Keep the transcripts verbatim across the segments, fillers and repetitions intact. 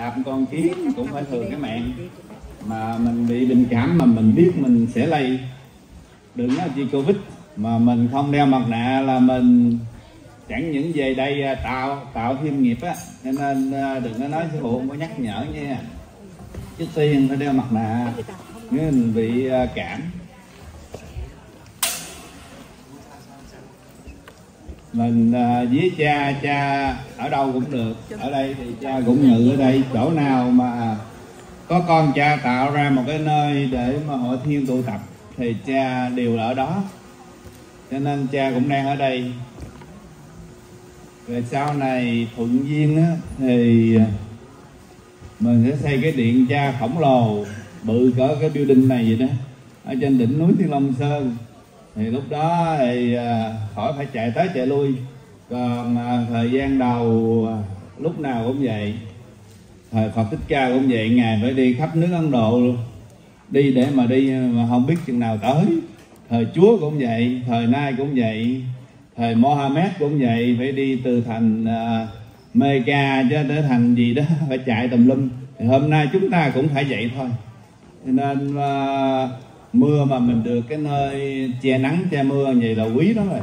đạp con kiến cũng phải thường cái mạng. Mà mình bị bệnh cảm mà mình biết mình sẽ lây, đừng nói chi Covid mà mình không đeo mặt nạ là mình chẳng những về đây tạo tạo thêm nghiệp á, cho nên đừng có nói sư phụ không có nhắc nhở nha. Trước tiên phải đeo mặt nạ nếu mình bị cảm. Mình với cha cha ở đâu cũng được, ở đây thì cha cũng ngự ở đây, chỗ nào mà có con cha tạo ra một cái nơi để mà hội thiên tụ tập thì cha đều ở đó, cho nên cha cũng đang ở đây. Rồi sau này thuận duyên á, thì mình sẽ xây cái điện cha khổng lồ bự cỡ cái building này vậy đó, ở trên đỉnh núi Thiên Long Sơn. Thì lúc đó thì khỏi phải chạy tới chạy lui. Còn thời gian đầu lúc nào cũng vậy, thời Phật Thích Ca cũng vậy, ngài phải đi khắp nước Ấn Độ luôn, đi để mà đi mà không biết chừng nào tới. Thời Chúa cũng vậy, thời nay cũng vậy, thời Mohammed cũng vậy, phải đi từ thành uh, Mecca cho tới thành gì đó phải chạy tùm lum. Thì hôm nay chúng ta cũng phải vậy thôi. Cho nên uh, mưa mà mình được cái nơi che nắng che mưa vậy là quý đó rồi.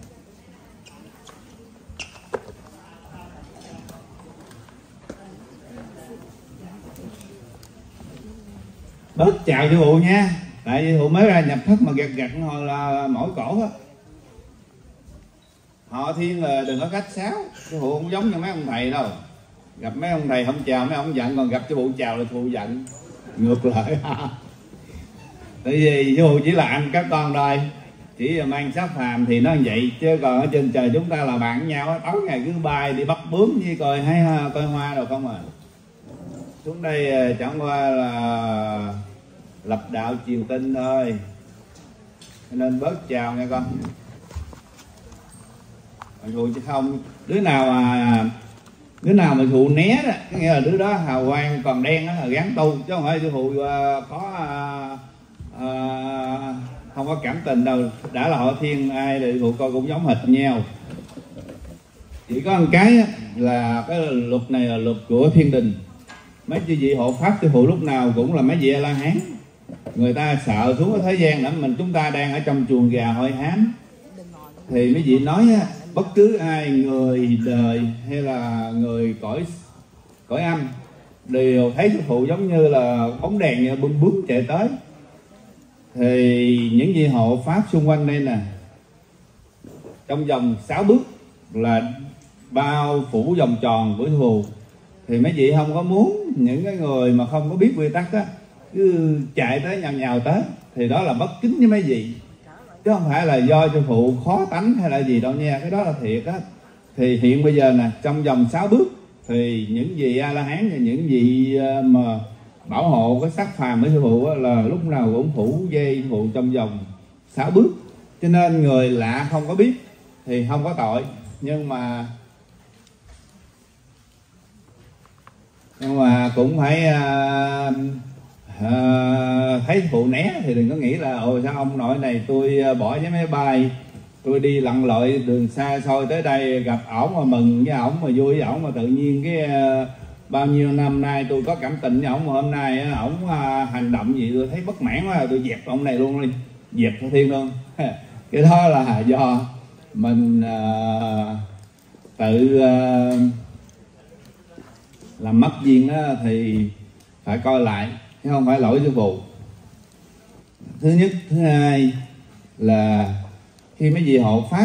Bớt chào sư phụ nha, tại sư phụ mới ra nhập thất mà gật gật hồi là mỏi cổ á. Họ thiên là đừng có cách sáo, sư phụ không giống như mấy ông thầy đâu. Gặp mấy ông thầy không chào mấy ông giận, còn gặp sư phụ chào là sư phụ giận. Ngược lại. Tại vì sư phụ chỉ là anh các con thôi, chỉ mang sắc phàm thì nó như vậy, chứ còn ở trên trời chúng ta là bạn với nhau á, tối ngày cứ bay đi bắt bướm với coi hay coi hoa đâu không à. Xuống đây chẳng qua là lập đạo truyền tin thôi, nên bớt chào nghe con. Dù chứ không đứa nào mà đứa nào mà thụ né đó, có nghĩa là đứa đó hào quang còn đen đó là gắn tu, chứ không phải sư phụ uh, có uh, uh, không có cảm tình đâu. Đã là họ thiên ai thì phụ coi cũng giống hệt nhau. Chỉ có một cái á, là cái luật này là luật của thiên đình. Mấy chư vị hộ pháp sư phụ lúc nào cũng là mấy vị A La Hán. Người ta sợ xuống cái thế gian nữa, mình chúng ta đang ở trong chuồng gà hôi hám. Thì mấy vị nói á, bất cứ ai người đời hay là người cõi cõi âm đều thấy sư phụ giống như là bóng đèn như bưng bước chạy tới. Thì những vị hộ pháp xung quanh đây nè, trong vòng sáu bước là bao phủ vòng tròn của sư phụ. Thì mấy vị không có muốn những cái người mà không có biết quy tắc á cứ chạy tới nhào nhào tới, thì đó là bất kính với mấy vị, chứ không phải là do sư phụ khó tánh hay là gì đâu nha, cái đó là thiệt á. Thì hiện bây giờ nè, trong vòng sáu bước thì những vị A La Hán và những vị mà bảo hộ cái sắc phàm với sư phụ á, là lúc nào cũng phủ dây sư phụ trong vòng sáu bước. Cho nên người lạ không có biết thì không có tội, nhưng mà nhưng mà cũng phải uh, uh, thấy phụ né thì đừng có nghĩ là ôi sao ông nội này tôi bỏ vé máy bay, tôi đi lặn lội đường xa xôi tới đây gặp ổng mà mừng với ổng mà vui với ổng, mà tự nhiên cái uh, bao nhiêu năm nay tôi có cảm tình với ổng mà hôm nay ổng uh, hành động gì tôi thấy bất mãn quá, tôi dẹp ông này luôn đi, dẹp Thổ Thiên luôn. Cái đó là do mình uh, tự uh, làm mất duyên đó, thì phải coi lại chứ không phải lỗi sư phụ. Thứ nhất, thứ hai là khi mấy vị hộ pháp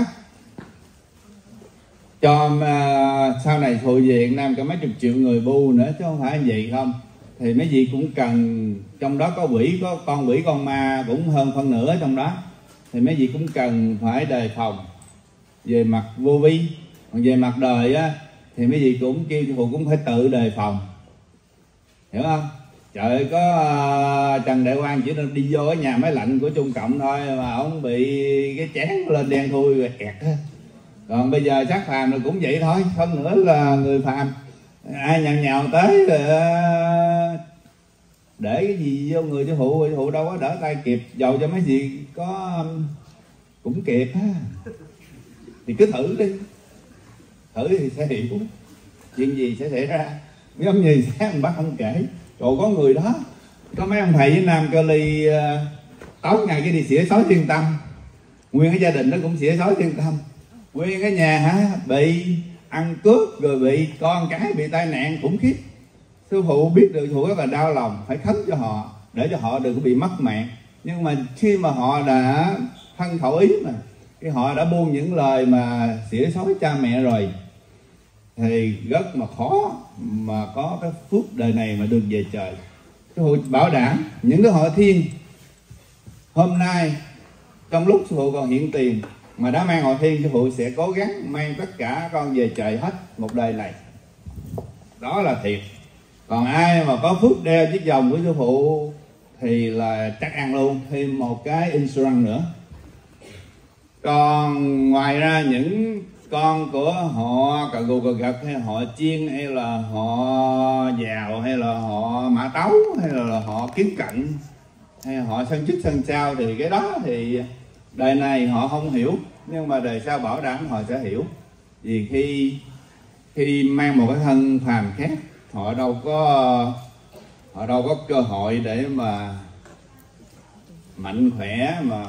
cho uh, sau này thù về Việt Nam cả mấy chục triệu người bu nữa, chứ không phải vậy không, thì mấy vị cũng cần, trong đó có quỷ, có con quỷ con ma cũng hơn phân nửa trong đó, thì mấy vị cũng cần phải đề phòng về mặt vô vi. Còn về mặt đời á thì mấy vị cũng kêu sư phụ cũng phải tự đề phòng, hiểu không? Trời ơi, có uh, Trần Đại Quang chỉ nên đi vô cái nhà máy lạnh của Trung Cộng thôi mà ông bị cái chén lên đen thui rồi kẹt á. Còn bây giờ xác phàm rồi cũng vậy thôi, hơn nữa là người phàm, ai nhằn nhào tới rồi uh, để cái gì vô người sư phụ, sư phụ đâu có đỡ tay kịp, dầu cho mấy gì có um, cũng kịp ha. Thì cứ thử đi, thử thì sẽ hiểu chuyện gì sẽ xảy ra. Giống như sáng bác không kể, rồi có người đó, có mấy ông thầy với Nam Cơ Ly tối ngày cái đi xỉa xói thiên tâm, nguyên cái gia đình đó cũng xỉa xói thiên tâm, nguyên cái nhà hả bị ăn cướp, rồi bị con cái bị tai nạn khủng khiếp. Sư phụ biết được, sư phụ rất là đau lòng, phải khấn cho họ để cho họ đừng có bị mất mạng. Nhưng mà khi mà họ đã thân khẩu ý mà, cái họ đã buông những lời mà xỉa xói cha mẹ rồi, thì rất mà khó mà có cái phước đời này mà được về trời. Sư phụ bảo đảm những đứa họ thiên hôm nay trong lúc sư phụ còn hiện tiền mà đã mang họ thiên, sư phụ sẽ cố gắng mang tất cả con về trời hết một đời này. Đó là thiệt. Còn ai mà có phước đeo chiếc vòng của sư phụ thì là chắc ăn luôn, thêm một cái insurance nữa. Còn ngoài ra những con của họ cà gù cà gật, hay họ chiên, hay là họ giàu, hay là họ mã tấu, hay là họ kiếm cạnh, hay họ sân chức sân sao, thì cái đó thì đời này họ không hiểu, nhưng mà đời sau bảo đảm họ sẽ hiểu. Vì khi khi mang một cái thân phàm khác, họ đâu có họ đâu có cơ hội để mà mạnh khỏe, mà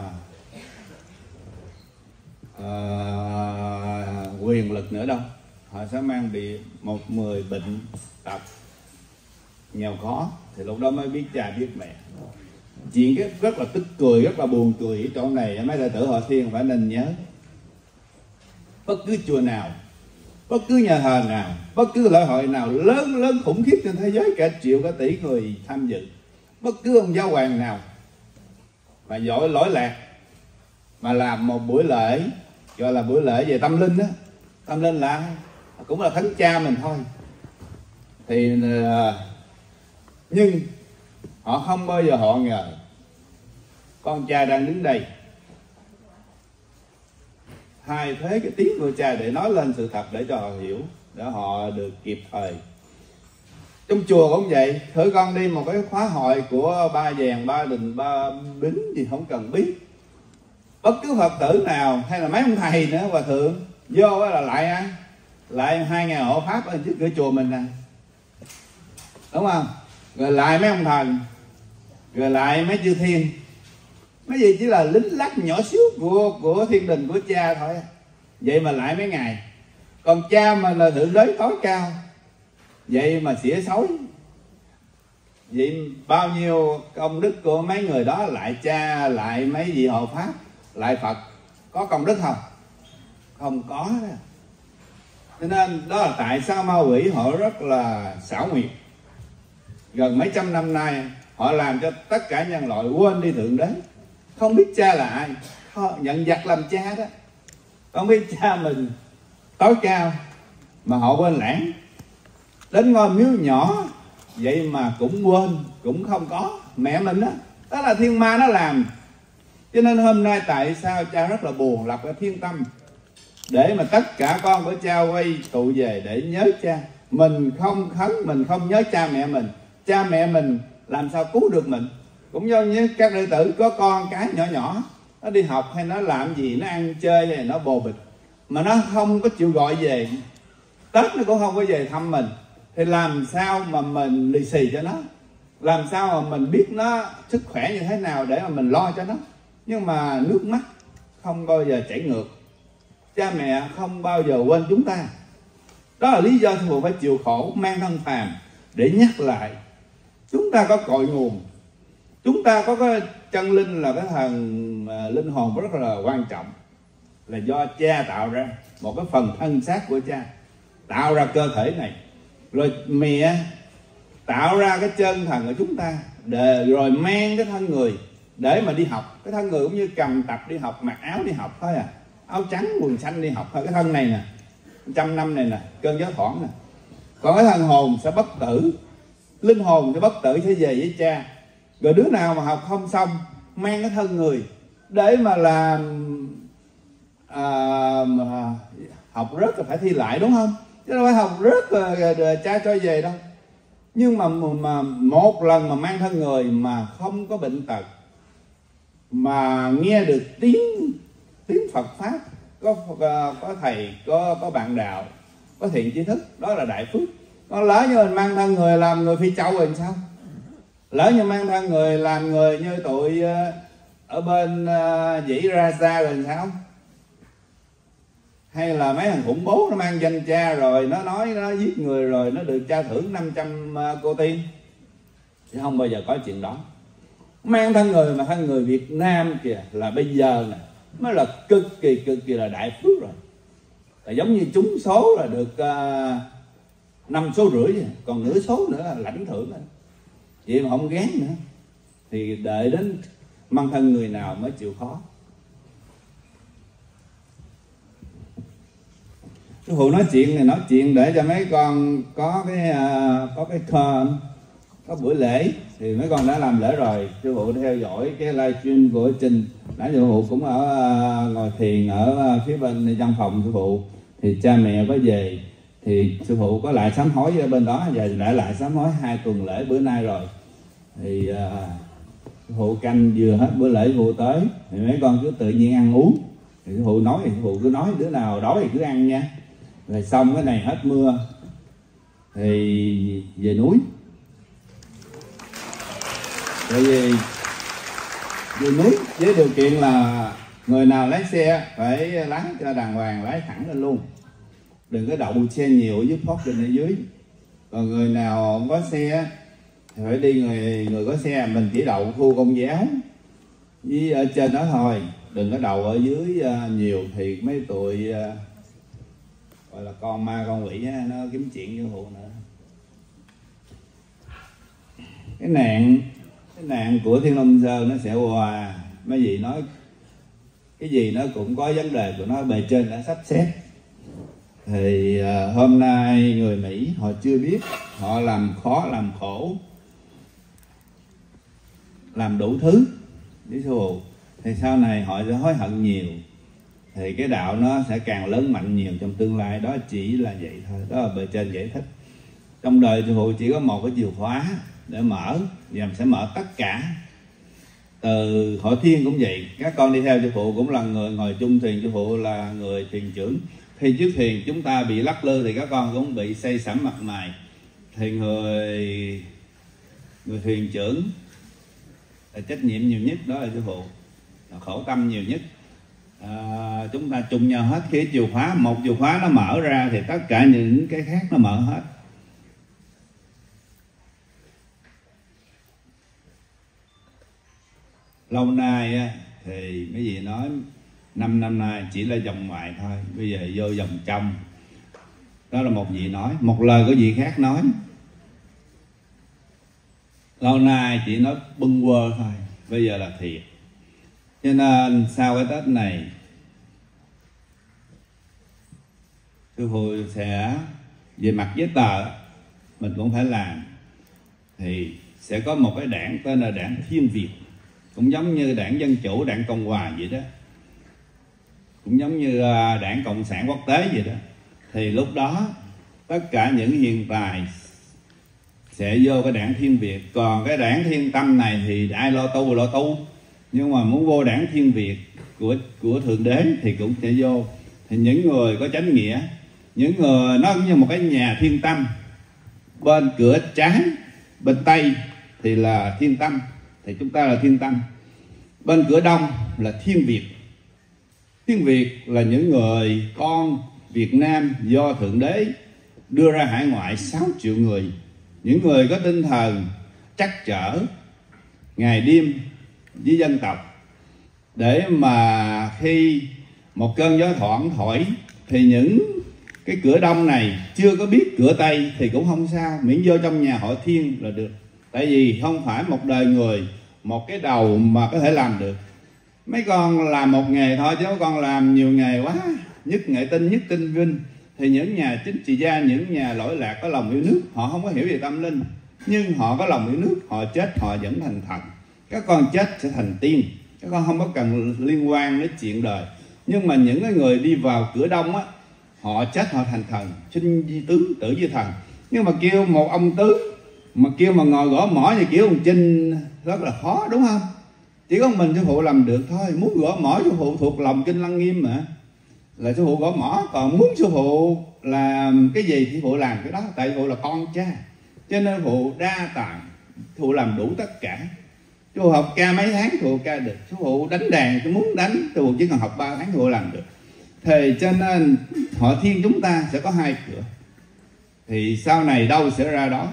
uh, quyền lực nữa đâu. Họ sẽ mang bị một người bệnh tật, nghèo khó, thì lúc đó mới biết cha biết mẹ. Chuyện cái rất là tức cười, rất là buồn cười ở chỗ này, mấy đệ tử họ thiên phải nên nhớ. Bất cứ chùa nào, bất cứ nhà thờ nào, bất cứ lễ hội nào lớn lớn khủng khiếp trên thế giới, cả triệu cả tỷ người tham dự, bất cứ ông giáo hoàng nào mà giỏi lỗi lạc mà làm một buổi lễ gọi là buổi lễ về tâm linh đó, tâm linh là cũng là thánh cha mình thôi, thì nhưng họ không bao giờ họ ngờ con cha đang đứng đây thay thế cái tiếng của cha để nói lên sự thật để cho họ hiểu, để họ được kịp thời. Trong chùa cũng vậy, thử con đi một cái khóa hội của Ba Vàng, Ba Đình, Ba Bính gì không cần biết, bất cứ Phật tử nào hay là mấy ông thầy nữa, hòa thượng vô là lại ai lại hai ngàn hộ pháp ở trước cửa chùa mình nè, đúng không? Rồi lại mấy ông thần, rồi lại mấy chư thiên, mấy gì chỉ là lính lách nhỏ xíu của của thiên đình của cha thôi. Vậy mà lại mấy ngày, còn cha mà là thượng đế tối cao, vậy mà xỉa xói, vậy bao nhiêu công đức của mấy người đó, lại cha, lại mấy vị hộ pháp, lại Phật, có công đức không? Không có đó. Cho nên đó là tại sao ma quỷ họ rất là xảo quyệt. Gần mấy trăm năm nay họ làm cho tất cả nhân loại quên đi thượng đế, không biết cha là ai, nhận giặc làm cha đó, không biết cha mình tối cao mà họ quên lãng. Đến ngôi miếu nhỏ vậy mà cũng quên, cũng không có mẹ mình đó. Đó là thiên ma nó làm. Cho nên hôm nay tại sao cha rất là buồn, lập cái thiên tâm để mà tất cả con của cha quay tụ về để nhớ cha. Mình không khấn, mình không nhớ cha mẹ mình, cha mẹ mình làm sao cứu được mình. Cũng giống như các đệ tử có con cái nhỏ nhỏ, nó đi học hay nó làm gì, nó ăn chơi hay nó bồ bịch, mà nó không có chịu gọi về, Tết nó cũng không có về thăm mình, thì làm sao mà mình lì xì cho nó, làm sao mà mình biết nó sức khỏe như thế nào để mà mình lo cho nó. Nhưng mà nước mắt không bao giờ chảy ngược, cha mẹ không bao giờ quên chúng ta. Đó là lý do sư phụ phải chịu khổ mang thân phàm để nhắc lại chúng ta có cội nguồn, chúng ta có cái chân linh là cái thần linh hồn rất là quan trọng, là do cha tạo ra, một cái phần thân xác của cha tạo ra cơ thể này, rồi mẹ tạo ra cái chân thần của chúng ta, để rồi mang cái thân người để mà đi học. Cái thân người cũng như cầm tập đi học, mặc áo đi học thôi à, áo trắng quần xanh đi học thôi. Cái thân này nè, trăm năm này nè, cơn gió thoảng nè. Còn cái thân hồn sẽ bất tử, linh hồn sẽ bất tử, sẽ về với cha. Rồi đứa nào mà học không xong mang cái thân người để mà làm à, mà học rớt là phải thi lại, đúng không? Chứ đâu phải học rớt rồi, rồi cha cho về đâu. Nhưng mà, mà một lần mà mang thân người mà không có bệnh tật, mà nghe được tiếng tiếng Phật pháp, có có thầy, có có bạn đạo, có thiện tri thức, đó là đại phước. Còn lỡ như mình mang thân người làm người Phi Châu rồi sao? Lỡ như mang thân người làm người như tụi ở bên uh, Dĩ Raza rồi sao? Hay là mấy thằng khủng bố nó mang danh cha rồi nó nói nó giết người rồi nó được cha thưởng năm trăm uh, cô tiên? Chứ không bao giờ có chuyện đó. Mang thân người mà thân người Việt Nam kìa là bây giờ nè mới là cực kỳ cực kỳ là đại phước rồi. Là giống như trúng số là được năm uh, số rưỡi, còn nửa số nữa là lãnh thưởng rồi. Vậy mà không gán nữa thì đợi đến mang thân người nào mới chịu khó. Sư phụ nói chuyện này nói chuyện để cho mấy con có cái uh, có cái con có buổi lễ thì mấy con đã làm lễ rồi. Sư phụ theo dõi cái livestream của Trinh, nãy sư phụ cũng ở uh, ngồi thiền ở uh, phía bên trong phòng sư phụ, thì cha mẹ có về thì sư phụ có lại sám hối ở bên đó, và đã lại sám hối hai tuần lễ bữa nay rồi. Thì uh, sư phụ canh vừa hết bữa lễ sư phụ tới thì mấy con cứ tự nhiên ăn uống. Thì sư phụ nói thì sư phụ cứ nói đứa nào đói thì cứ ăn nha. Rồi xong cái này hết mưa thì về núi. Tại vì về núi với điều kiện là người nào lái xe phải lái cho đàng hoàng, lái thẳng lên luôn, đừng có đậu xe nhiều ở dưới parking ở dưới. Còn người nào không có xe thì phải đi người người có xe, mình chỉ đậu khu công giáo với ở trên đó thôi, đừng có đậu ở dưới uh, nhiều thì mấy tụi uh, gọi là con ma con quỷ á, nó kiếm chuyện với phụ nữa. Cái nạn cái nạn của Thiên Long Sơn nó sẽ hòa, mấy vị nói cái gì nó cũng có vấn đề của nó, bề trên đã sắp xếp. Thì uh, hôm nay người Mỹ họ chưa biết, họ làm khó làm khổ, làm đủ thứ với sư phụ, thì sau này họ sẽ hối hận nhiều, thì cái đạo nó sẽ càng lớn mạnh nhiều trong tương lai. Đó chỉ là vậy thôi, đó là bề trên giải thích. Trong đời sư phụ chỉ có một cái chìa khóa để mở, và sẽ mở tất cả. Từ Hội Thiên cũng vậy, các con đi theo sư phụ cũng là người ngồi chung thuyền, sư phụ là người thuyền trưởng. Khi chiếc thuyền chúng ta bị lắc lư thì các con cũng bị xây sẩm mặt mày, thì người người thuyền trưởng là trách nhiệm nhiều nhất, đó là sư phụ, là khổ tâm nhiều nhất. À, chúng ta chung nhau hết. Khi chìa khóa, một chìa khóa nó mở ra thì tất cả những cái khác nó mở hết. Lâu nay thì mấy vị nói năm năm nay chỉ là dòng ngoại thôi, bây giờ vô dòng trong. Đó là một vị nói, một lời của vị khác nói. Lâu nay chỉ nói bâng quơ thôi, bây giờ là thiệt. Cho nên sau cái Tết này sư phụ sẽ về mặt giấy tờ mình cũng phải làm, thì sẽ có một cái đảng tên là Đảng Thiên Việt, cũng giống như Đảng Dân Chủ, Đảng Cộng Hòa vậy đó, cũng giống như Đảng Cộng sản Quốc tế vậy đó. Thì lúc đó tất cả những hiện tài sẽ vô cái Đảng Thiên Việt. Còn cái Đảng Thiên Tâm này thì ai lo tu lo tu, nhưng mà muốn vô Đảng Thiên Việt của của Thượng Đế thì cũng sẽ vô. Thì những người có chánh nghĩa, những người nó như một cái nhà thiên tâm, bên cửa trái bên tây thì là thiên tâm, thì chúng ta là thiên tâm. Bên cửa đông là thiên Việt. Thiên Việt là những người con Việt Nam do Thượng Đế đưa ra hải ngoại sáu triệu người, những người có tinh thần trắc trở ngày đêm với dân tộc, để mà khi một cơn gió thoảng thổi thì những cái cửa đông này chưa có biết cửa tây thì cũng không sao, miễn vô trong nhà Hội Thiên là được. Tại vì không phải một đời người, một cái đầu mà có thể làm được. Mấy con làm một nghề thôi chứ mấy con làm nhiều nghề quá, nhất nghệ tinh, nhất tinh vinh. Thì những nhà chính trị gia, những nhà lỗi lạc có lòng yêu nước, họ không có hiểu về tâm linh, nhưng họ có lòng yêu nước, họ chết họ vẫn thành thần. Các con chết sẽ thành tiên, các con không có cần liên quan đến chuyện đời. Nhưng mà những cái người đi vào cửa đông á, họ chết họ thành thần, sinh di tướng, tử di thần. Nhưng mà kêu một ông tứ mà kêu mà ngồi gõ mỏ như kiểu ông Trinh rất là khó, đúng không? Chỉ có mình sư phụ làm được thôi. Muốn gõ mỏ sư phụ thuộc lòng Kinh Lăng Nghiêm mà là sư phụ gõ mỏ, còn muốn sư phụ là cái gì thì phụ làm cái đó, tại phụ là con cha, cho nên phụ đa tài, phụ làm đủ tất cả. Chú phụ học ca mấy tháng phụ ca được, chú phụ đánh đàn chú muốn đánh, chú phụ chỉ cần học ba tháng phụ làm được. Thì cho nên họ Thiên chúng ta sẽ có hai cửa, thì sau này đâu sẽ ra đó,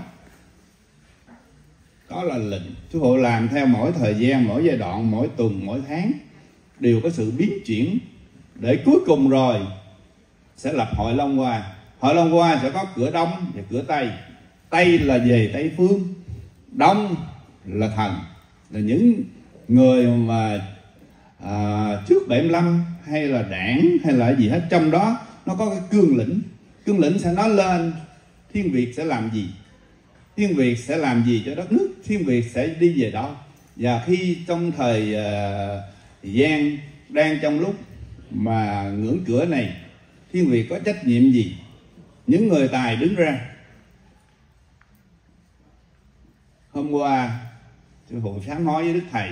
đó là lệnh. Chú phụ làm theo mỗi thời gian, mỗi giai đoạn, mỗi tuần, mỗi tháng đều có sự biến chuyển, để cuối cùng rồi sẽ lập hội Long Hoa. Hội Long Hoa sẽ có cửa Đông và cửa Tây. Tây là về Tây Phương, Đông là thần, là những người mà à, trước bảy mươi lăm hay là đảng hay là gì hết, trong đó nó có cái cương lĩnh. Cương lĩnh sẽ nói lên Thiên Việt sẽ làm gì, Thiên Việt sẽ làm gì cho đất nước, Thiên Việt sẽ đi về đâu. Và khi trong thời uh, gian đang trong lúc mà ngưỡng cửa này, Thiên Việt có trách nhiệm gì? Những người tài đứng ra. Hôm qua sư phụ sám hối với Đức Thầy,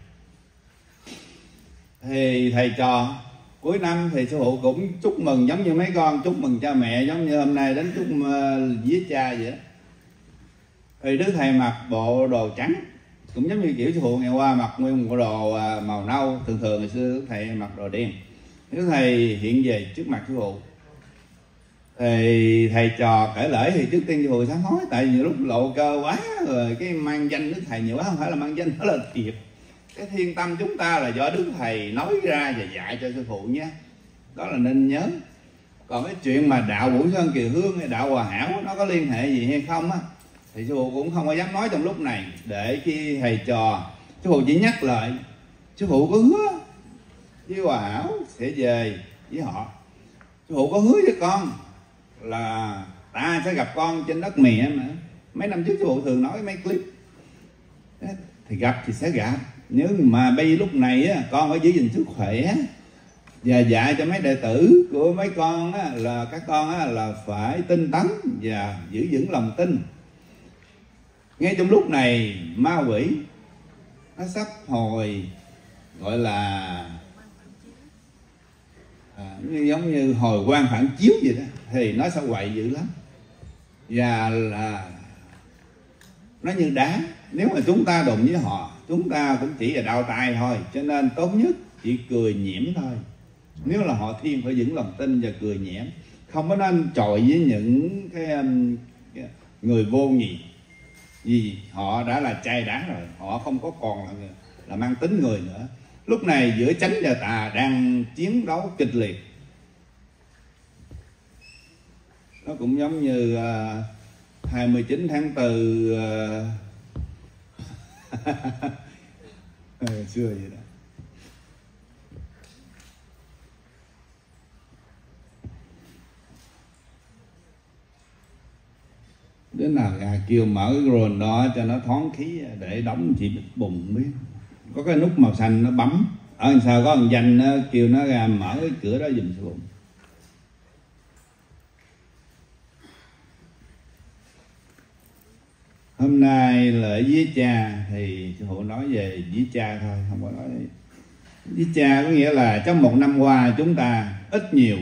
thì thầy trò cuối năm thì sư phụ cũng chúc mừng giống như mấy con chúc mừng cha mẹ, giống như hôm nay đến chúc uh, với cha vậy đó. Thì Đức Thầy mặc bộ đồ trắng, cũng giống như kiểu sư phụ ngày qua mặc nguyên bộ đồ uh, màu nâu. Thường thường ngày xưa Đức Thầy mặc đồ đen. Đức Thầy hiện về trước mặt sư phụ, thì thầy trò kể lễ thì trước tiên sư phụ sám hối, tại vì lúc lộ cơ quá rồi cái mang danh Đức Thầy nhiều quá, không phải là mang danh, đó là thiệt. Cái thiên tâm chúng ta là do Đức Thầy nói ra và dạy cho sư phụ nhé, đó là nên nhớ. Còn cái chuyện mà đạo Vũ Sơn Kiều Hương hay đạo Hòa Hảo nó có liên hệ gì hay không á, thì sư phụ cũng không có dám nói trong lúc này, để khi thầy trò sư phụ chỉ nhắc lại. Sư phụ có hứa với Hòa Hảo sẽ về với họ, sư phụ có hứa với con là ta sẽ gặp con trên đất mẹ mà. Mấy năm trước sư phụ thường nói mấy clip thì gặp thì sẽ gặp, nhưng mà bây lúc này á, con phải giữ gìn sức khỏe và dạy cho mấy đệ tử của mấy con á, là các con á, là phải tinh tấn và giữ vững lòng tin. Ngay trong lúc này ma quỷ nó sắp hồi gọi là à, giống như hồi quang phản chiếu vậy đó, thì nó sẽ quậy dữ lắm, và là nó như đá. Nếu mà chúng ta đụng với họ, chúng ta cũng chỉ là đau tay thôi, cho nên tốt nhất chỉ cười nhẽm thôi. Nếu là họ Thiên phải vững lòng tin và cười nhẽm, không có nên chọi với những cái, cái người vô nhị, vì họ đã là chai đá rồi, họ không có còn là, là mang tính người nữa. Lúc này giữa chánh và tà đang chiến đấu kịch liệt. Nó cũng giống như uh, hai mươi chín tháng tư uh, xưa vậy đó. Đến nào gà kêu mở cái rồn đó cho nó thoáng khí để đóng chỉ bịch bùng biết. Có cái nút màu xanh nó bấm, ở đằng sau có thằng danh nó kêu nó ra mở cái cửa đó giùm sư phụ. Hôm nay lễ với cha thì sư phụ nói về với cha thôi, không có nói với cha. Có nghĩa là trong một năm qua chúng ta ít nhiều,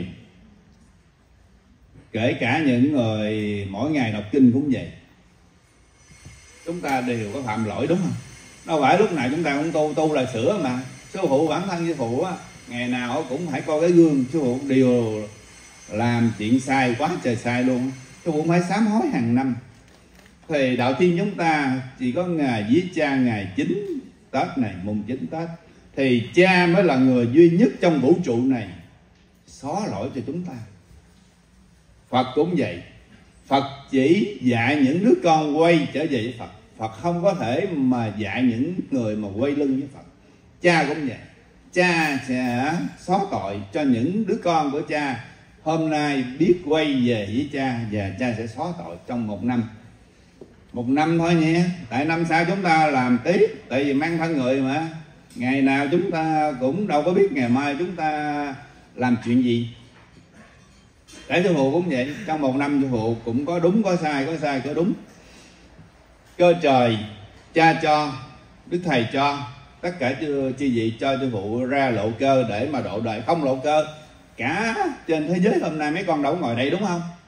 kể cả những người mỗi ngày đọc kinh cũng vậy, chúng ta đều có phạm lỗi, đúng không? Đâu phải lúc nào chúng ta cũng tu, tu là sửa mà. Sư phụ bản thân sư phụ á, ngày nào cũng phải coi cái gương. Sư phụ đều làm chuyện sai quá trời sai luôn, sư phụ phải sám hối hàng năm. Thì đạo Thiên chúng ta chỉ có ngày với cha ngày chín Tết này, mùng chín Tết, thì cha mới là người duy nhất trong vũ trụ này xóa lỗi cho chúng ta. Phật cũng vậy, Phật chỉ dạy những đứa con quay trở về với Phật. Phật không có thể mà dạy những người mà quay lưng với Phật. Cha cũng vậy, cha sẽ xóa tội cho những đứa con của cha hôm nay biết quay về với cha, và cha sẽ xóa tội trong một năm. Một năm thôi nhé, tại năm sau chúng ta làm tiếp, tại vì mang thân người mà. Ngày nào chúng ta cũng đâu có biết ngày mai chúng ta làm chuyện gì. Tại sư phụ cũng vậy, trong một năm sư phụ cũng có đúng có sai, có sai có đúng. Cơ trời cha cho, Đức Thầy cho, tất cả chư, chư vị cho sư phụ ra lộ cơ để mà độ đời. Không lộ cơ, cả trên thế giới hôm nay mấy con đâu ngồi đây, đúng không?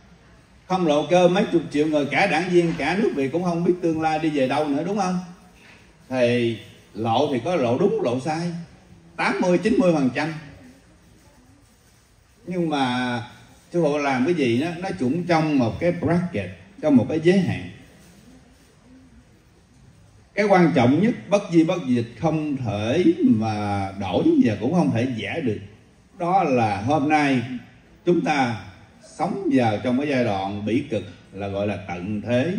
không lộ cơ mấy chục triệu người, cả đảng viên cả nước Việt cũng không biết tương lai đi về đâu nữa, đúng không? Thì lộ thì có lộ đúng lộ sai tám mươi chín mươi phần trăm, nhưng mà sư phụ làm cái gì đó nó cũng trong một cái bracket, trong một cái giới hạn. Cái quan trọng nhất bất di bất dịch, không thể mà đổi và cũng không thể giả được, đó là hôm nay chúng ta sống vào trong cái giai đoạn bỉ cực, là gọi là tận thế.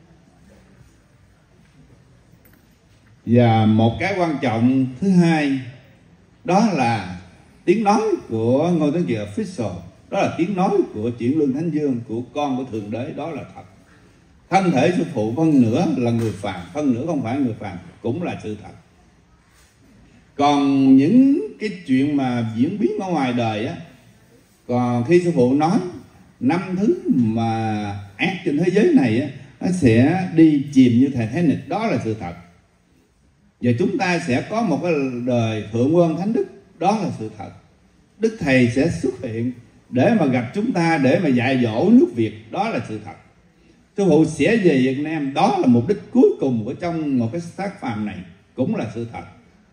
Và một cái quan trọng thứ hai, đó là tiếng nói của Ngô Tấn Kiệt Official, đó là tiếng nói của Chuyển Lương Thánh Dương, của con của Thượng Đế, đó là thật. Thân thể sư phụ phân nửa là người phàm, phân nửa không phải người phàm, cũng là sự thật. Còn những cái chuyện mà diễn biến ở ngoài đời á, còn khi sư phụ nói năm thứ mà ác trên thế giới này á, nó sẽ đi chìm như Titanic, đó là sự thật. Và chúng ta sẽ có một cái đời thượng quân thánh đức, đó là sự thật. Đức Thầy sẽ xuất hiện để mà gặp chúng ta, để mà dạy dỗ nước Việt, đó là sự thật. Sư phụ sẽ về Việt Nam, đó là mục đích cuối cùng của trong một cái xác phàm này, cũng là sự thật.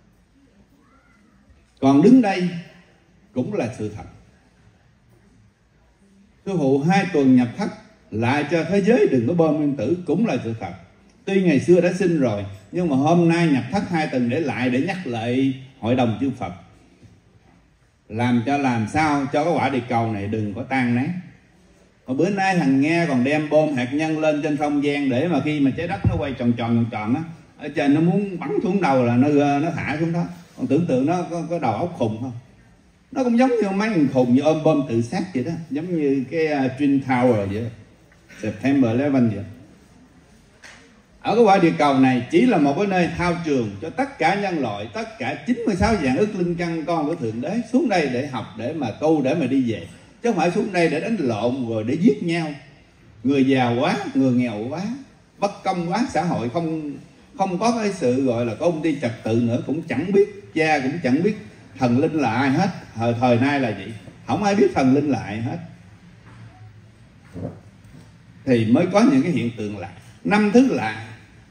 Còn đứng đây cũng là sự thật. Sư phụ hai tuần nhập thất lại cho thế giới đừng có bom nguyên tử, cũng là sự thật. Tuy ngày xưa đã xin rồi, nhưng mà hôm nay nhập thất hai tuần để lại, để nhắc lại hội đồng chư Phật, làm cho làm sao cho cái quả địa cầu này đừng có tan nát. Hồi bữa nay thằng Nga còn đem bom hạt nhân lên trên không gian, để mà khi mà trái đất nó quay tròn tròn tròn tròn á, ở trên nó muốn bắn xuống đầu là nó nó thả xuống đó. Còn tưởng tượng nó có, có đầu óc khùng không? Nó cũng giống như mấy thằng khùng như ôm bom tự sát vậy đó, giống như cái uh, Twin Tower vậy, September eleven vậy. Ở cái quả địa cầu này chỉ là một cái nơi thao trường cho tất cả nhân loại, tất cả chín mươi sáu vạn ức linh căn con của Thượng Đế xuống đây để học, để mà tu, để mà đi về, chứ không phải xuống đây để đánh lộn rồi để giết nhau. Người giàu quá, người nghèo quá, bất công quá, xã hội không không có cái sự gọi là công ty trật tự nữa, cũng chẳng biết cha, cũng chẳng biết thần linh là ai hết. Thời thời nay là vậy, không ai biết thần linh là ai hết, thì mới có những cái hiện tượng lạ. Năm thứ lạ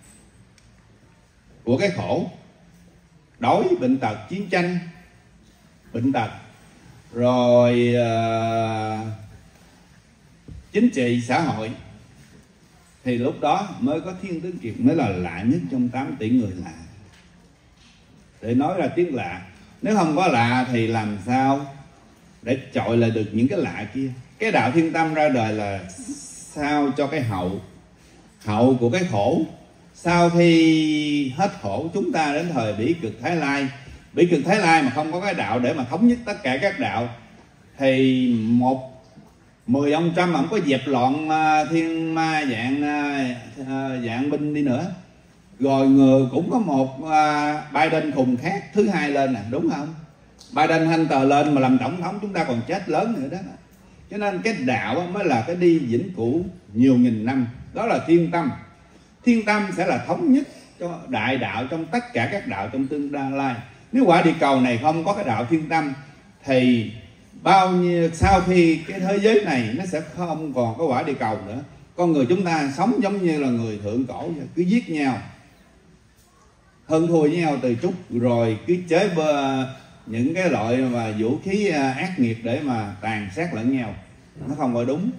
của cái khổ: đói, bệnh tật, chiến tranh, bệnh tật, rồi uh, chính trị, xã hội. Thì lúc đó mới có Thiên Tấn Kiệt, mới là lạ nhất trong tám tỷ người lạ. Để nói ra tiếng lạ, nếu không có lạ thì làm sao để chọi lại được những cái lạ kia. Cái đạo Thiên Tâm ra đời là sao cho cái hậu, hậu của cái khổ. Sau khi hết khổ, chúng ta đến thời bỉ cực Thái Lai. Bỉ cực Thái Lai mà không có cái đạo để mà thống nhất tất cả các đạo, thì một mười ông Trump mà không có dẹp loạn uh, thiên ma dạng uh, dạng binh đi nữa, rồi người cũng có một uh, Biden khùng khác thứ hai lên nè, đúng không? Biden Hunter lên mà làm tổng thống, chúng ta còn chết lớn nữa đó. Cho nên cái đạo mới là cái đi vĩnh cửu nhiều nghìn năm, đó là Thiên Tâm. Thiên Tâm sẽ là thống nhất cho đại đạo trong tất cả các đạo trong tương lai. Nếu quả địa cầu này không có cái đạo Thiên Tâm thì bao nhiêu sau khi cái thế giới này nó sẽ không còn có quả địa cầu nữa. Con người chúng ta sống giống như là người thượng cổ, cứ giết nhau, hơn thua với nhau từ chút, rồi cứ chế bơ những cái loại mà vũ khí ác nghiệt để mà tàn sát lẫn nhau. Nó không phải đúng.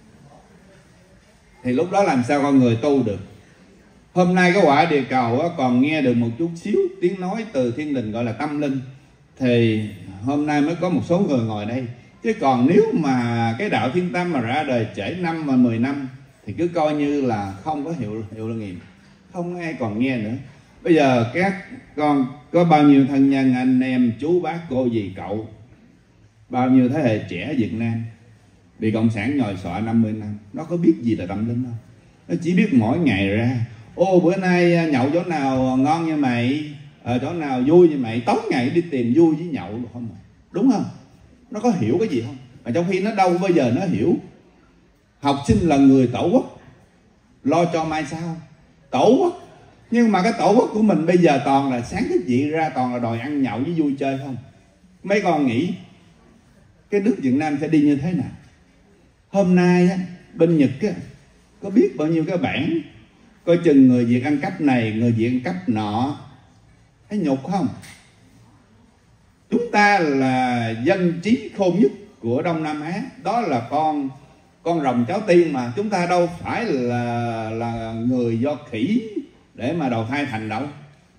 Thì lúc đó làm sao con người tu được? Hôm nay cái quả địa cầu còn nghe được một chút xíu tiếng nói từ thiên đình gọi là tâm linh, thì hôm nay mới có một số người ngồi đây. Chứ còn nếu mà cái đạo Thiên Tâm mà ra đời trễ năm và mười năm thì cứ coi như là không có hiệu hiệu nghiệm, không ai còn nghe nữa. Bây giờ các con có bao nhiêu thân nhân, anh em, chú bác, cô dì cậu, bao nhiêu thế hệ trẻ Việt Nam bị cộng sản nhồi xọa năm mươi năm, nó có biết gì là tâm linh không? Nó chỉ biết mỗi ngày ra: ô bữa nay nhậu chỗ nào ngon như mày, ở chỗ nào vui như mày, tối ngày đi tìm vui với nhậu được không? Đúng không? Nó có hiểu cái gì không? Mà trong khi nó đâu bao giờ nó hiểu. Học sinh là người tổ quốc, lo cho mai sau tổ quốc. Nhưng mà cái tổ quốc của mình bây giờ toàn là sáng thức dậy ra toàn là đòi ăn nhậu với vui chơi không? Mấy con nghĩ cái nước Việt Nam sẽ đi như thế nào? Hôm nay á, bên Nhật á, có biết bao nhiêu cái bản coi chừng người Việt ăn cắp này, người Việt ăn cắp nọ, thấy nhục không? Chúng ta là dân trí khôn nhất của Đông Nam Á, đó là con con rồng cháu tiên mà, chúng ta đâu phải là là người do khỉ để mà đầu thai thành đâu.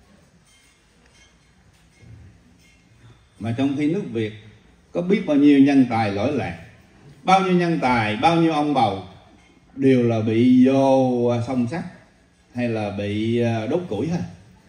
Mà trong khi nước Việt có biết bao nhiêu nhân tài lỗi lạc, bao nhiêu nhân tài, bao nhiêu ông bầu đều là bị vô song sắt hay là bị đốt củi hết.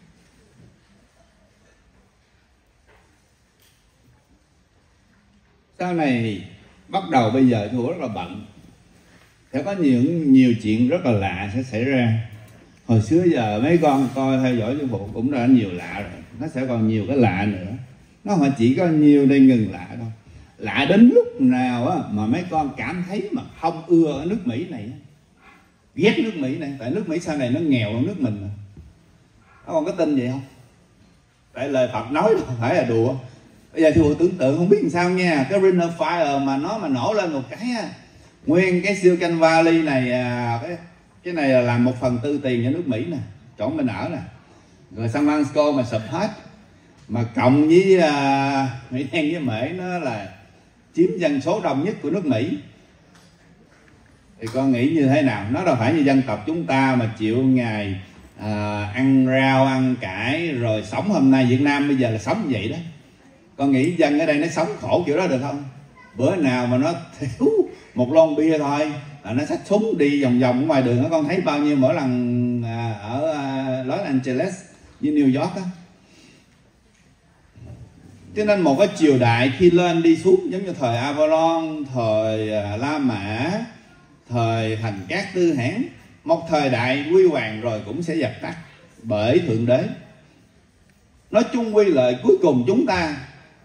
Sau này bắt đầu bây giờ tôi rất là bận, sẽ có nhiều nhiều chuyện rất là lạ sẽ xảy ra. Hồi xưa giờ mấy con coi theo dõi sư phụ cũng đã nhiều lạ rồi, nó sẽ còn nhiều cái lạ nữa. Nó không chỉ có nhiều đây ngừng lạ đâu. Lạ đến lúc nào á mà mấy con cảm thấy mà không ưa ở nước Mỹ này, ghét nước Mỹ này, tại nước Mỹ sau này nó nghèo hơn nước mình. Nó còn có tin vậy không? Tại lời Phật nói không phải là đùa. Bây giờ thì bộ tưởng tượng không biết làm sao nha, cái Ring of Fire mà nó mà nổ lên một cái á, nguyên cái Silicon Valley này, cái cái này là làm một phần tư tiền cho nước Mỹ nè, chỗ mình ở nè, rồi San Francisco mà sụp hết, mà cộng với uh, Mỹ Đen với Mễ nó là chiếm dân số đông nhất của nước Mỹ, thì con nghĩ như thế nào? Nó đâu phải như dân tộc chúng ta mà chịu ngày uh, ăn rau ăn cải rồi sống hôm nay Việt Nam bây giờ là sống như vậy đó. Con nghĩ dân ở đây nó sống khổ kiểu đó được không? Bữa nào mà nó thiếu một lon bia thôi là nó xách súng đi vòng vòng ở ngoài đường đó. Con thấy bao nhiêu mỗi lần à, ở à, Los Angeles với New York á. Cho nên một cái triều đại khi lên đi xuống giống như thời Avalon, thời à, La Mã, thời Thành Cát Tư Hãn, một thời đại huy hoàng rồi cũng sẽ dập tắt bởi Thượng Đế. Nói chung quy lợi cuối cùng chúng ta,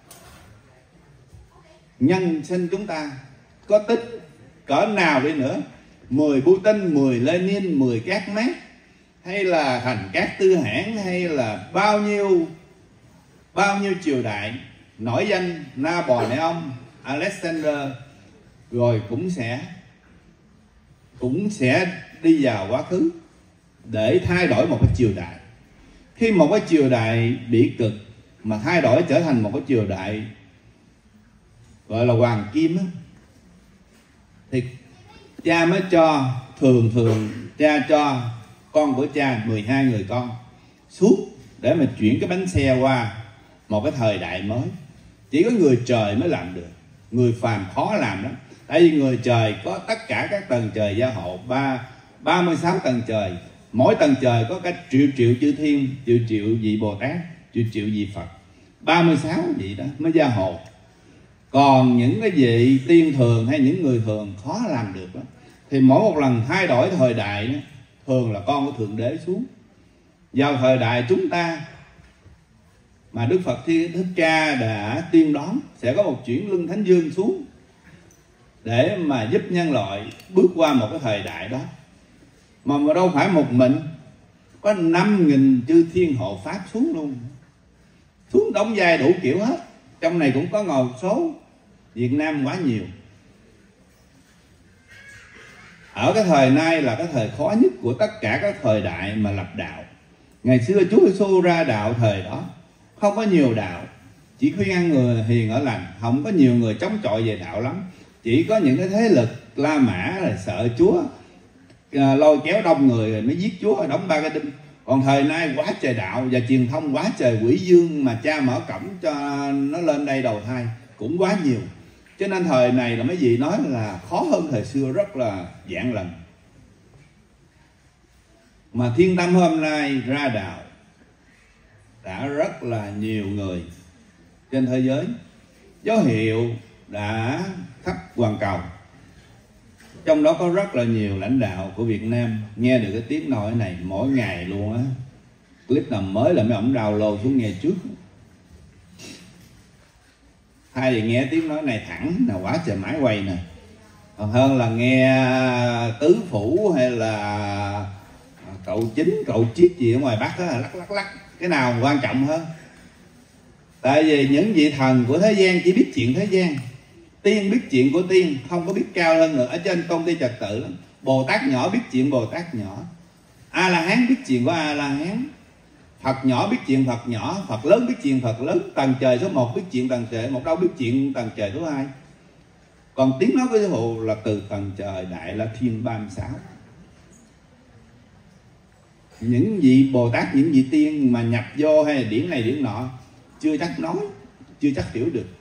nhân sinh chúng ta có tính cỡ nào đi nữa, mười Putin, mười Lenin, mười Các Mác, hay là Thành Cát Tư Hãn, hay là bao nhiêu bao nhiêu triều đại nổi danh, Napoleon, Alexander, rồi cũng sẽ cũng sẽ đi vào quá khứ để thay đổi một cái triều đại. Khi một cái triều đại bị cực mà thay đổi trở thành một cái triều đại gọi là hoàng kim á, thì cha mới cho, thường thường cha cho con của cha mười hai người con xuống để mà chuyển cái bánh xe qua một cái thời đại mới. Chỉ có người trời mới làm được, người phàm khó làm lắm. Tại vì người trời có tất cả các tầng trời gia hộ, ba ba mươi sáu tầng trời, mỗi tầng trời có cả triệu triệu chư thiên, triệu triệu vị Bồ Tát, triệu triệu vị Phật, ba mươi sáu vị đó mới gia hộ. Còn những cái vị tiên thường hay những người thường khó làm được đó. Thì mỗi một lần thay đổi thời đại đó, thường là con của Thượng Đế xuống. Vào thời đại chúng ta mà Đức Phật Thích Ca đã tiên đoán sẽ có một chuyển luân thánh dương xuống để mà giúp nhân loại bước qua một cái thời đại đó. Mà, mà đâu phải một mình, có năm nghìn chư thiên hộ pháp xuống luôn, xuống đóng vai đủ kiểu hết. Trong này cũng có ngồi số Việt Nam quá nhiều. Ở cái thời nay là cái thời khó nhất của tất cả các thời đại mà lập đạo. Ngày xưa Chúa Giêsu ra đạo thời đó không có nhiều đạo, chỉ khuyên ăn người hiền ở lành, không có nhiều người chống chọi về đạo lắm. Chỉ có những cái thế lực La Mã là sợ Chúa, à, lôi kéo đông người rồi mới giết Chúa, đóng ba cái đinh. Còn thời nay quá trời đạo và truyền thông quá trời quỷ dương, mà cha mở cổng cho nó lên đây đầu thai cũng quá nhiều. Cho nên thời này là mấy vị nói là khó hơn thời xưa rất là vạn lần. Mà Thiên Tâm hôm nay ra đạo đã rất là nhiều người trên thế giới, dấu hiệu đã khắp toàn cầu. Trong đó có rất là nhiều lãnh đạo của Việt Nam nghe được cái tiếng nói này mỗi ngày luôn á. Clip nào mới là mấy ổng download xuống nghe trước. Thay vì nghe tiếng nói này thẳng là quá trời máy quay nè, còn hơn là nghe tứ phủ hay là cậu chính cậu chiết gì ở ngoài Bắc đó, là lắc lắc lắc. Cái nào quan trọng hơn? Tại vì những vị thần của thế gian chỉ biết chuyện thế gian, Tiên biết chuyện của tiên, không có biết cao hơn nữa. Ở trên công ty trật tự lắm. Bồ Tát nhỏ biết chuyện Bồ Tát nhỏ, A La Hán biết chuyện của A La Hán, Phật nhỏ biết chuyện Phật nhỏ, Phật lớn biết chuyện Phật lớn. Tầng trời số một biết chuyện tầng trời một, đâu biết chuyện tầng trời số hai. Còn tiếng nói của Sư Phụ là từ tầng trời Đại La Thiên ba mươi sáu. Những vị Bồ Tát, những vị tiên mà nhập vô hay là điển này điển nọ chưa chắc nói, chưa chắc hiểu được.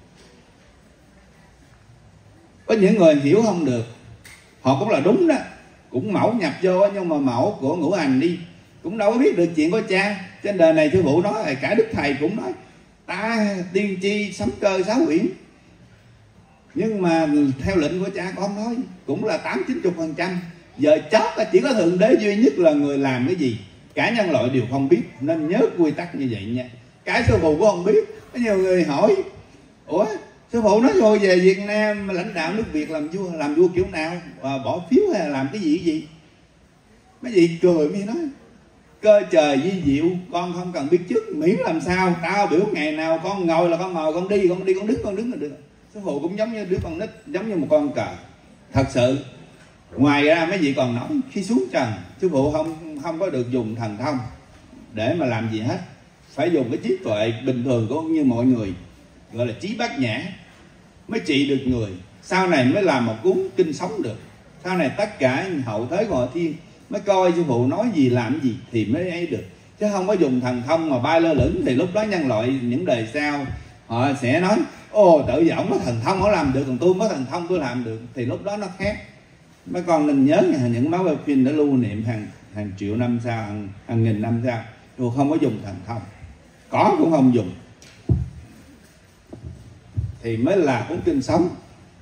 Có những người hiểu không được, họ cũng là đúng đó, cũng mẫu nhập vô, nhưng mà mẫu của ngũ hành đi cũng đâu có biết được chuyện của cha. Trên đời này Sư Phụ nói, cả Đức Thầy cũng nói ta tiên tri sấm cơ sáu quyển, nhưng mà theo lệnh của cha con nói cũng là tám chín chục phần trăm. Giờ chót là chỉ có Thượng Đế duy nhất là người làm cái gì, cả nhân loại đều không biết, nên nhớ quy tắc như vậy nha. Cái Sư Phụ cũng không biết. Có nhiều người hỏi, ủa Sư Phụ nói rồi về Việt Nam lãnh đạo nước Việt làm vua, làm vua kiểu nào, à, bỏ phiếu hay là làm cái gì cái gì? Mấy vị cười mới nói, cơ trời vi diệu, con không cần biết trước, miễn làm sao tao biểu ngày nào con ngồi là con ngồi, con đi con đi, con đứng con đứng là được. Sư Phụ cũng giống như đứa con nít, giống như một con cờ. Thật sự ngoài ra mấy vị còn nói, khi xuống trần Sư Phụ không không có được dùng thần thông để mà làm gì hết, phải dùng cái trí tuệ bình thường cũng như mọi người, gọi là trí bát nhã mới trị được người. Sau này mới làm một cuốn kinh sống được. Sau này tất cả hậu thế của họ Thiên mới coi Sư Phụ nói gì làm gì thì mới ấy được, chứ không có dùng thần thông mà bay lơ lửng. Thì lúc đó nhân loại những đời sau họ sẽ nói, ồ tự giờ ông có thần thông họ làm được, còn tôi có thần thông tôi làm được. Thì lúc đó nó khác. Mấy con nên nhớ những máu phim đã lưu niệm hàng hàng triệu năm sau, hàng, hàng nghìn năm sau, tôi không có dùng thần thông, có cũng không dùng, thì mới là cuốn kinh sống.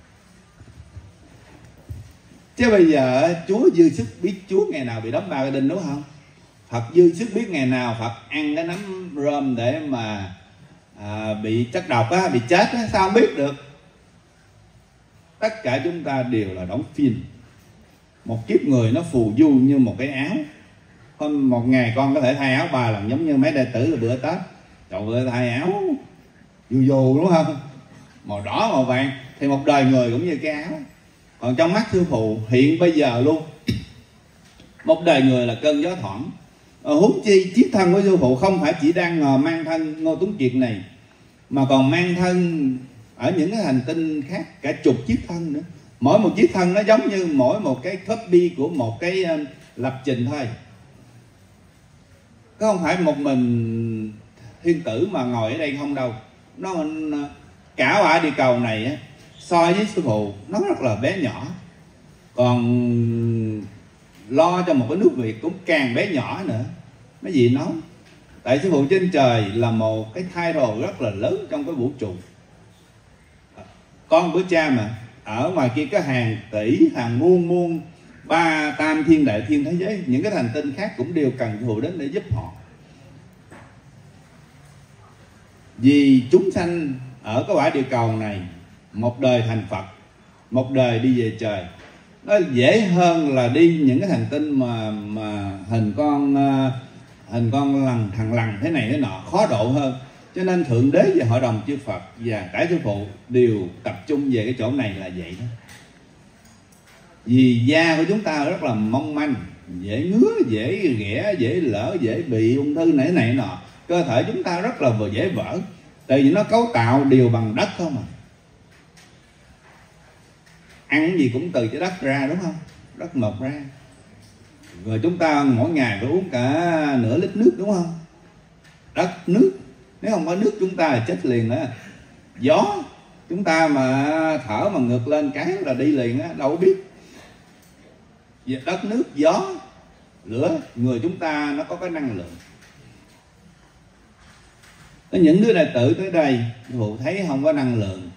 Chứ bây giờ Chúa dư sức biết Chúa ngày nào bị đóng ba cái đinh, đúng không? Phật dư sức biết ngày nào Phật ăn cái nấm rơm để mà à, bị chất độc á, bị chết á, sao không biết được? Tất cả chúng ta đều là đóng phim. Một kiếp người nó phù du như một cái áo. Hôm một ngày con có thể thay áo ba lần, giống như mấy đệ tử là bữa Tết, trời ơi thay áo dù dù đúng không, màu đỏ màu vàng. Thì một đời người cũng như cái áo. Còn trong mắt Sư Phụ hiện bây giờ luôn, một đời người là cơn gió thoảng. Huống chi chiếc thân của Sư Phụ không phải chỉ đang ngồi mang thân Ngô Tuấn Kiệt này, mà còn mang thân ở những cái hành tinh khác cả chục chiếc thân nữa. Mỗi một chiếc thân nó giống như mỗi một cái copy của một cái lập trình thôi. Có không phải một mình thiên tử mà ngồi ở đây không đâu. Nó cả quả địa cầu này á, so với Sư Phụ nó rất là bé nhỏ. Còn lo cho một cái nước Việt cũng càng bé nhỏ nữa. Mấy gì nói, tại Sư Phụ trên trời là một cái title rất là lớn trong cái vũ trụ. Con của cha mà, ở ngoài kia có hàng tỷ, hàng muôn muôn ba tam thiên đại thiên thế giới, những cái hành tinh khác cũng đều cần Sư Phụ đến để giúp họ. Vì chúng sanh ở cái quả địa cầu này, một đời thành Phật, một đời đi về trời, nó dễ hơn là đi những cái hành tinh mà mà hình con hình con lằn thằng lằn thế này thế nọ, khó độ hơn. Cho nên Thượng Đế và Hội đồng chư Phật và cả Sư Phụ đều tập trung về cái chỗ này là vậy đó. Vì da của chúng ta rất là mong manh, dễ ngứa, dễ ghẻ, dễ lỡ, dễ bị ung thư này này nọ. Cơ thể chúng ta rất là vừa dễ vỡ, tại vì nó cấu tạo đều bằng đất không à. Ăn cái gì cũng từ cái đất ra, đúng không? Đất mọc ra. Rồi chúng ta mỗi ngày phải uống cả nửa lít nước, đúng không? Đất, nước. Nếu không có nước chúng ta là chết liền đó. Gió, chúng ta mà thở mà ngược lên cái là đi liền á, đâu có biết. Đất, nước, gió, lửa, người chúng ta nó có cái năng lượng. Có những đứa đệ tử tới đây Phụ thấy không có năng lượng,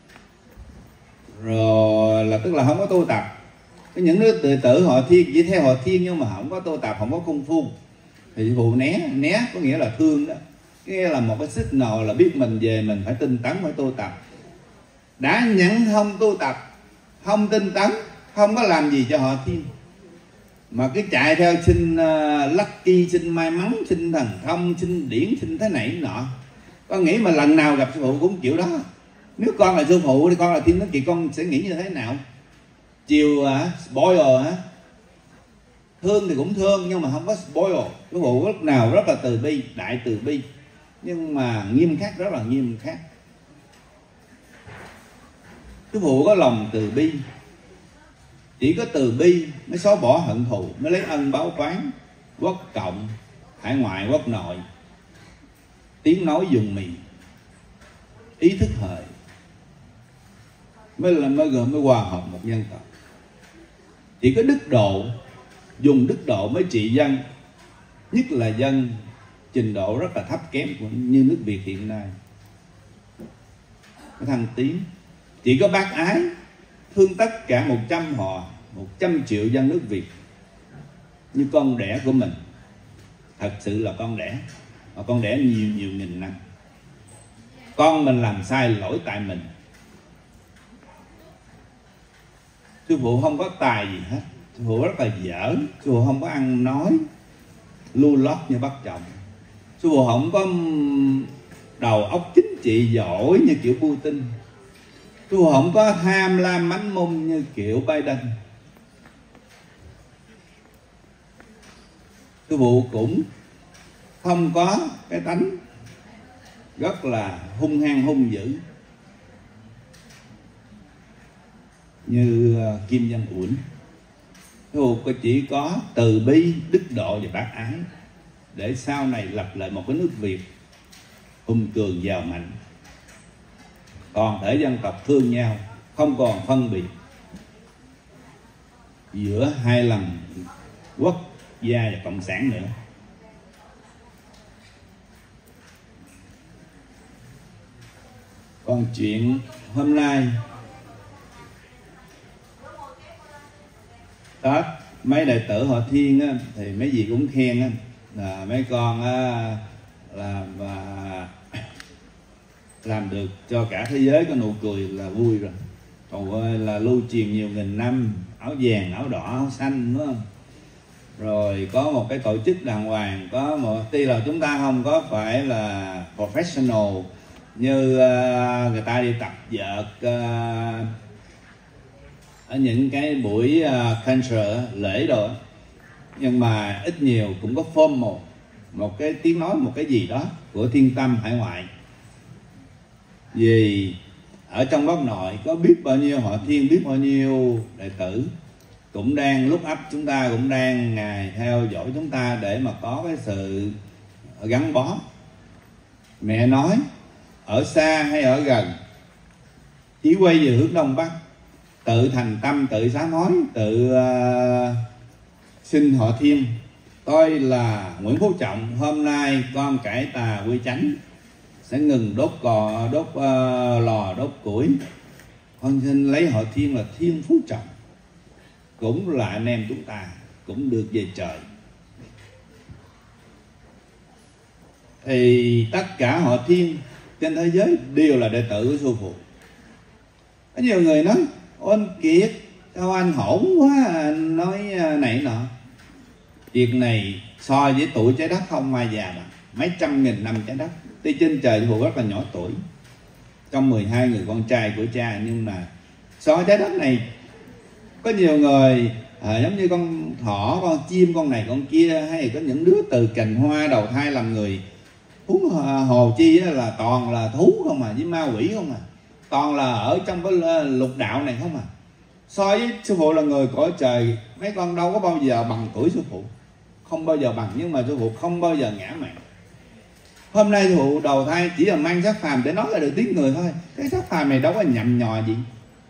rồi là tức là không có tu tập. Có những đứa đệ tử họ Thiên chỉ theo họ Thiên nhưng mà không có tu tập, không có công phu, thì Phụ né. Né có nghĩa là thương đó, nghĩa là một cái signal là biết mình về mình phải tinh tấn, phải tu tập. Đã nhận không tu tập, không tinh tấn, không có làm gì cho họ Thiên, mà cứ chạy theo xin uh, lucky, xin may mắn, xin thần thông, xin điển, xin thế này nọ. Con nghĩ mà lần nào gặp Sư Phụ cũng kiểu đó. Nếu con là sư phụ thì con là Thiên Đức Kiệt, con sẽ nghĩ như thế nào? Chiều hả? Spoil hả? Thương thì cũng thương nhưng mà không có spoil. Sư phụ lúc nào rất là từ bi, đại từ bi, nhưng mà nghiêm khắc, rất là nghiêm khắc. Sư phụ có lòng từ bi, chỉ có từ bi mới xóa bỏ hận thù, mới lấy ân báo toán. Quốc cộng, hải ngoại, quốc nội, tiếng nói dùng miền, ý thức hời, mới là mới gồm mới hòa hợp một dân tộc. Chỉ có đức độ, dùng đức độ mới trị dân, nhất là dân trình độ rất là thấp kém như nước Việt hiện nay. Cái thăng tiến, chỉ có bác ái, thương tất cả một trăm họ, một trăm triệu dân nước Việt như con đẻ của mình. Thật sự là con đẻ, mà con đẻ nhiều nhiều nghìn năm. Con mình làm sai lỗi tại mình. Sư phụ không có tài gì hết, sư phụ rất là dở. Sư phụ không có ăn nói lưu lót như bác chồng. Sư phụ không có đầu óc chính trị giỏi như kiểu Putin. Sư phụ không có tham lam mánh mung như kiểu Biden. Sư phụ cũng không có cái tánh rất là hung hăng hung dữ như Kim Jong Un. Sư phụ chỉ có từ bi, đức độ và bác ái để sau này lập lại một cái nước Việt hùng cường giàu mạnh, toàn thể dân tộc thương nhau, không còn phân biệt giữa hai lần quốc gia và cộng sản nữa. Còn chuyện hôm nay Tết mấy đệ tử họ Thiên á, thì mấy gì cũng khen á, là mấy con á, làm và làm được cho cả thế giới có nụ cười là vui rồi. Trời ơi, là lưu truyền nhiều nghìn năm, áo vàng, áo đỏ, áo xanh, đúng không? Rồi có một cái tổ chức đàng hoàng, có một tuy là chúng ta không có phải là professional như uh, người ta đi tập vợt uh, ở những cái buổi uh, concert lễ rồi, nhưng mà ít nhiều cũng có formal, một cái tiếng nói, một cái gì đó của Thiên Tâm hải ngoại. Vì ở trong quốc nội có biết bao nhiêu họ Thiên, biết bao nhiêu đệ tử cũng đang lúc ấp, chúng ta cũng đang ngày theo dõi chúng ta để mà có cái sự gắn bó. Mẹ nói ở xa hay ở gần chỉ quay về hướng Đông Bắc, tự thành tâm, tự sám hối, tự uh, xin họ Thiên. Tôi là Nguyễn Phú Trọng, hôm nay con cải tà quy chánh, sẽ ngừng đốt cò, đốt uh, lò, đốt củi. Con xin lấy họ Thiên là Thiên Phú Trọng, cũng là anh em chúng ta, cũng được về trời. Thì tất cả họ Thiên trên thế giới đều là đệ tử của sư phụ. Có nhiều người nói Ôn Kiệt sao anh hỗn quá, anh nói này nọ. Việc này so với tuổi trái đất không ai già mà, mấy trăm nghìn năm trái đất. Tuy trên trời sư phụ rất là nhỏ tuổi, trong mười hai người con trai của cha, nhưng mà so với trái đất này có nhiều người à, giống như con thỏ, con chim, con này con kia, hay có những đứa từ cành hoa đầu thai làm người. Huống hồ chi là toàn là thú không à, với ma quỷ không à, toàn là ở trong cái lục đạo này không à. So với sư phụ là người cõi trời, mấy con đâu có bao giờ bằng tuổi sư phụ, không bao giờ bằng, nhưng mà sư phụ không bao giờ ngã mạn. Hôm nay sư phụ đầu thai chỉ là mang xác phàm để nói là được tiếng người thôi, cái xác phàm này đâu có nhậm nhò gì.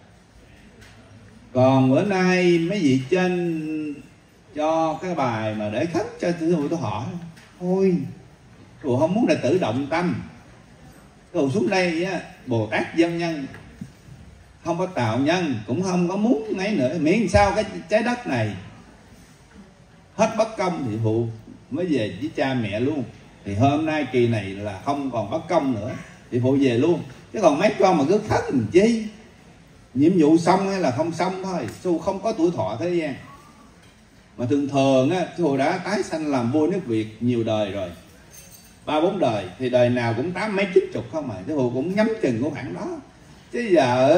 Còn bữa nay mấy vị trên cho cái bài mà để khấn cho sư phụ tôi hỏi thôi, sư phụ không muốn đệ tử động tâm. Sư phụ xuống đây á, Bồ Tát dân nhân, không có tạo nhân, cũng không có muốn ấy nữa, miễn sao cái trái đất này hết bất công thì phụ mới về với cha mẹ luôn. Thì hôm nay kỳ này là không còn bất công nữa thì phụ về luôn. Chứ còn mấy con mà cứ khấn làm chi, nhiệm vụ xong hay là không xong thôi. Sư không có tuổi thọ thế gian. Mà thường thường á, sư phụ đã tái sanh làm vua nước Việt nhiều đời rồi, ba bốn đời, thì đời nào cũng tám mấy chín chục không mà. Sư phụ cũng nhắm chừng của khoảng đó. Chứ giờ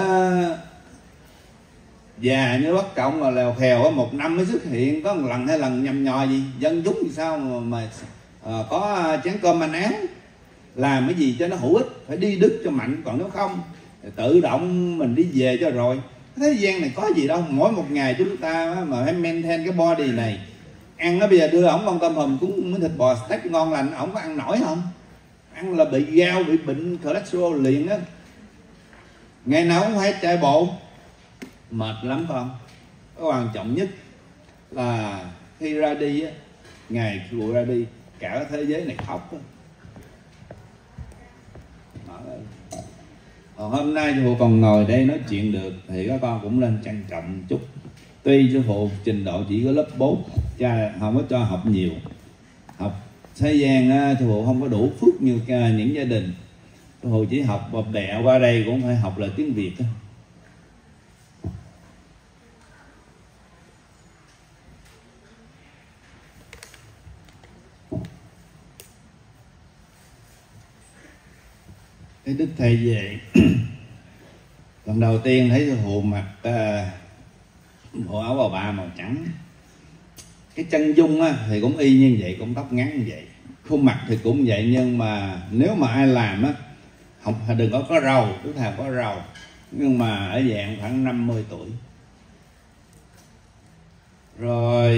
già như bất cộng mà lèo khèo một năm mới xuất hiện có một lần hai lần nhầm nhò gì, dân chúng thì sao mà, mà à, có chén cơm manh áo, làm cái gì cho nó hữu ích, phải đi đức cho mạnh, còn nếu không tự động mình đi về cho rồi. Thế gian này có gì đâu, mỗi một ngày chúng ta mà phải maintain cái body này. Ăn nó bây giờ đưa ổng con tôm hùm cũng miếng thịt bò steak ngon lành, ổng có ăn nổi không? Ăn là bị gao, bị bệnh cholesterol liền á. Ngày nào cũng phải chạy bộ, mệt lắm con. Cái quan trọng nhất là khi ra đi á, ngày khi ra đi cả cái thế giới này khóc á. Còn hôm nay sư phụ còn ngồi đây nói chuyện được thì các con cũng nên trân trọng chút. Tuy sư phụ trình độ chỉ có lớp bốn, cha không có cho học nhiều. Học thế gian á, sư phụ không có đủ phước như những gia đình. Sư phụ chỉ học bập bẹ qua đây cũng phải học là tiếng Việt á. Cái đức thầy về lần đầu tiên thấy sư phụ mặc uh, bộ áo bà ba màu trắng, cái chân dung á, thì cũng y như vậy, cũng tóc ngắn như vậy, khuôn mặt thì cũng vậy. Nhưng mà nếu mà ai làm á, không đừng có có râu, đức thầy có râu, nhưng mà ở dạng khoảng năm mươi tuổi rồi.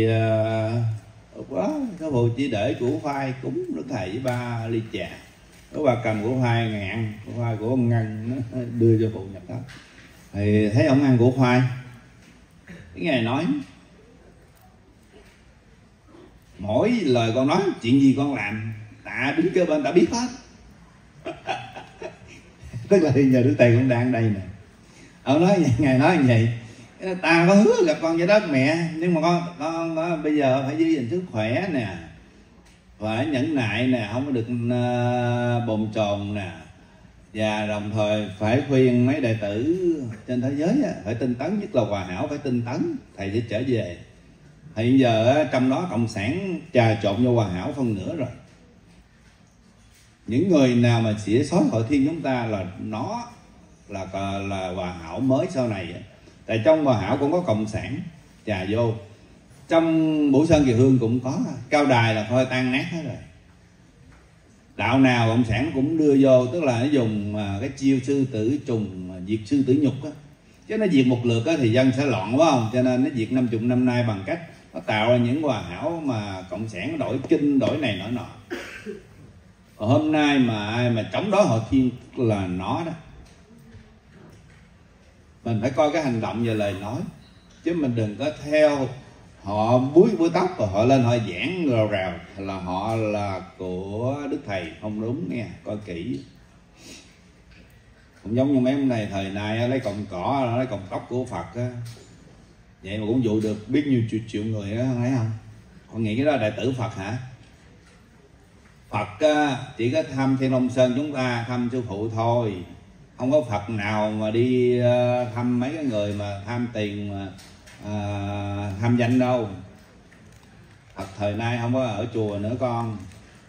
Quá uh, sư phụ chỉ để củ khoai cúng đức thầy với ba ly trà. Có bà cầm củ khoai ngạn, củ khoai của ông Ngân nó đưa cho phụ nhập thất. Thì thấy ông ăn củ khoai, cái ngày nói mỗi lời con nói chuyện gì con làm tạ đứng kế bên ta biết hết. Tức là giờ Đức Thầy cũng đang đây nè. Ông nói vậy, ngày nói như vậy, ta có hứa gặp con với đất mẹ, nhưng mà con, con, con bây giờ phải giữ gìn sức khỏe nè, phải nhẫn nại nè, không có được uh, bồn chồn nè, và đồng thời phải khuyên mấy đệ tử trên thế giới á, phải tinh tấn, nhất là Hòa Hảo phải tinh tấn, thầy sẽ trở về. Hiện giờ trong đó cộng sản trà trộn vô Hòa Hảo phân nửa rồi. Những người nào mà xỉa xói hội thiên chúng ta là nó là là Hòa Hảo mới sau này. Tại trong Hòa Hảo cũng có cộng sản trà vô, trong Bửu Sơn Kỳ Hương cũng có, Cao Đài là thôi tan nát hết rồi. Đạo nào cộng sản cũng đưa vô, tức là nó dùng cái chiêu sư tử trùng diệt sư tử nhục á, chứ nó diệt một lượt á thì dân sẽ loạn, phải không? Cho nên nó diệt năm chục năm nay bằng cách nó tạo ra những Hòa Hảo mà cộng sản đổi kinh, đổi này đổi nọ. Còn hôm nay mà ai mà chống đối hội thiên là nó đó. Mình phải coi cái hành động và lời nói, chứ mình đừng có theo họ búi búi tóc rồi họ lên họ giảng rào rào là họ là của Đức Thầy, không đúng nghe, coi kỹ. Cũng giống như mấy hôm này thời nay lấy cọng cỏ, lấy cọng tóc của Phật á, vậy mà cũng dụ được biết nhiêu triệu, triệu người đó, thấy không? Con nghĩ cái đó là đệ tử Phật hả? Phật á, chỉ có thăm Thiên Long Sơn chúng ta, thăm sư phụ thôi, không có Phật nào mà đi thăm mấy cái người mà tham tiền mà à, tham danh đâu. Phật thời nay không có ở chùa nữa con.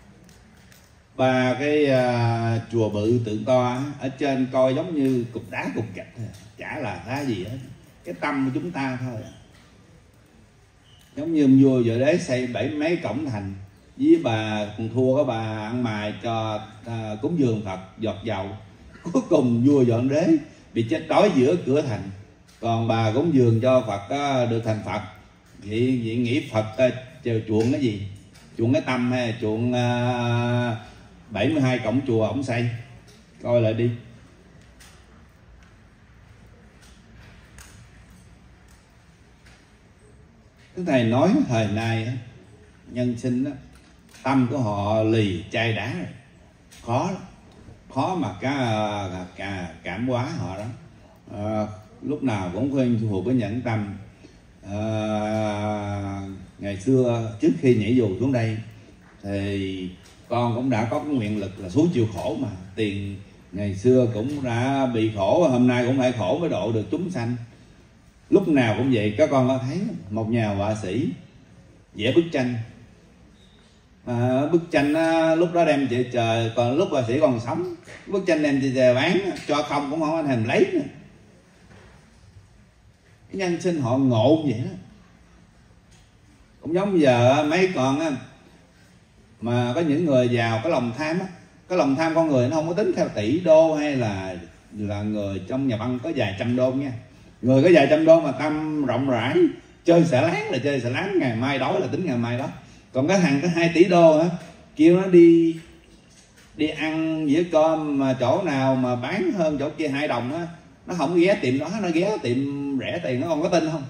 Ba cái à, chùa bự tượng to ở trên coi giống như cục đá cục gạch, chả là cái gì hết, cái tâm của chúng ta thôi. Giống như vua Vợ Đế xây bảy mấy cổng thành, với bà còn thua có bà ăn mài cho à, cúng dường Phật giọt dầu, cuối cùng vua Vợ Đế bị chết đói giữa cửa thành, còn bà cúng dường cho Phật á, được thành Phật. Vậy, vậy nghĩ Phật á, chuộng cái gì? Chuộng cái tâm hay chuộng à, bảy mươi hai cổng chùa ổng xây? Coi lại đi. Cái thầy nói thời nay á, nhân sinh á, tâm của họ lì chai đá rồi, khó lắm. Khó mà cả, cả cảm hóa họ đó. À, lúc nào cũng khuyên sư phụ có nhẫn tâm. À, ngày xưa trước khi nhảy dù xuống đây thì con cũng đã có cái nguyện lực là xuống chịu khổ, mà tiền ngày xưa cũng đã bị khổ, hôm nay cũng phải khổ mới độ được chúng sanh. Lúc nào cũng vậy. Các con có thấy một nhà họa sĩ vẽ bức tranh à, bức tranh á, lúc đó đem về trời, còn lúc bà sĩ còn sống bức tranh đem về trời bán cho không cũng không có thèm lấy nữa. Cái nhân sinh họ ngộ vậy đó. Cũng giống giờ mấy con á, mà có những người giàu có lòng tham á, cái lòng tham con người nó không có tính theo tỷ đô hay là là người trong nhà băng có vài trăm đô nha. Người có vài trăm đô mà tâm rộng rãi, chơi xả láng là chơi xả láng, ngày mai đói là tính ngày mai đó. Còn cái thằng có hai tỷ đô á, kêu nó đi đi ăn dĩa cơm mà chỗ nào mà bán hơn chỗ kia hai đồng á, nó không ghé tiệm đó, nó ghé tiệm rẻ tiền, nó còn có tin không?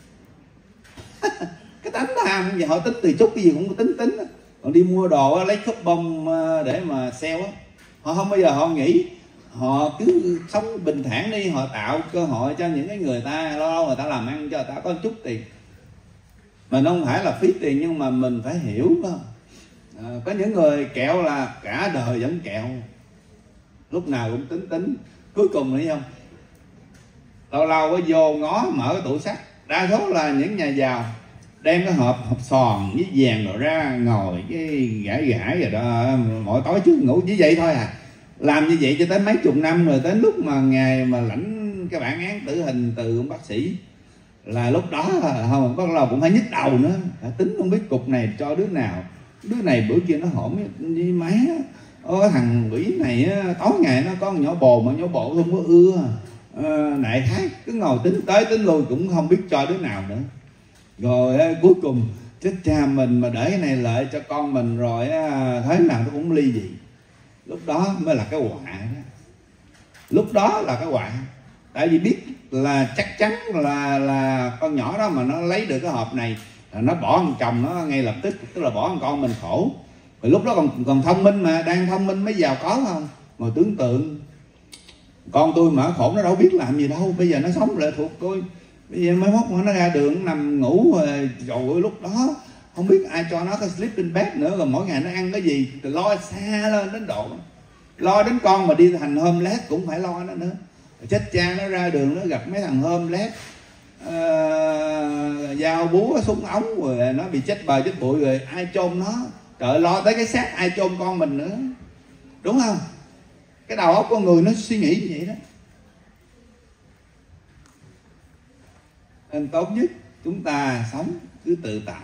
Cái tánh tham vậy, họ tính từ chút cái gì cũng có tính tính. Còn đi mua đồ á, lấy cúp bông để mà sale á, họ không bao giờ họ nghĩ, họ cứ sống bình thản đi, họ tạo cơ hội cho những cái người ta, lâu lâu người ta làm ăn cho người ta có chút tiền. Mình không phải là phí tiền, nhưng mà mình phải hiểu không? À, có những người kẹo là cả đời vẫn kẹo, lúc nào cũng tính tính, cuối cùng thấy không, lâu lâu có vô ngó mở cái tủ sắt, đa số là những nhà giàu đem cái hộp hộp sòn với vàng rồi ra ngồi cái gãi gãi rồi đó, mỗi tối trước ngủ chỉ vậy thôi à. Làm như vậy cho tới mấy chục năm rồi, tới lúc mà ngày mà lãnh cái bản án tử hình từ ông bác sĩ là lúc đó không có lâu cũng phải nhức đầu nữa, phải tính không biết cục này cho đứa nào, đứa này bữa kia nó hổm với má, ô thằng quỷ này tối ngày nó có nhỏ bồ mà nhỏ bộ không có ưa, à, đại khái cứ ngồi tính tới tính lui cũng không biết cho đứa nào nữa. Rồi cuối cùng chết cha mình mà để cái này lại cho con mình rồi thế nào nó cũng ly dị. Lúc đó mới là cái họa đó. Lúc đó là cái họa. Tại vì biết là chắc chắn là là con nhỏ đó mà nó lấy được cái hộp này là nó bỏ thằng chồng nó ngay lập tức, tức là bỏ thằng con mình khổ. Rồi lúc đó còn còn thông minh mà, đang thông minh mới giàu có không? Ngồi tưởng tượng con tôi mà khổ nó đâu biết làm gì đâu, bây giờ nó sống lệ thuộc tôi. Bây giờ mấy mốt mà nó ra đường nằm ngủ rồi, trời ơi, lúc đó không biết ai cho nó cái sleeping bag nữa, rồi mỗi ngày nó ăn cái gì lo xa lên đến độ lo đến con mà đi thành homeless cũng phải lo nó nữa. Chết cha nó ra đường nó gặp mấy thằng homeless uh, dao búa súng ống rồi nó bị chết bờ chết bụi rồi ai chôn nó, trời, lo tới cái xác ai chôn con mình nữa, đúng không? Cái đầu óc con người nó suy nghĩ như vậy đó. Nên tốt nhất chúng ta sống cứ tự tại.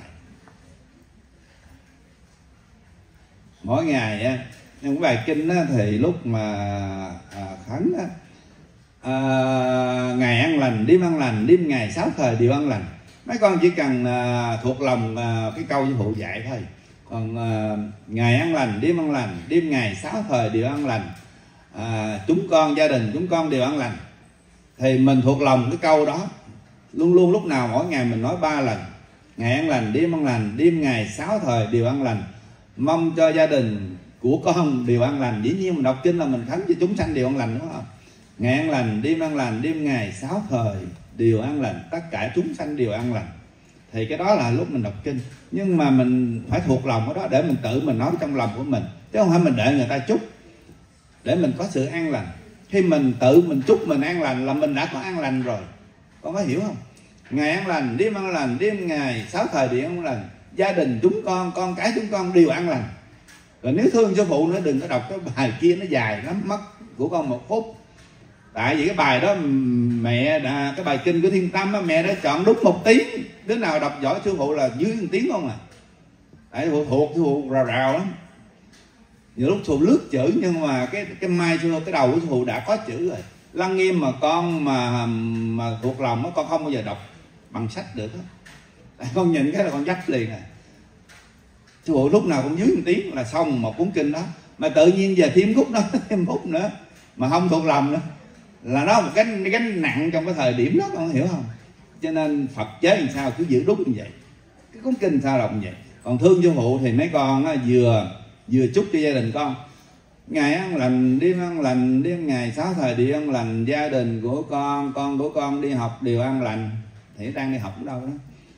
Mỗi ngày á, trong cái bài kinh á, thì lúc mà à, khấn á, à, ngày ăn lành, đêm ăn lành, đêm ngày sáu thời đều ăn lành. Mấy con chỉ cần à, thuộc lòng à, cái câu sư phụ dạy thôi. Còn à, ngày ăn lành, đêm ăn lành, đêm ngày sáu thời đều ăn lành, à, chúng con gia đình chúng con đều ăn lành, thì mình thuộc lòng cái câu đó. Luôn luôn lúc nào mỗi ngày mình nói ba lần: ngày ăn lành, đêm ăn lành, đêm ngày sáu thời đều ăn lành, mong cho gia đình của con đều ăn lành. Dĩ nhiên mình đọc kinh là mình khấn cho chúng sanh đều ăn lành, đúng không? Ngày ăn lành, đêm ăn lành, đêm ngày sáu thời đều ăn lành, tất cả chúng sanh đều ăn lành. Thì cái đó là lúc mình đọc kinh. Nhưng mà mình phải thuộc lòng cái đó để mình tự mình nói trong lòng của mình, chứ không phải mình đợi người ta chúc để mình có sự an lành. Khi mình tự mình chúc mình an lành là mình đã có an lành rồi. Con có hiểu không? Ngày ăn lành, đêm ăn lành, đêm ngày sáu thời đều ăn lành, gia đình chúng con, con cái chúng con đều ăn lành. Rồi nếu thương sư phụ nữa đừng có đọc cái bài kia, nó dài lắm, mất của con một phút. Tại vì cái bài đó mẹ đã, cái bài kinh của Thiên Tâm đó, mẹ đã chọn đúng một tiếng. Đứa nào đọc giỏi sư phụ là dưới một tiếng không à. Tại sư phụ thuộc, sư phụ rào rào lắm. Nhiều lúc sư phụ lướt chữ, nhưng mà cái cái mai sư cái đầu của sư phụ đã có chữ rồi. Lăng Nghiêm mà con mà mà thuộc lòng đó, con không bao giờ đọc bằng sách được đó. Tại con nhìn cái là con dắt liền à. Sư phụ lúc nào cũng dưới một tiếng là xong một cuốn kinh đó. Mà tự nhiên giờ thêm khúc đó, thêm phút nữa mà không thuộc lòng nữa là nó một cái gánh nặng trong cái thời điểm đó, con hiểu không? Cho nên Phật chế làm sao cứ giữ đúng như vậy, cái cuốn kinh sao đọc như vậy. Còn thương sư phụ thì mấy con á, vừa vừa chúc cho gia đình con ngày ăn lành, đêm ăn lành, đêm ngày sáu thời đều ăn lành, gia đình của con, con của con đi học đều ăn lành. Thì đang đi học ở đâu đó.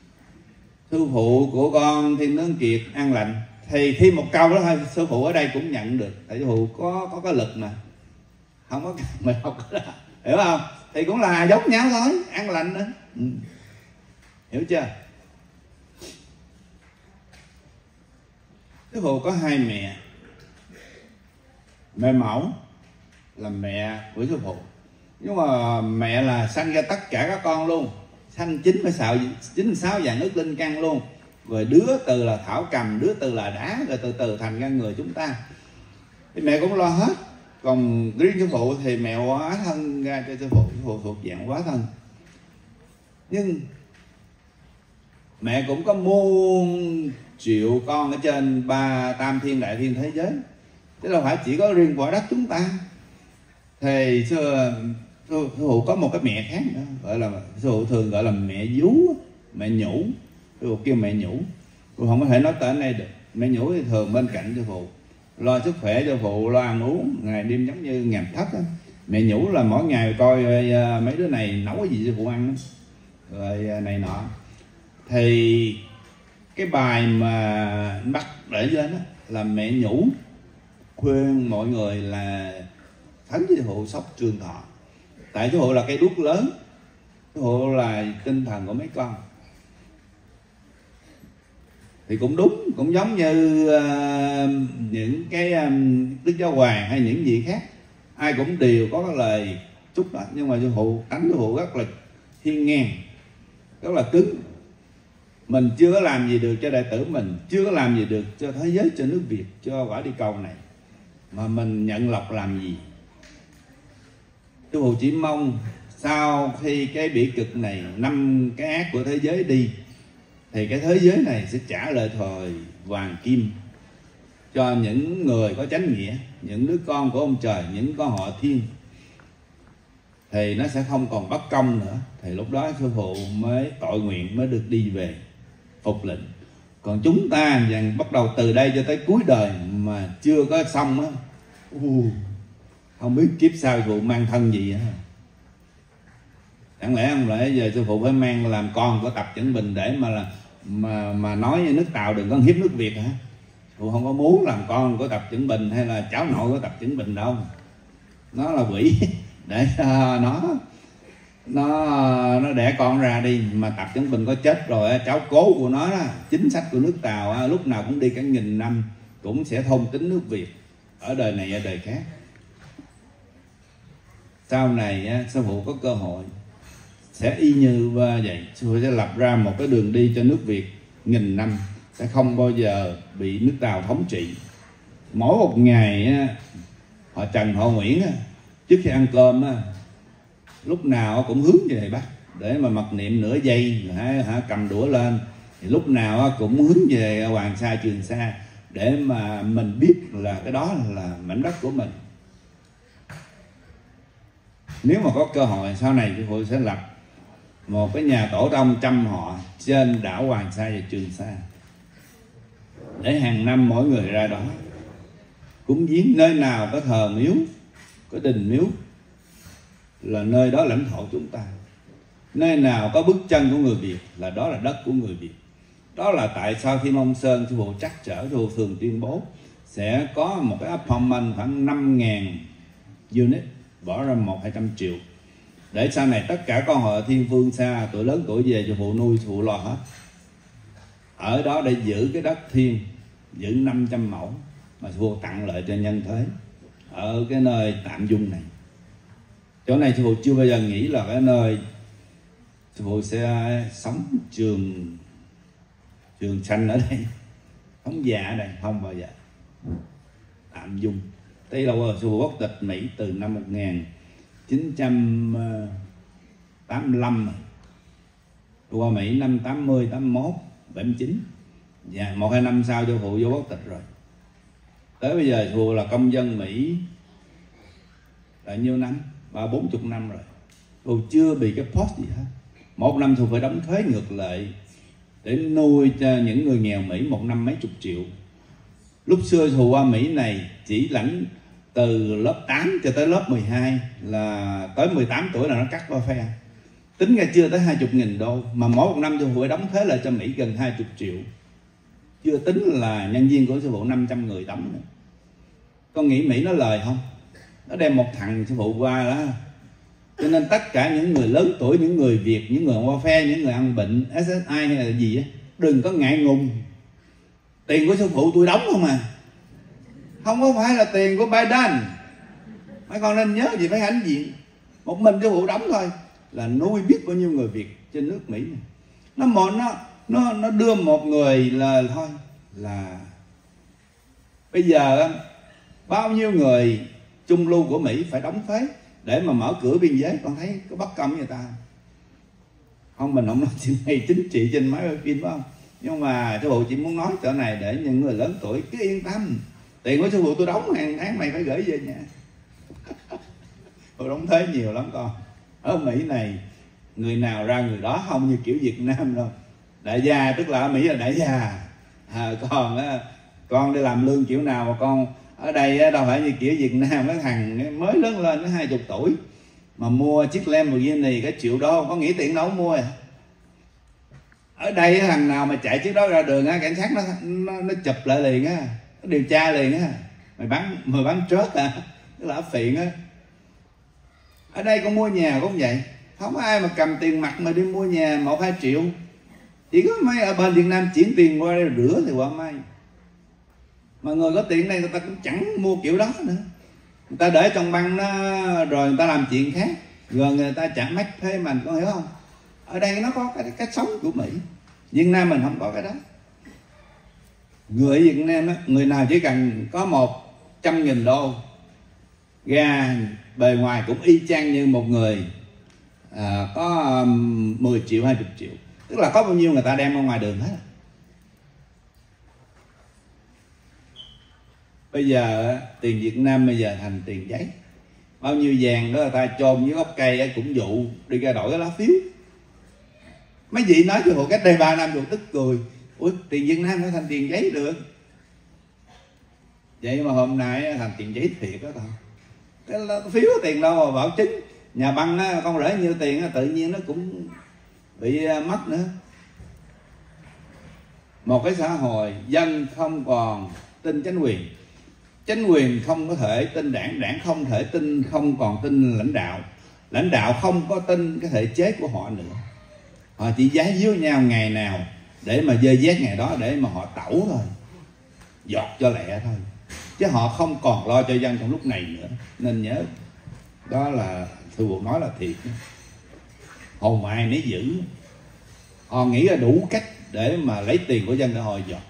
Sư phụ của con Thiên Tướng Kiệt ăn lành, thì thêm một câu đó thôi sư phụ ở đây cũng nhận được. Tại sư phụ có có cái lực mà không có mình học đó, hiểu không? Thì cũng là giống nhau thôi, ăn lành nữa. Ừ. Hiểu chưa? Sư phụ có hai mẹ. Mẹ mẫu là mẹ của sư phụ, nhưng mà mẹ là sanh ra tất cả các con luôn, sanh chín mươi sáu chín mươi sáu dạng ức linh căn luôn. Rồi đứa từ là thảo cầm, đứa từ là đá, rồi từ từ thành ra người chúng ta. Thì mẹ cũng lo hết. Còn riêng sư phụ thì mẹ hóa thân ra cho sư phụ, sư phụ thuộc dạng hóa thân. Nhưng mẹ cũng có muôn triệu con ở trên ba tam thiên đại thiên thế giới, chứ đâu phải chỉ có riêng cõi đất chúng ta. Thì xưa sư phụ có một cái mẹ khác nữa, gọi là sư phụ thường gọi là mẹ vú, mẹ nhũ. Sư phụ kêu mẹ nhũ, tôi không có thể nói tới đây được. Mẹ nhũ thì thường bên cạnh sư phụ, lo sức khỏe cho phụ, lo ăn uống ngày đêm giống như ngàm thất á. Mẹ nhũ là mỗi ngày coi mấy đứa này nấu cái gì cho phụ ăn rồi này nọ. Thì cái bài mà bắt để lên đó là mẹ nhũ khuyên mọi người là thánh sư phụ sốc trường thọ. Tại sư phụ là cây đuốc lớn, sư phụ là tinh thần của mấy con. Thì cũng đúng, cũng giống như uh, những cái um, Đức Giáo Hoàng hay những gì khác, ai cũng đều có cái lời chúc đó. Nhưng mà sư phụ, tánh sư phụ rất là hiên ngang, rất là cứng. Mình chưa có làm gì được cho đệ tử mình, chưa có làm gì được cho thế giới, cho nước Việt, cho quả địa cầu này, mà mình nhận lộc làm gì. Sư phụ chỉ mong sau khi cái bỉ cực này, năm cái ác của thế giới đi, thì cái thế giới này sẽ trả lại thời hoàng kim cho những người có chánh nghĩa, những đứa con của ông trời, những con họ thiên. Thì nó sẽ không còn bất công nữa. Thì lúc đó sư phụ mới tội nguyện mới được đi về phục lệnh. Còn chúng ta dần bắt đầu từ đây cho tới cuối đời mà chưa có xong á, uh, không biết kiếp sau sư phụ mang thân gì á. Chẳng lẽ không lẽ giờ sư phụ phải mang làm con của Tập Chẩn Bình để mà là mà mà nói nước Tàu đừng có hiếp nước Việt hả? Phụ không có muốn làm con của Tập Chẩn Bình hay là cháu nội của Tập Chẩn Bình đâu. Nó là quỷ để uh, nó nó nó đẻ con ra đi, mà Tập Chẩn Bình có chết rồi, cháu cố của nó đó, chính sách của nước Tàu lúc nào cũng đi cả nghìn năm cũng sẽ thôn tính nước Việt ở đời này ở đời khác. Sau này sư phụ có cơ hội sẽ y như vậy, sư phụ sẽ lập ra một cái đường đi cho nước Việt nghìn năm, sẽ không bao giờ bị nước Tàu thống trị. Mỗi một ngày họ Trần họ Nguyễn trước khi ăn cơm lúc nào cũng hướng về Bắc để mà mặc niệm nửa giây, hả, cầm đũa lên, thì lúc nào cũng hướng về Hoàng Sa Trường Sa để mà mình biết là cái đó là mảnh đất của mình. Nếu mà có cơ hội sau này sư phụ sẽ lập một cái nhà tổ tông trăm họ trên đảo Hoàng Sa và Trường Sa, để hàng năm mỗi người ra đó cúng viếng. Nơi nào có thờ miếu, có đình miếu là nơi đó lãnh thổ chúng ta. Nơi nào có bước chân của người Việt là đó là đất của người Việt. Đó là tại sao khi Mông Sơn sư phụ trắc trở, sư phụ thường tuyên bố sẽ có một cái appointment khoảng năm nghìn unit, bỏ ra một hai trăm triệu, để sau này tất cả con họ thiên phương xa, tuổi lớn tuổi về sư phụ nuôi, sư phụ lo hết. Ở đó để giữ cái đất thiên, giữ năm trăm mẫu mà sư phụ tặng lại cho nhân thế ở cái nơi tạm dung này. Chỗ này sư phụ chưa bao giờ nghĩ là cái nơi sư phụ sẽ sống trường trường sanh ở đây, sống già ở đây, không bao giờ. Tạm dung. Đây là sư phụ quốc tịch Mỹ từ năm một nghìn chín trăm tám mươi lăm, qua Mỹ năm tám mươi, tám mươi mốt, bảy mươi chín. Dạ, một hai năm sau sư phụ vô quốc tịch rồi. Tới bây giờ sư phụ là công dân Mỹ là nhiêu năm? Ba bốn chục năm rồi. Sư phụ chưa bị cái post gì hết. Một năm sư phụ phải đóng thuế ngược lại để nuôi cho những người nghèo Mỹ một năm mấy chục triệu. Lúc xưa sư phụ qua Mỹ này chỉ lãnh từ lớp tám cho tới lớp mười hai, là tới mười tám tuổi là nó cắt qua phe. Tính ra chưa tới hai mươi nghìn đô, mà mỗi một năm sư phụ phải đóng thuế lại cho Mỹ gần hai mươi triệu. Chưa tính là nhân viên của sư phụ năm trăm người đóng nữa. Con nghĩ Mỹ nó lời không? Nó đem một thằng sư phụ qua đó. Cho nên tất cả những người lớn tuổi, những người Việt, những người qua phe, những người ăn bệnh, ét ét i hay là gì á, đừng có ngại ngùng. Tiền của sư phụ tôi đóng không à, không có phải là tiền của Biden. Mấy con nên nhớ gì phải hãnh diện. Một mình sư phụ đóng thôi là nuôi biết bao nhiêu người Việt trên nước Mỹ này. Nó một nó nó nó đưa một người là thôi là bây giờ bao nhiêu người trung lưu của Mỹ phải đóng thuế để mà mở cửa biên giới. Con thấy có bất công với người ta không? Mình không nói chuyện này chính trị trên máy quay phim phải không, nhưng mà sư phụ chỉ muốn nói chỗ này để những người lớn tuổi cứ yên tâm. Tiền của sư phụ tôi đóng hàng tháng mày phải gửi về nhà. Tôi đóng thuế nhiều lắm con. Ở Mỹ này người nào ra người đó, không như kiểu Việt Nam đâu. Đại gia tức là ở Mỹ là đại gia à, còn á, con đi làm lương kiểu nào mà con ở đây á, đâu phải như kiểu Việt Nam. Cái thằng mới lớn lên nó hai chục tuổi mà mua chiếc Lamborghini cái triệu đô, có nghĩ tiền đâu mua à. Ở đây thằng nào mà chạy chiếc đó ra đường á, cảnh sát nó nó, nó chụp lại liền á, nó điều tra liền á. Mày bán mày bán trớt à, tức là phiền á. Ở đây con mua nhà cũng vậy, không có ai mà cầm tiền mặt mà đi mua nhà một hai triệu. Chỉ có mấy ở bên Việt Nam chuyển tiền qua đây rửa thì qua may. Mà người có tiền này người ta cũng chẳng mua kiểu đó nữa. Người ta để trong băng nó rồi người ta làm chuyện khác, rồi người ta chẳng mách thuê mình, con hiểu không? Ở đây nó có cái cách sống của Mỹ. Việt Nam mình không có cái đó. Người Việt Nam á, người nào chỉ cần có một trăm nghìn đô ra bề ngoài cũng y chang như một người à, có um, mười triệu hai mươi triệu. Tức là có bao nhiêu người ta đem ra ngoài đường hết. Bây giờ tiền Việt Nam bây giờ thành tiền giấy. Bao nhiêu vàng đó người ta chôn với gốc cây cũng dụ đi ra đổi cái lá phiếu. Mấy vị nói cho hộ cách đây ba năm rồi tức cười. Ủa tiền Việt Nam nó thành tiền giấy được. Vậy mà hôm nay thành tiền giấy thiệt đó thôi. Cái phiếu tiền đâu mà bảo chứng. Nhà băng á, con rể nhiêu tiền á, tự nhiên nó cũng bị mất nữa. Một cái xã hội dân không còn tin chính quyền, chính quyền không có thể tin đảng, đảng không thể tin, không còn tin lãnh đạo, lãnh đạo không có tin cái thể chế của họ nữa. Họ chỉ giá díu nhau ngày nào để mà dơ vét ngày đó, để mà họ tẩu thôi, giọt cho lẹ thôi, chứ họ không còn lo cho dân trong lúc này nữa. Nên nhớ đó là sư phụ nói là thiệt, hồn ai nấy giữ. Họ nghĩ là đủ cách để mà lấy tiền của dân để họ giọt.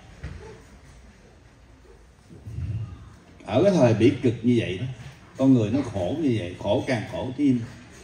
Ở cái thời bi cực như vậy đó, con người nó khổ như vậy, khổ càng khổ thêm.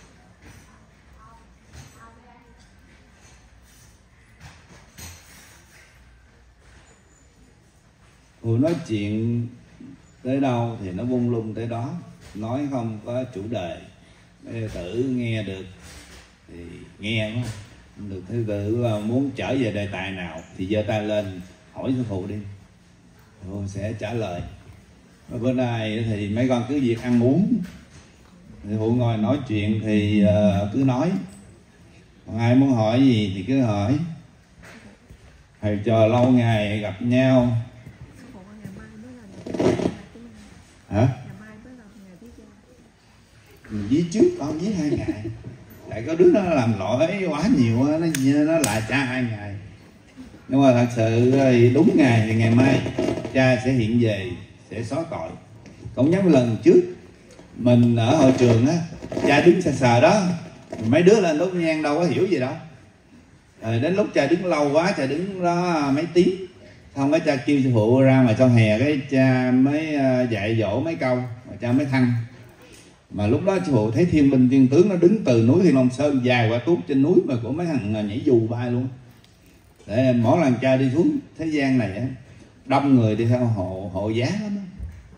Người nói chuyện tới đâu thì nó bung lung tới đó, nói không có chủ đề. Đệ tử nghe được thì nghe, đúng không? Được thứ tự muốn trở về đề tài nào thì giơ tay lên hỏi sư phụ đi, sư phụ sẽ trả lời. Và bữa nay thì mấy con cứ việc ăn uống, sư phụ ngồi nói chuyện thì uh, cứ nói. Còn ai muốn hỏi gì thì cứ hỏi. Thầy trò lâu ngày gặp nhau. Hả? Mình dí trước, con dí hai ngày. Tại có đứa nó làm lỗi quá nhiều, nó nó lại cha hai ngày. Nhưng mà thật sự thì đúng ngày thì ngày mai cha sẽ hiện về, sẽ xóa tội. Cũng giống lần trước mình ở hội trường á, cha đứng sờ sờ đó, mấy đứa lên đốt nhang đâu có hiểu gì đâu. Rồi đến lúc cha đứng lâu quá, cha đứng đó mấy tiếng, xong cái cha kêu sư phụ ra mà trong hè, cái cha mới dạy dỗ mấy câu mà cha mới thăng. Mà lúc đó sư phụ thấy thiên binh thiên tướng nó đứng từ núi Thiên Long Sơn dài qua tuốt trên núi mà của mấy thằng nhảy dù bay luôn. Để mỗi lần cha đi xuống thế gian này á, đông người đi theo hộ hộ giá lắm đó.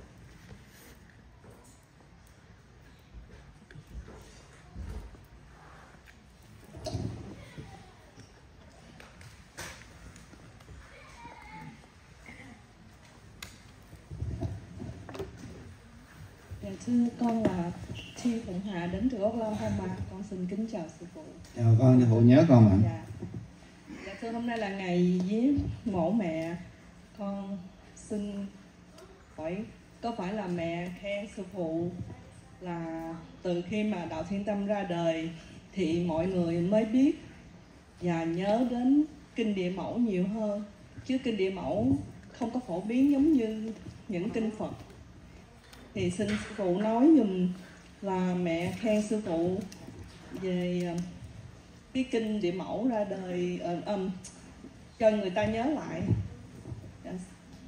Dạ thưa con là Thi Phụng Hà đến từ Oklahoma, con xin kính chào sư phụ. Chào con, sư phụ nhớ con mà. Dạ. Dạ thưa, hôm nay là ngày viếng mộ mẹ, con xin hỏi có phải là mẹ khen sư phụ là từ khi mà Đạo Thiên Tâm ra đời thì mọi người mới biết và nhớ đến kinh Địa Mẫu nhiều hơn, chứ kinh Địa Mẫu không có phổ biến giống như những kinh Phật. Thì xin sư phụ nói dùm là mẹ khen sư phụ về cái kinh Địa Mẫu ra đời, uh, um, cho người ta nhớ lại. Yes.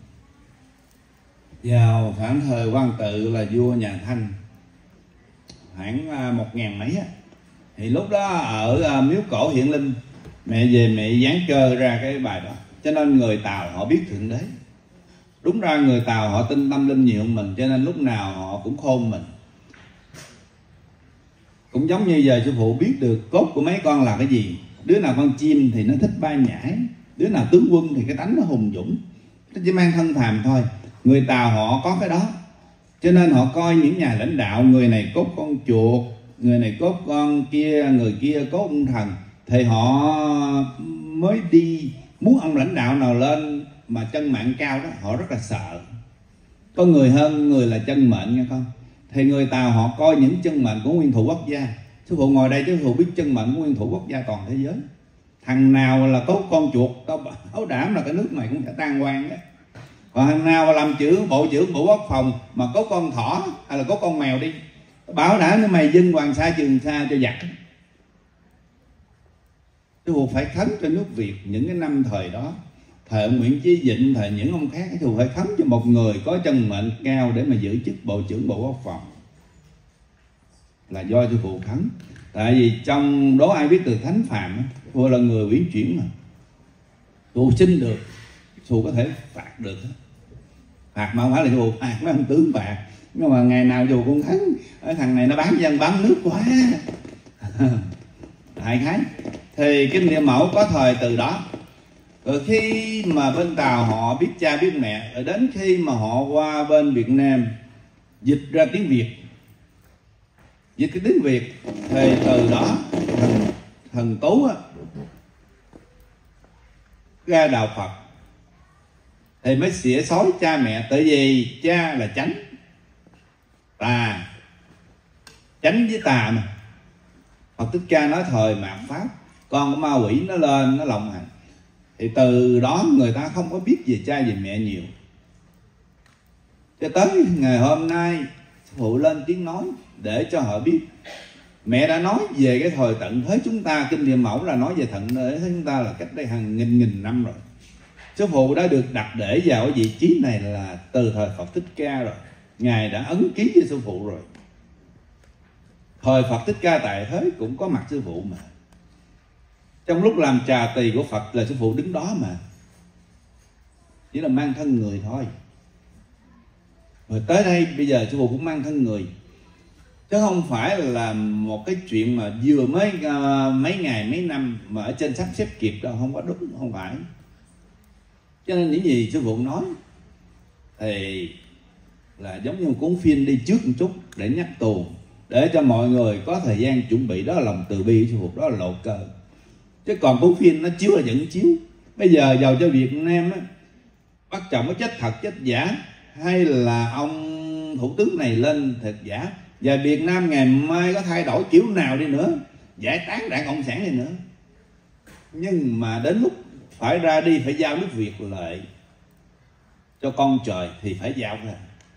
Vào khoảng thời Quang Tự là vua nhà Thanh, khoảng một ngàn mấy á, thì lúc đó ở miếu cổ Hiển Linh, mẹ về mẹ dán cơ ra cái bài đó, cho nên người Tàu họ biết Thượng Đế. Đúng ra người Tàu họ tin tâm linh nhiều hơn mình, cho nên lúc nào họ cũng khôn mình. Cũng giống như giờ sư phụ biết được cốt của mấy con là cái gì. Đứa nào con chim thì nó thích bay nhảy, đứa nào tướng quân thì cái tánh nó hùng dũng, nó chỉ mang thân phàm thôi. Người Tàu họ có cái đó, cho nên họ coi những nhà lãnh đạo, người này cốt con chuột, người này cốt con kia, người kia cốt ông thần, thì họ mới đi. Muốn ông lãnh đạo nào lên mà chân mạng cao đó, họ rất là sợ. Có người hơn người là chân mệnh nghe con. Thì người Tàu họ coi những chân mệnh của nguyên thủ quốc gia. Sư phụ ngồi đây chứ sư phụ biết chân mệnh của nguyên thủ quốc gia toàn thế giới. Thằng nào là cốt con chuột, tao bảo đảm là cái nước này cũng sẽ tan hoang đó. Còn thằng nào mà làm chữ bộ trưởng bộ quốc phòng mà có con thỏ hay là có con mèo đi, bảo đảm nếu mày dinh Hoàng Sa Trường Sa cho giặc. Sư phụ phải khấn cho nước Việt những cái năm thời đó, thời ông Nguyễn Chí Vịnh, thời những ông khác. Sư phụ phải khấn cho một người có chân mệnh cao để mà giữ chức bộ trưởng bộ quốc phòng, là do sư phụ khấn. Tại vì trong đó ai biết từ Thánh Phàm, sư phụ là người uyển chuyển mà, sư phụ xin được, sư phụ có thể phạt được. Phạt mà không phải là sư phụ phạt mấy ông tướng phạt, nhưng mà ngày nào dù cũng thắng. Thằng này nó bán dân bán nước quá. Đại khái thì kinh Địa Mẫu có thời từ đó. Rồi khi mà bên Tàu họ biết cha biết mẹ, rồi đến khi mà họ qua bên Việt Nam dịch ra tiếng Việt, dịch cái tiếng Việt, thì từ đó thần, thần Tú á, ra đạo Phật thì mới xỉa xói cha mẹ. Tại vì cha là chánh, tà, chánh với tà mà. Phật Thích Ca nói thời mạt Pháp, con của ma quỷ nó lên nó lộng hành. Thì từ đó người ta không có biết về cha về mẹ nhiều. Cho tới ngày hôm nay sư phụ lên tiếng nói để cho họ biết. Mẹ đã nói về cái thời tận thế chúng ta, kinh Địa Mẫu là nói về tận thế chúng ta là cách đây hàng nghìn nghìn năm rồi. Sư phụ đã được đặt để vào cái vị trí này là từ thời Phật Thích Ca rồi. Ngài đã ấn ký với sư phụ rồi. Thời Phật Thích Ca tại thế cũng có mặt sư phụ mà. Trong lúc làm trà tỳ của Phật là sư phụ đứng đó mà, chỉ là mang thân người thôi. Rồi tới đây bây giờ sư phụ cũng mang thân người, chứ không phải là một cái chuyện mà vừa mới uh, mấy ngày mấy năm mà ở trên sắp xếp kịp đâu, không có đúng, không phải. Cho nên những gì sư phụ nói thì là giống như một cuốn phim đi trước một chút để nhắc tù, để cho mọi người có thời gian chuẩn bị. Đó là lòng từ bi của sư phụ, đó là lộ cơ. Chứ còn cuốn phim nó chiếu là vẫn chiếu. Bây giờ vào cho Việt Nam á, bắt chồng có chết thật chết giả, hay là ông thủ tướng này lên thật giả, và Việt Nam ngày mai có thay đổi kiểu nào đi nữa, giải tán đảng Cộng sản đi nữa, nhưng mà đến lúc phải ra đi phải giao nước Việt lại cho con trời thì phải giao ra,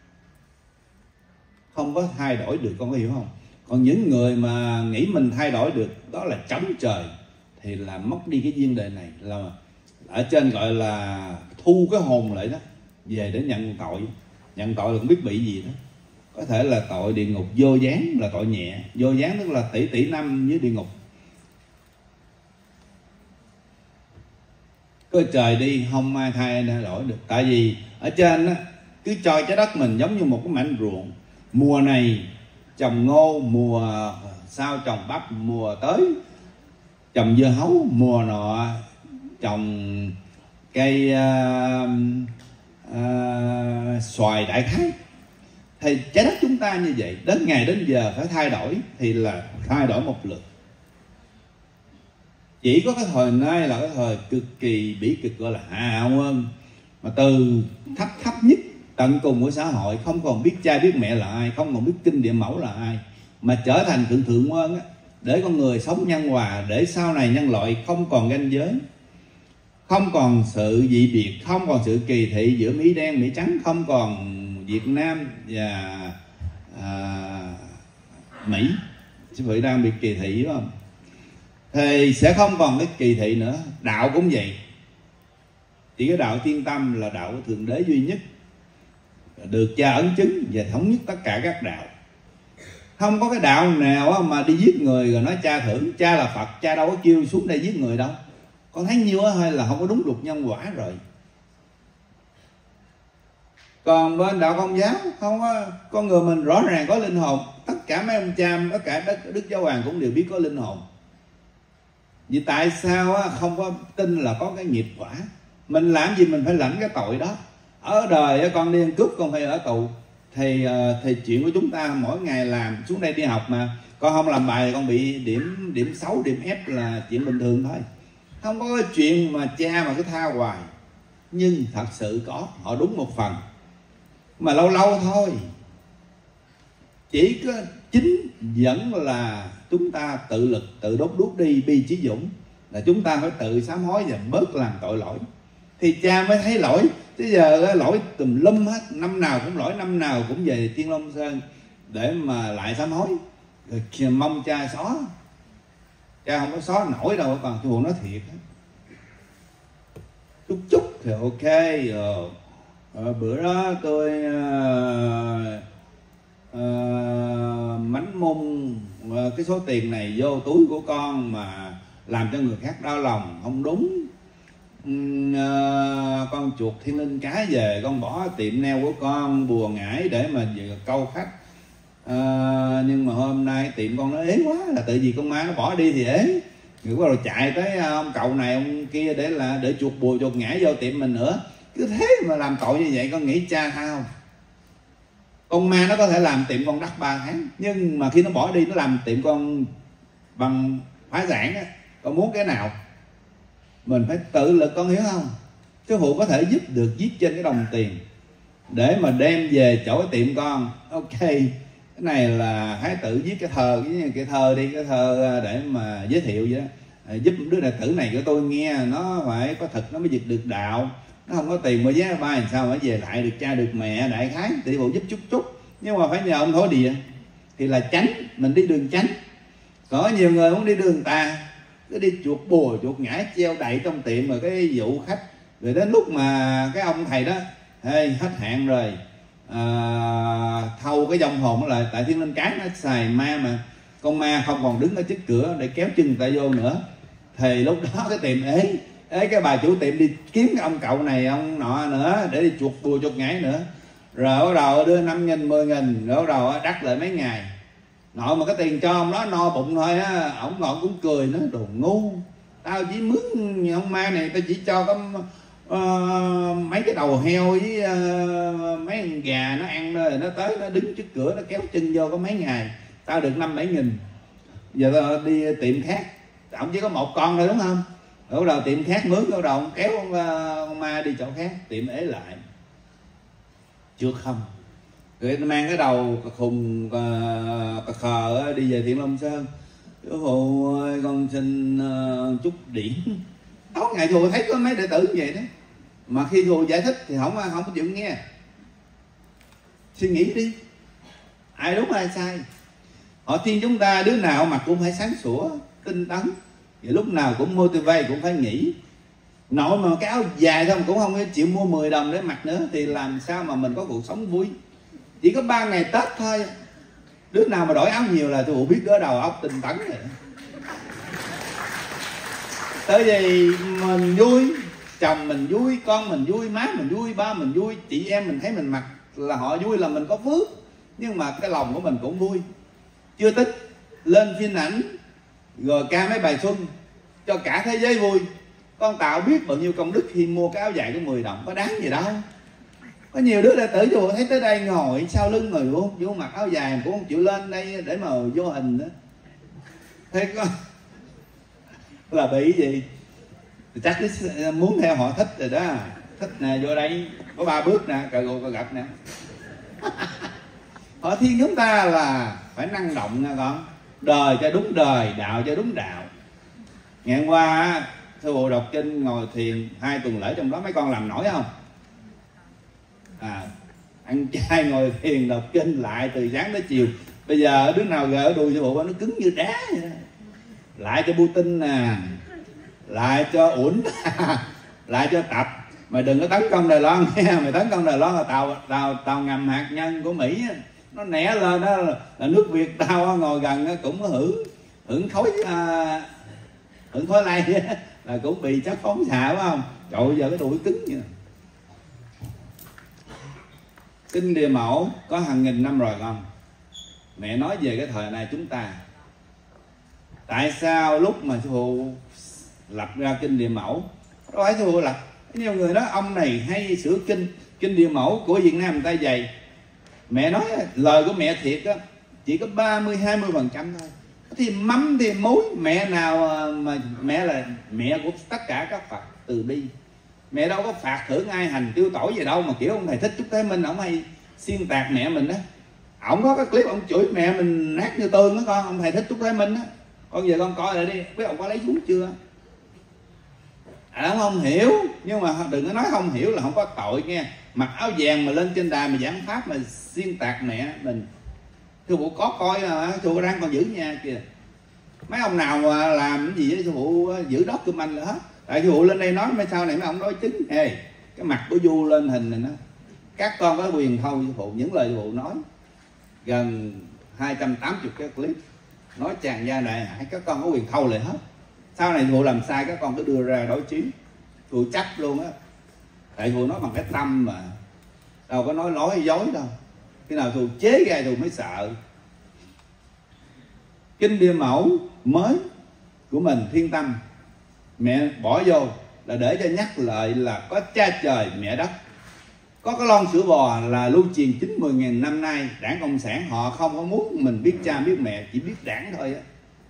không có thay đổi được, con có hiểu không? Còn những người mà nghĩ mình thay đổi được, đó là chống trời, thì là mất đi cái duyên đề này. Là ở trên gọi là thu cái hồn lại đó, về để nhận tội. Nhận tội là không biết bị gì đó. Có thể là tội địa ngục vô gián là tội nhẹ. Vô gián tức là tỷ tỷ năm với địa ngục. Có trời đi không ai thay đổi được. Tại vì ở trên á, cứ cho trái đất mình giống như một cái mảnh ruộng. Mùa này trồng ngô, mùa sau trồng bắp, mùa tới trồng dưa hấu, mùa nọ trồng cây uh, uh, xoài đại khái. Thì trái đất chúng ta như vậy, đến ngày đến giờ phải thay đổi, thì là thay đổi một lượt. Chỉ có cái thời nay là cái thời cực kỳ bỉ cực, gọi là hạ quân, mà từ thấp thấp nhất tận cùng của xã hội, không còn biết cha biết mẹ là ai, không còn biết kinh Địa Mẫu là ai, mà trở thành thượng thượng quân á, để con người sống nhân hòa, để sau này nhân loại không còn ranh giới. không còn sự dị biệt, không còn sự kỳ thị giữa Mỹ đen Mỹ trắng, không còn Việt Nam và à, Mỹ. Sư phụ đang bị kỳ thị đúng không? Thì sẽ không còn cái kỳ thị nữa. Đạo cũng vậy, chỉ có đạo Thiên Tâm là đạo của Thượng Đế duy nhất, được Cha ấn chứng và thống nhất tất cả các đạo. Không có cái đạo nào mà đi giết người rồi nói Cha thưởng. Cha là Phật, Cha đâu có kêu xuống đây giết người đâu. Con thấy nhiêu hay là không có đúng luật nhân quả rồi. Còn bên đạo Công giáo không có, con người mình rõ ràng có linh hồn. Tất cả mấy ông cha, tất cả Đức, Đức Giáo Hoàng cũng đều biết có linh hồn. Vì tại sao không có tin là có cái nghiệp quả? Mình làm gì mình phải lãnh cái tội đó. Ở đời con đi ăn cướp con phải ở tù. Thì, thì chuyện của chúng ta mỗi ngày làm, xuống đây đi học mà con không làm bài con bị điểm điểm xấu, điểm F là chuyện bình thường thôi. Không có cái chuyện mà cha mà cứ tha hoài. Nhưng thật sự có, họ đúng một phần, mà lâu lâu thôi. Chỉ có chính vẫn là chúng ta tự lực, tự đốt đuốc đi bi chí dũng, là chúng ta phải tự sám hối và bớt làm tội lỗi. Thì cha mới thấy lỗi. Chứ giờ lỗi tùm lum hết, năm nào cũng lỗi, năm nào cũng về Thiên Long Sơn để mà lại sám hối, rồi mong cha xóa. Cha không có xóa nổi đâu, còn tôi nói thiệt. Chút chút thì ok rồi. À, bữa đó tôi uh, uh, mánh mung uh, cái số tiền này vô túi của con mà làm cho người khác đau lòng, không đúng. Uh, con chuột Thiên Linh Cá về, con bỏ tiệm nail của con Bùa Ngải để mà câu khách. Uh, nhưng mà hôm nay tiệm con nó ế quá, là tự vì con ma nó bỏ đi thì ế. Rồi bắt đầu chạy tới ông cậu này ông kia để là để chuột Bùa chuột Ngải vô tiệm mình nữa. Cứ thế mà làm tội như vậy, con nghĩ cha tha không? Con ma nó có thể làm tiệm con đắt ba tháng, nhưng mà khi nó bỏ đi nó làm tiệm con bằng phá sản á. Con muốn cái nào? Mình phải tự lực, con hiểu không? Sư phụ có thể giúp được viết trên cái đồng tiền để mà đem về chỗ cái tiệm con. Ok, cái này là Thái tử viết cái thơ, cái, cái thơ đi, cái thơ để mà giới thiệu vậy đó. À, giúp đứa đệ tử này của tôi nghe nó phải có thật nó mới dịch được đạo. Nó không có tiền mua vé bay làm sao mà về lại được cha được mẹ đại khái. Thì phụ giúp chút chút, nhưng mà phải nhờ ông thổ địa thì là chánh, mình đi đường chánh. Có nhiều người muốn đi đường tà, cứ đi chuột Bùa chuột Ngải treo đầy trong tiệm rồi cái vụ khách. Rồi đến lúc mà cái ông thầy đó hey, hết hạn rồi, à, thâu cái vong hồn lại. Tại Thiên Linh Cái nó xài ma mà, con ma không còn đứng ở trước cửa để kéo chân người ta vô nữa. Thì lúc đó cái tiệm ế ế cái bà chủ tiệm đi kiếm cái ông cậu này ông nọ nữa để đi chuột Bùa chuột Ngải nữa. Rồi bắt đầu đưa năm nghìn mười nghìn, rồi bắt đầu đắt lại mấy ngày. Nội mà cái tiền cho ông đó no bụng thôi á, ổng ngọn cũng cười nó đồ ngu. Tao chỉ mướn ông ma này, tao chỉ cho có uh, mấy cái đầu heo với uh, mấy con gà nó ăn thôi. Nó tới nó đứng trước cửa nó kéo chân vô có mấy ngày, tao được năm bảy nghìn. Giờ tao đi tiệm khác, ổng chỉ có một con thôi đúng không? Rồi bắt đầu tiệm khác mướn, bắt đầu kéo con, uh, con ma đi chỗ khác, tiệm ế lại. Chưa không, rồi nó mang cái đầu khùng cà khờ đi về Thiên Long Sơn. Sư phụ ơi, con xin uh, chút điển. Tối ngày thù thấy có mấy đệ tử như vậy đó, mà khi thù giải thích thì không không có chịu nghe. Suy nghĩ đi, ai đúng ai sai. Họ thiên chúng ta đứa nào mặt cũng phải sáng sủa, tinh tấn, và lúc nào cũng motivate, cũng phải nghĩ. Nội mà cái áo dài thôi cũng không chịu mua mười đồng để mặc nữa thì làm sao mà mình có cuộc sống vui. Chỉ có ba ngày Tết thôi, đứa nào mà đổi áo nhiều là tôi biết đứa đầu óc tinh tấn rồi. Tới vì mình vui, chồng mình vui, con mình vui, má mình vui, ba mình vui, chị em mình thấy mình mặc là họ vui là mình có phước. Nhưng mà cái lòng của mình cũng vui. Chưa tính lên phim ảnh rồi ca mấy bài xuân cho cả thế giới vui. Con tạo biết bao nhiêu công đức khi mua cái áo dài có mười đồng, có đáng gì đâu. Có nhiều đứa đệ tử chùa thấy tới đây ngồi sau lưng người vô, vô mặc áo dài cũng không chịu lên đây để mà vô hình nữa. Thế có là bị gì? Chắc muốn theo họ thích rồi đó. Thích nè, vô đây có ba bước nè, cờ gù cờ gập nè. Họ thiên chúng ta là phải năng động nha con. Đời cho đúng đời, đạo cho đúng đạo. Ngày hôm qua sư phụ đọc kinh ngồi thiền hai tuần lễ trong đó mấy con làm nổi không? À, ăn chay ngồi thiền đọc kinh lại từ sáng tới chiều. Bây giờ đứa nào gỡ đùi sư phụ nó cứng như đá vậy đó. Lại cho Putin nè, lại cho uẩn, lại cho tập. Mày đừng có tấn công Đài Loan nha, mày tấn công Đài Loan là tàu tàu tàu ngầm hạt nhân của Mỹ á, nó nẻ lên đó là, là nước Việt tao ngồi gần cũng có hưởng hưởng khói à, hưởng khói lây là cũng bị chất phóng xạ phải không? Trời, giờ cái đuổi cứng như này. Kinh Địa Mẫu có hàng nghìn năm rồi con. Mẹ nói về cái thời này chúng ta, tại sao lúc mà sư phụ lập ra Kinh Địa Mẫu, đâu phải sư phụ lập. Nhiều người nói ông này hay sửa kinh Kinh Địa Mẫu của Việt Nam người ta dày. Mẹ nói lời của mẹ thiệt á, chỉ có ba mươi hai mươi phần trăm thôi. Thì mắm thì muối, mẹ nào mà mẹ là mẹ của tất cả các Phật từ bi. Mẹ đâu có phạt thưởng ai hành tiêu tỏi gì đâu, mà kiểu ông thầy Thích Trúc Thái Minh ông hay xuyên tạc mẹ mình đó. Ông có cái clip ông chửi mẹ mình nát như tương đó con, ông thầy Thích Trúc Thái Minh á. Con về con coi lại đi, biết ông có lấy xuống chưa? À, ông không hiểu, nhưng mà đừng có nói không hiểu là không có tội nghe. Mặc áo vàng mà lên trên đài mà giảng pháp mà xuyên tạc mẹ mình. Sư phụ có coi mà, sư phụ đang còn giữ nhà kìa. Mấy ông nào mà làm cái gì với sư phụ giữ document là hết. Tại sư phụ lên đây nói mấy sau này mấy ông đối chứng. Ê, cái mặt của Du lên hình này nó, các con có quyền thâu sư phụ, những lời sư phụ nói gần hai trăm tám mươi cái clip nói tràn gia đại hải, các con có quyền thâu lại hết. Sau này sư phụ làm sai các con cứ đưa ra đối chiếu, sư phụ chấp luôn á. Tại sư phụ nói bằng cái tâm mà, đâu có nói lối hay dối đâu. Khi nào sư phụ chế ra sư phụ mới sợ. Kinh Địa Mẫu mới của mình Thiên Tâm mẹ bỏ vô là để cho nhắc lại là có cha trời mẹ đất, có cái lon sữa bò là lưu truyền chín mươi nghìn năm nay. Đảng Cộng sản họ không có muốn mình biết cha biết mẹ, chỉ biết đảng thôi á.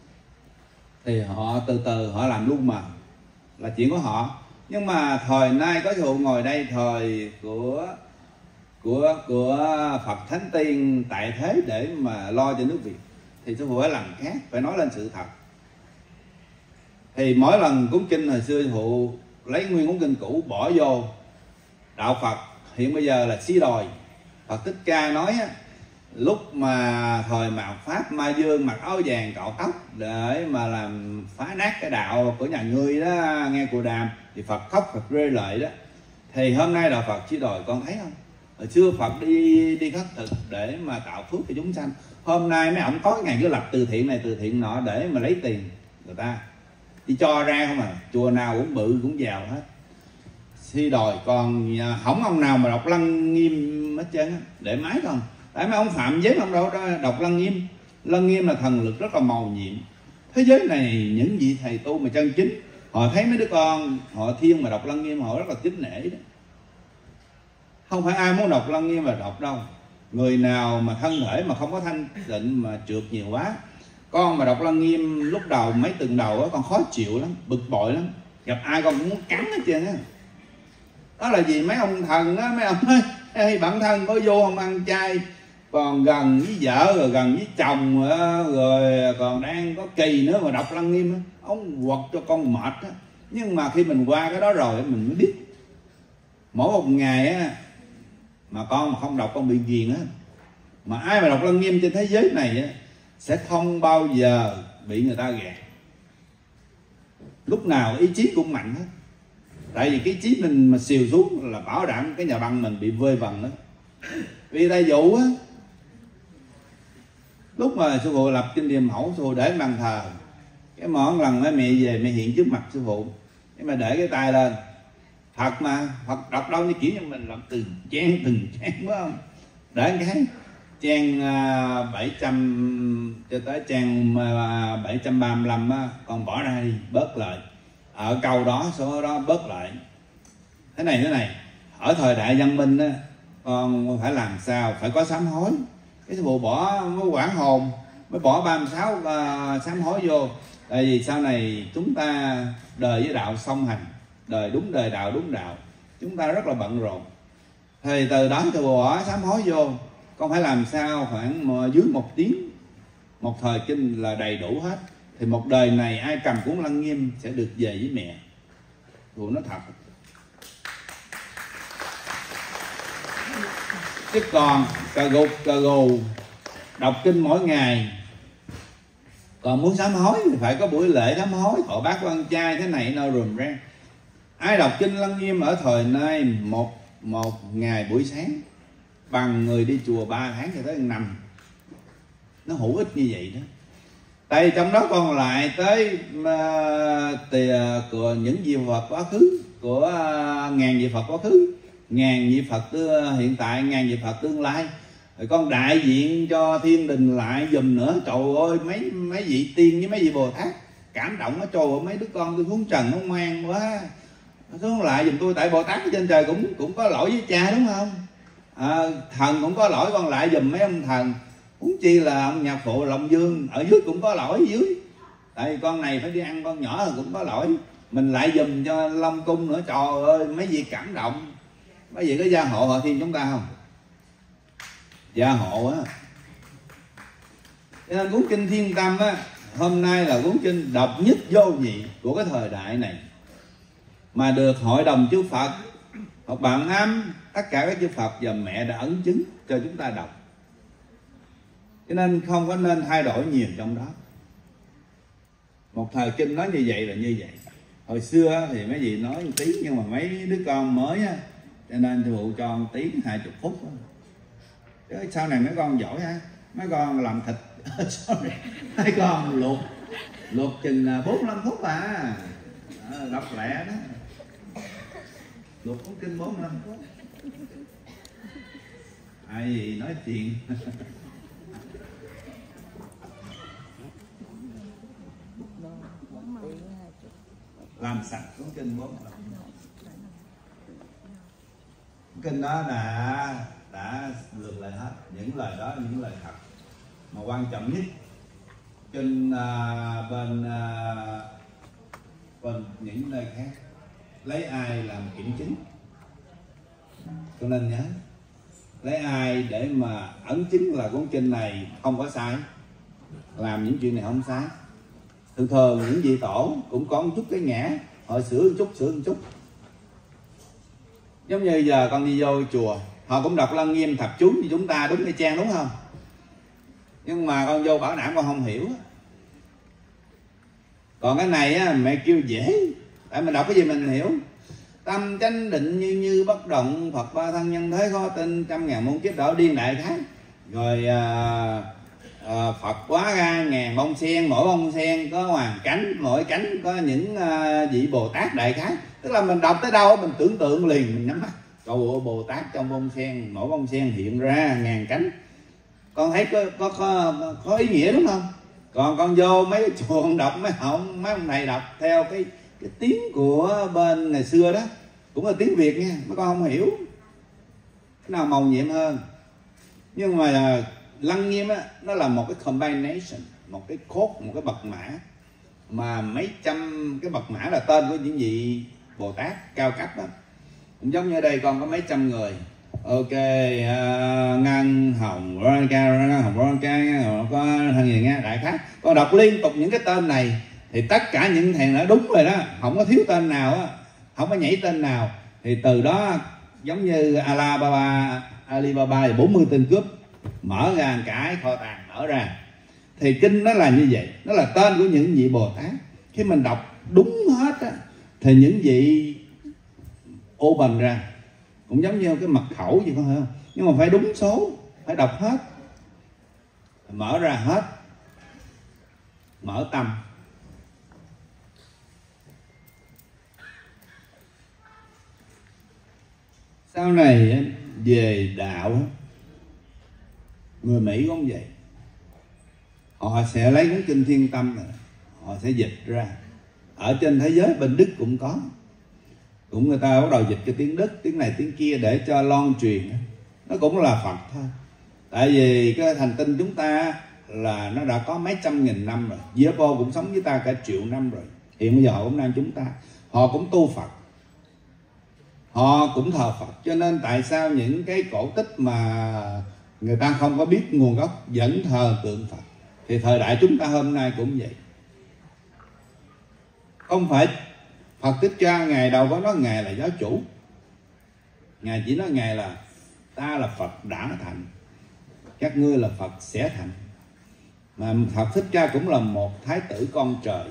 Thì họ từ từ họ làm luôn mà, là chuyện của họ. Nhưng mà thời nay có sư phụ ngồi đây, thời của của của Phật Thánh Tiên tại thế để mà lo cho nước Việt, thì sư phụ phải làm khác, phải nói lên sự thật. Thì mỗi lần cúng kinh hồi xưa sư phụ lấy nguyên cuốn kinh cũ bỏ vô đạo Phật hiện bây giờ là xí đòi. Phật Thích Ca nói á, lúc mà thời mạt Pháp Ma Dương mặc áo vàng cạo tóc để mà làm phá nát cái đạo của nhà ngươi đó, nghe Cụ Đàm, thì Phật khóc Phật rơi lệ đó. Thì hôm nay đạo Phật xí đòi, con thấy không? Hồi xưa Phật đi đi khất thực để mà tạo phước cho chúng sanh. Hôm nay mấy ông có ngày cứ lập từ thiện này từ thiện nọ để mà lấy tiền người ta, đi cho ra không à. Chùa nào cũng bự cũng giàu hết. Xí đòi còn không ông nào mà đọc Lăng Nghiêm hết trơn á, để máy không. Tại mấy ông phạm giới ông đâu đó đọc Lăng Nghiêm. Lăng Nghiêm là thần lực rất là màu nhiệm. Thế giới này những vị thầy tu mà chân chính, họ thấy mấy đứa con họ thiên mà đọc Lăng Nghiêm họ rất là kính nể đó. Không phải ai muốn đọc Lăng Nghiêm mà đọc đâu. Người nào mà thân thể mà không có thanh tịnh mà trượt nhiều quá, con mà đọc Lăng Nghiêm lúc đầu mấy tuần đầu á, con khó chịu lắm, bực bội lắm, gặp ai con cũng muốn cắn hết trơn á. Đó là gì? Mấy ông thần á, mấy ông ơi, hey, bản thân có vô không ăn chay, còn gần với vợ rồi gần với chồng rồi còn đang có kỳ nữa mà đọc Lăng Nghiêm á, ông quật cho con mệt á. Nhưng mà khi mình qua cái đó rồi mình mới biết, mỗi một ngày á mà con mà không đọc con bị ghiền á. Mà ai mà đọc Lăng Nghiêm trên thế giới này á sẽ không bao giờ bị người ta gạt. Lúc nào ý chí cũng mạnh hết. Tại vì cái ý chí mình mà xìu xuống là bảo đảm cái nhà băng mình bị vơi vần đó. Vì đại dụ á, lúc mà sư phụ lập Kinh Địa Mẫu, sư phụ để bàn thờ, cái mỗi lần mẹ về mẹ hiện trước mặt sư phụ, cái mà để cái tay lên. Phật mà, Phật đọc đâu như kiểu như mình làm từng trang từng trang phải không? Để cái trang bảy trăm cho tới trang bảy trăm ba mươi lăm á, con bỏ ra đi, bớt lại. Ở câu đó, số đó bớt lại. Thế này thế này, ở thời đại văn minh á, con phải làm sao? Phải có sám hối. Cái sư phụ bỏ mới quảng hồn, mới bỏ ba mươi sáu uh, sám hối vô. Tại vì sau này chúng ta đời với đạo song hành, đời đúng đời đạo đúng đạo, chúng ta rất là bận rộn. Thì từ đó sư phụ bỏ sám hối vô, con phải làm sao khoảng dưới một tiếng một thời kinh là đầy đủ hết. Thì một đời này ai cầm cuốn Lăng Nghiêm sẽ được về với mẹ. Phụ nó thật. Chứ còn cà gục cà gù đọc kinh mỗi ngày, còn muốn sám hối thì phải có buổi lễ sám hối, thọ bát quan trai thế này nọ rùm ra. Ai đọc kinh Lăng Nghiêm ở thời nay một một ngày buổi sáng bằng người đi chùa ba tháng cho tới năm, nó hữu ích như vậy đó. Tại trong đó còn lại tới uh, tìa của những vị Phật quá khứ, của uh, ngàn vị Phật quá khứ, ngàn vị Phật tư, hiện tại, ngàn vị Phật tương lai. Rồi con đại diện cho thiên đình lại dùm nữa. Trời ơi, mấy mấy vị tiên với mấy vị Bồ Tát cảm động nó. Trời ơi, mấy đứa con tôi xuống trần nó ngoan quá, xuống lại dùm tôi. Tại Bồ Tát ở trên trời cũng cũng có lỗi với cha đúng không? À, thần cũng có lỗi, con lại dùm mấy ông thần. Huống chi là ông Nhạc Phụ Long Dương ở dưới cũng có lỗi dưới. Tại vì con này phải đi ăn con nhỏ cũng có lỗi, mình lại dùm cho Long Cung nữa. Trời ơi, mấy vị cảm động. Mấy vị có gia hộ họ thiên chúng ta không? Gia hộ á. Cho nên cuốn kinh Thiên Tâm á, hôm nay là cuốn kinh độc nhất vô nhị của cái thời đại này, mà được hội đồng chư Phật, học Bạn Âm, tất cả các chư Phật và mẹ đã ấn chứng cho chúng ta đọc. Cho nên không có nên thay đổi nhiều trong đó. Một thời kinh nói như vậy là như vậy. Hồi xưa thì mấy vị nói một tí, nhưng mà mấy đứa con mới á, cho nên thì phụ cho một tí hai chục phút đó. Chứ sau này mấy con giỏi ha, mấy con làm thịt sorry, mấy con luộc luộc chừng bốn mươi lăm phút à, à đọc lẹ đó, luộc cuốn kinh bốn mươi lăm phút. Ai gì nói chuyện. Làm sạch cuốn kinh bốn mươi lăm. Kinh đó đã đã lược lại hết những lời đó, những lời thật. Mà quan trọng nhất kinh uh, bên uh, bên những nơi khác lấy ai làm kiểm chứng, cho nên nhớ lấy ai để mà ấn chứng là cuốn kinh này không có sai, làm những chuyện này không sai. Thường thường những vị tổ cũng có một chút cái ngã, họ sửa một chút sửa một chút. Giống như giờ con đi vô chùa, họ cũng đọc Lăng Nghiêm thập chú như chúng ta, đúng hay Trang đúng không? Nhưng mà con vô bảo đảm con không hiểu. Còn cái này á, mẹ kêu dễ, tại mình đọc cái gì mình hiểu. Tâm chánh định như như bất động, Phật ba thân nhân thế khó tin, trăm ngàn muôn kiếp đỏ điên đại thái. Rồi à, à, Phật quá ra ngàn bông sen, mỗi bông sen có hoàn cánh, mỗi cánh có những à, vị Bồ Tát đại khái. Tức là mình đọc tới đâu mình tưởng tượng liền, mình nhắm mắt. Trời ơi, Bồ Tát trong bông sen, mỗi bông sen hiện ra ngàn cánh. Con thấy có có có, có ý nghĩa đúng không? Còn con vô mấy cái chùa con đọc mấy ông mấy ông này đọc theo cái cái tiếng của bên ngày xưa đó, cũng là tiếng Việt nha, mấy con không hiểu cái nào màu nhiệm hơn. Nhưng mà Lăng Nghiêm á, nó là một cái combination, một cái cốt, một cái bậc mã, mà mấy trăm cái bậc mã là tên của những vị Bồ Tát cao cấp đó. Cũng giống như ở đây con có mấy trăm người. Ok, uh, ngân hồng Ronica, ngân hồng Ronica, có thằng gì nghe đại khái. Con đọc liên tục những cái tên này thì tất cả những thằng đã đúng rồi đó, không có thiếu tên nào á, không có nhảy tên nào. Thì từ đó giống như Alibaba, Alibaba bốn mươi tên cướp mở ra cái kho tàng mở ra. Thì kinh nó là như vậy, nó là tên của những vị Bồ Tát. Khi mình đọc đúng hết á, thì những vị open ra, cũng giống như cái mật khẩu gì con hiểu không? Nhưng mà phải đúng số, phải đọc hết, mở ra hết, mở tâm. Sau này về đạo, người Mỹ cũng vậy, họ sẽ lấy cuốn kinh Thiên Tâm này, họ sẽ dịch ra. Ở trên thế giới bên Đức cũng có, cũng người ta bắt đầu dịch cái tiếng Đức, tiếng này tiếng kia để cho loan truyền. Nó cũng là Phật thôi. Tại vì cái hành tinh chúng ta là nó đã có mấy trăm nghìn năm rồi. Giê-pô cũng sống với ta cả triệu năm rồi. Hiện bây giờ họ cũng đang chúng ta, họ cũng tu Phật, họ cũng thờ Phật. Cho nên tại sao những cái cổ tích mà người ta không có biết nguồn gốc vẫn thờ tượng Phật, thì thời đại chúng ta hôm nay cũng vậy. Không phải Phật Thích Ca Ngài đâu có nói Ngài là giáo chủ. Ngài chỉ nói Ngài là ta là Phật đã thành, các ngươi là Phật sẽ thành. Mà Phật Thích Ca cũng là một thái tử con trời.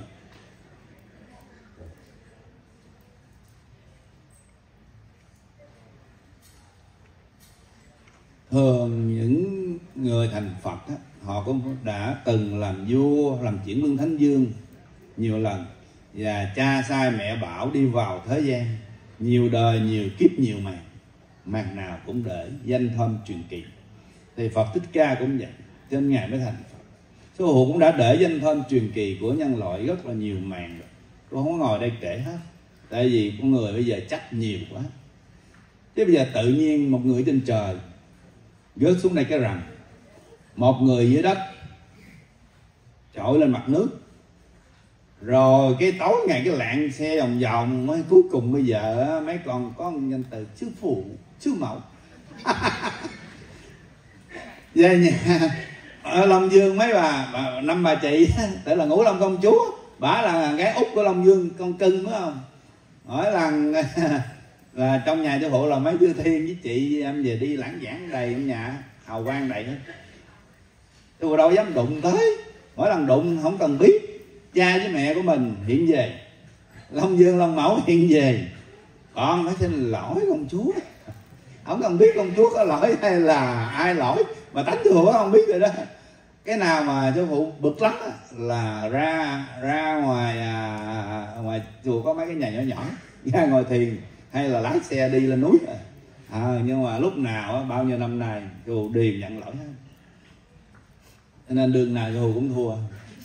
Thường những người thành Phật á, họ cũng đã từng làm vua, làm chuyển luân thánh vương nhiều lần, và cha sai mẹ bảo đi vào thế gian, nhiều đời nhiều kiếp nhiều màn, màn nào cũng để danh thơm truyền kỳ. Thì Phật Thích Ca cũng vậy, cho nên Ngài mới thành Phật. Sư phụ cũng đã để danh thơm truyền kỳ của nhân loại rất là nhiều màn rồi, tôi không có ngồi đây kể hết, tại vì con người bây giờ chắc nhiều quá. Chứ bây giờ tự nhiên một người trên trời rớt xuống đây cái rằm, một người dưới đất trội lên mặt nước, rồi cái tối ngày cái lạng xe vòng vòng, mới cuối cùng bây giờ mấy con có danh từ sư phụ, sư mẫu. Về nhà ở Long Dương mấy bà, bà năm bà chị tự là Ngũ Long công chúa, bả là gái út của Long Dương, con cưng phải không? Mỗi lần là trong nhà sư phụ là mấy Đưa Thiên với chị em về đi lãng giảng đầy trong nhà, hào quang đầy hết. Tôi đâu dám đụng tới, mỗi lần đụng không cần biết cha với mẹ của mình hiện về, Long Dương Long Mẫu hiện về, con phải xin lỗi công chúa, không cần biết công chúa có lỗi hay là ai lỗi, mà tánh sư phụ không biết rồi đó. Cái nào mà sư phụ bực lắm là ra ra ngoài à, ngoài chùa có mấy cái nhà nhỏ nhỏ, ra ngồi thiền hay là lái xe đi lên núi. À, nhưng mà lúc nào bao nhiêu năm nay chùa điềm nhận lỗi hết, cho nên đường nào chùa cũng thua.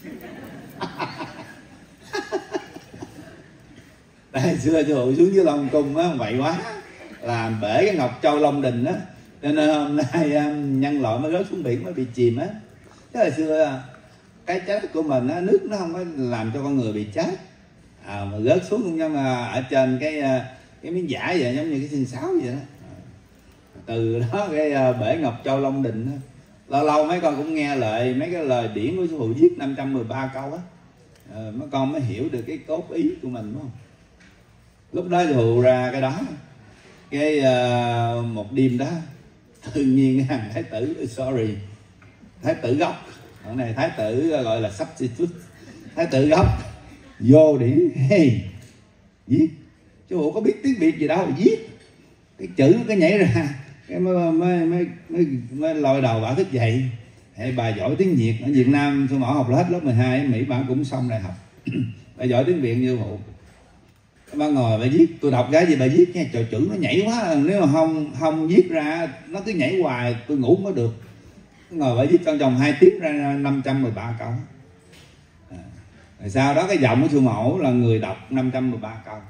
Tại xưa chùa xuống dưới Long Cung á vậy quá, làm bể cái Ngọc Châu Long Đình á, cho nên hôm nay nhân loại mới rớt xuống biển, mới bị chìm á. Chứ hồi xưa cái chết của mình á, nước nó không có làm cho con người bị chết, à, mà rớt xuống cũng như mà ở trên cái cái miếng vải vậy, giống như cái xương sáo vậy đó. Từ đó cái bể Ngọc Châu Long Đình đó, lâu lâu mấy con cũng nghe lời mấy cái lời điển của sư phụ viết năm trăm mười ba câu á, à, mấy con mới hiểu được cái cốt ý của mình, đúng không? Lúc đó sư phụ ra cái đó, cái uh, một đêm đó tự nhiên thằng thái tử, sorry, thái tử gốc, cái này thái tử gọi là substitute, thái tử gốc vô điển, hey, viết, chứ bộ có biết tiếng Việt gì đâu, viết cái chữ nó cái nhảy ra, cái mới mới mới mới, mới lôi đầu bảo thức dậy. Hay bà giỏi tiếng Việt, ở Việt Nam sư mẫu học hết lớp mười hai, ở Mỹ bà cũng xong đại học. Bà giỏi tiếng Việt như bộ, bà ngồi bà viết, tôi đọc cái gì bà viết nha, trời chữ nó nhảy quá, nếu mà không không viết ra nó cứ nhảy hoài tôi ngủ mới được. Ngồi bà viết trong vòng hai tiếng ra năm trăm mười ba câu. À, rồi sau đó cái giọng của sư mẫu là người đọc năm trăm mười ba câu,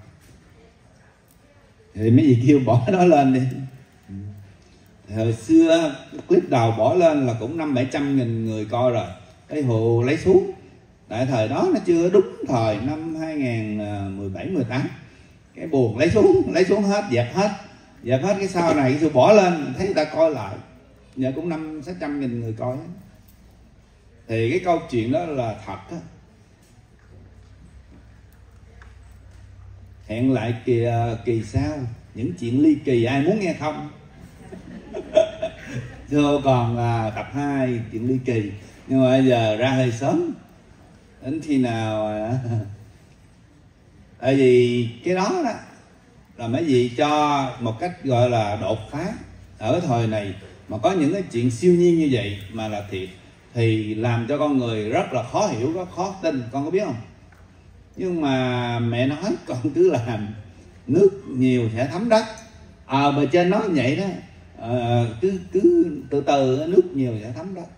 thì mấy gì kêu bỏ nó lên đi. Hồi xưa clip đầu bỏ lên là cũng năm bảy trăm nghìn người coi rồi, cái hồ lấy xuống. Tại thời đó nó chưa đúng thời năm hai nghìn mười bảy mười tám, cái buồn lấy xuống, lấy xuống hết, dẹp hết, dẹp hết. Cái sau này cái sự bỏ lên thấy người ta coi lại, giờ cũng năm sáu trăm nghìn người coi. Thì cái câu chuyện đó là thật á. Hẹn lại kỳ kỳ sau những chuyện ly kỳ, ai muốn nghe không? Chưa còn à, tập hai chuyện ly kỳ, nhưng mà bây giờ ra hơi sớm, đến khi nào à... tại vì cái đó đó là mấy gì cho một cách gọi là đột phá ở thời này, mà có những cái chuyện siêu nhiên như vậy mà là thiệt, thì làm cho con người rất là khó hiểu, rất khó tin, con có biết không? Nhưng mà mẹ nói con cứ làm, nước nhiều sẽ thấm đất, ờ à, bề trên nói vậy đó, à, cứ cứ từ từ nước nhiều sẽ thấm đất.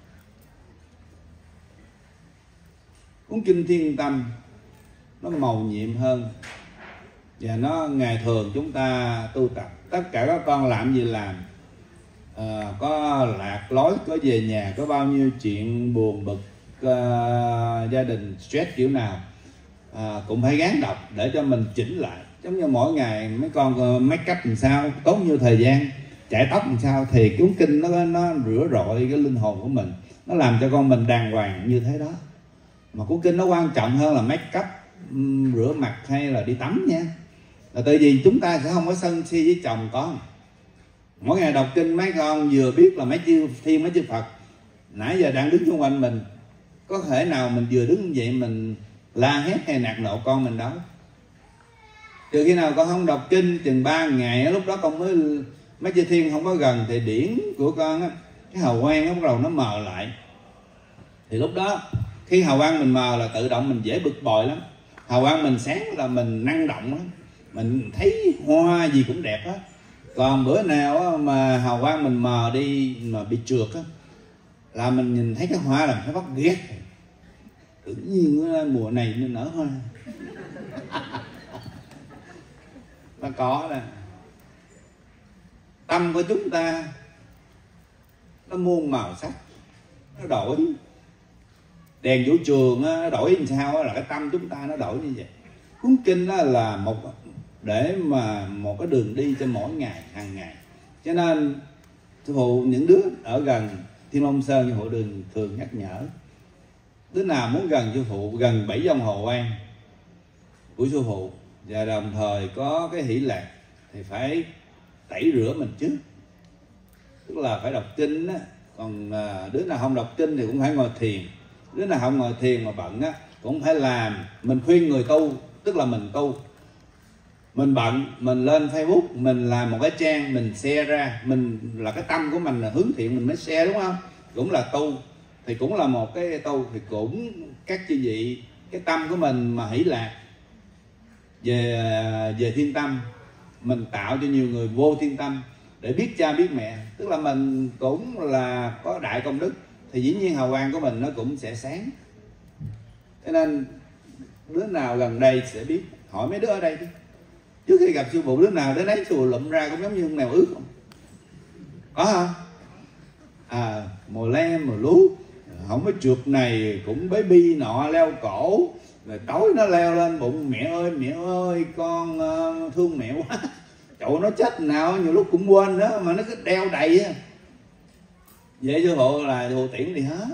Cuốn kinh Thiên Tâm nó màu nhiệm hơn, và nó ngày thường chúng ta tu tập, tất cả các con làm gì làm, à, có lạc lối, có về nhà, có bao nhiêu chuyện buồn bực, uh, gia đình stress kiểu nào, à, cũng phải gắng đọc để cho mình chỉnh lại. Giống như mỗi ngày mấy con uh, make up làm sao, tốn nhiêu thời gian, chạy tóc làm sao, thì cuốn kinh nó nó rửa rọi cái linh hồn của mình, nó làm cho con mình đàng hoàng như thế đó. Mà cuốn kinh nó quan trọng hơn là make up, um, rửa mặt hay là đi tắm nha. Là tại vì chúng ta sẽ không có sân si với chồng con. Mỗi ngày đọc kinh mấy con vừa biết là mấy chư thiên mấy chư Phật nãy giờ đang đứng xung quanh mình, có thể nào mình vừa đứng vậy mình la hét hay nạt nộ con mình đâu. Từ khi nào con không đọc kinh chừng ba ngày, lúc đó con mới mấy chư thiên không có gần thì điển của con á, cái hào quang nó bắt đầu nó mờ lại. Thì lúc đó khi hào quang mình mờ là tự động mình dễ bực bội lắm. Hào quang mình sáng là mình năng động lắm, mình thấy hoa gì cũng đẹp hết. Còn bữa nào mà hào quang mình mờ đi mà bị trượt á, là mình nhìn thấy cái hoa là phải bắt ghét. Tự nhiên mùa này nó nở hoa. Nó có đó. Tâm của chúng ta nó muôn màu sắc, nó đổi. Đèn vũ trường nó đổi làm sao là cái tâm chúng ta nó đổi như vậy. Cuốn kinh đó là một để mà một cái đường đi cho mỗi ngày, hàng ngày. Cho nên sư phụ những đứa ở gần Thiên Long Sơn như hộ đường thường nhắc nhở, đứa nào muốn gần sư phụ, gần bảy dòng hồ quang của sư phụ và đồng thời có cái hỷ lạc thì phải tẩy rửa mình trước, tức là phải đọc kinh á. Còn đứa nào không đọc kinh thì cũng phải ngồi thiền, đứa nào không ngồi thiền mà bận á cũng phải làm. Mình khuyên người tu, tức là mình tu, mình bận mình lên Facebook mình làm một cái trang mình share ra, mình là cái tâm của mình là hướng thiện mình mới share, đúng không? Cũng là tu, thì cũng là một cái tu, thì cũng các chư vị cái tâm của mình mà hỷ lạc về về thiên tâm, mình tạo cho nhiều người vô thiên tâm để biết cha biết mẹ, tức là mình cũng là có đại công đức, thì dĩ nhiên hào quang của mình nó cũng sẽ sáng. Cho nên đứa nào gần đây sẽ biết, hỏi mấy đứa ở đây đi, trước khi gặp sư phụ đứa nào đến đấy sư phụ lụm ra cũng giống như con mèo ướt không? Có không? À, mùa lem mùa lú không có trượt này cũng baby nọ leo cổ, rồi tối nó leo lên bụng, mẹ ơi mẹ ơi con uh, thương mẹ quá. Cậu nó chết nào nhiều lúc cũng quên đó, mà nó cứ đeo đầy á. Vậy sư phụ là sư phụ tiễn đi hết.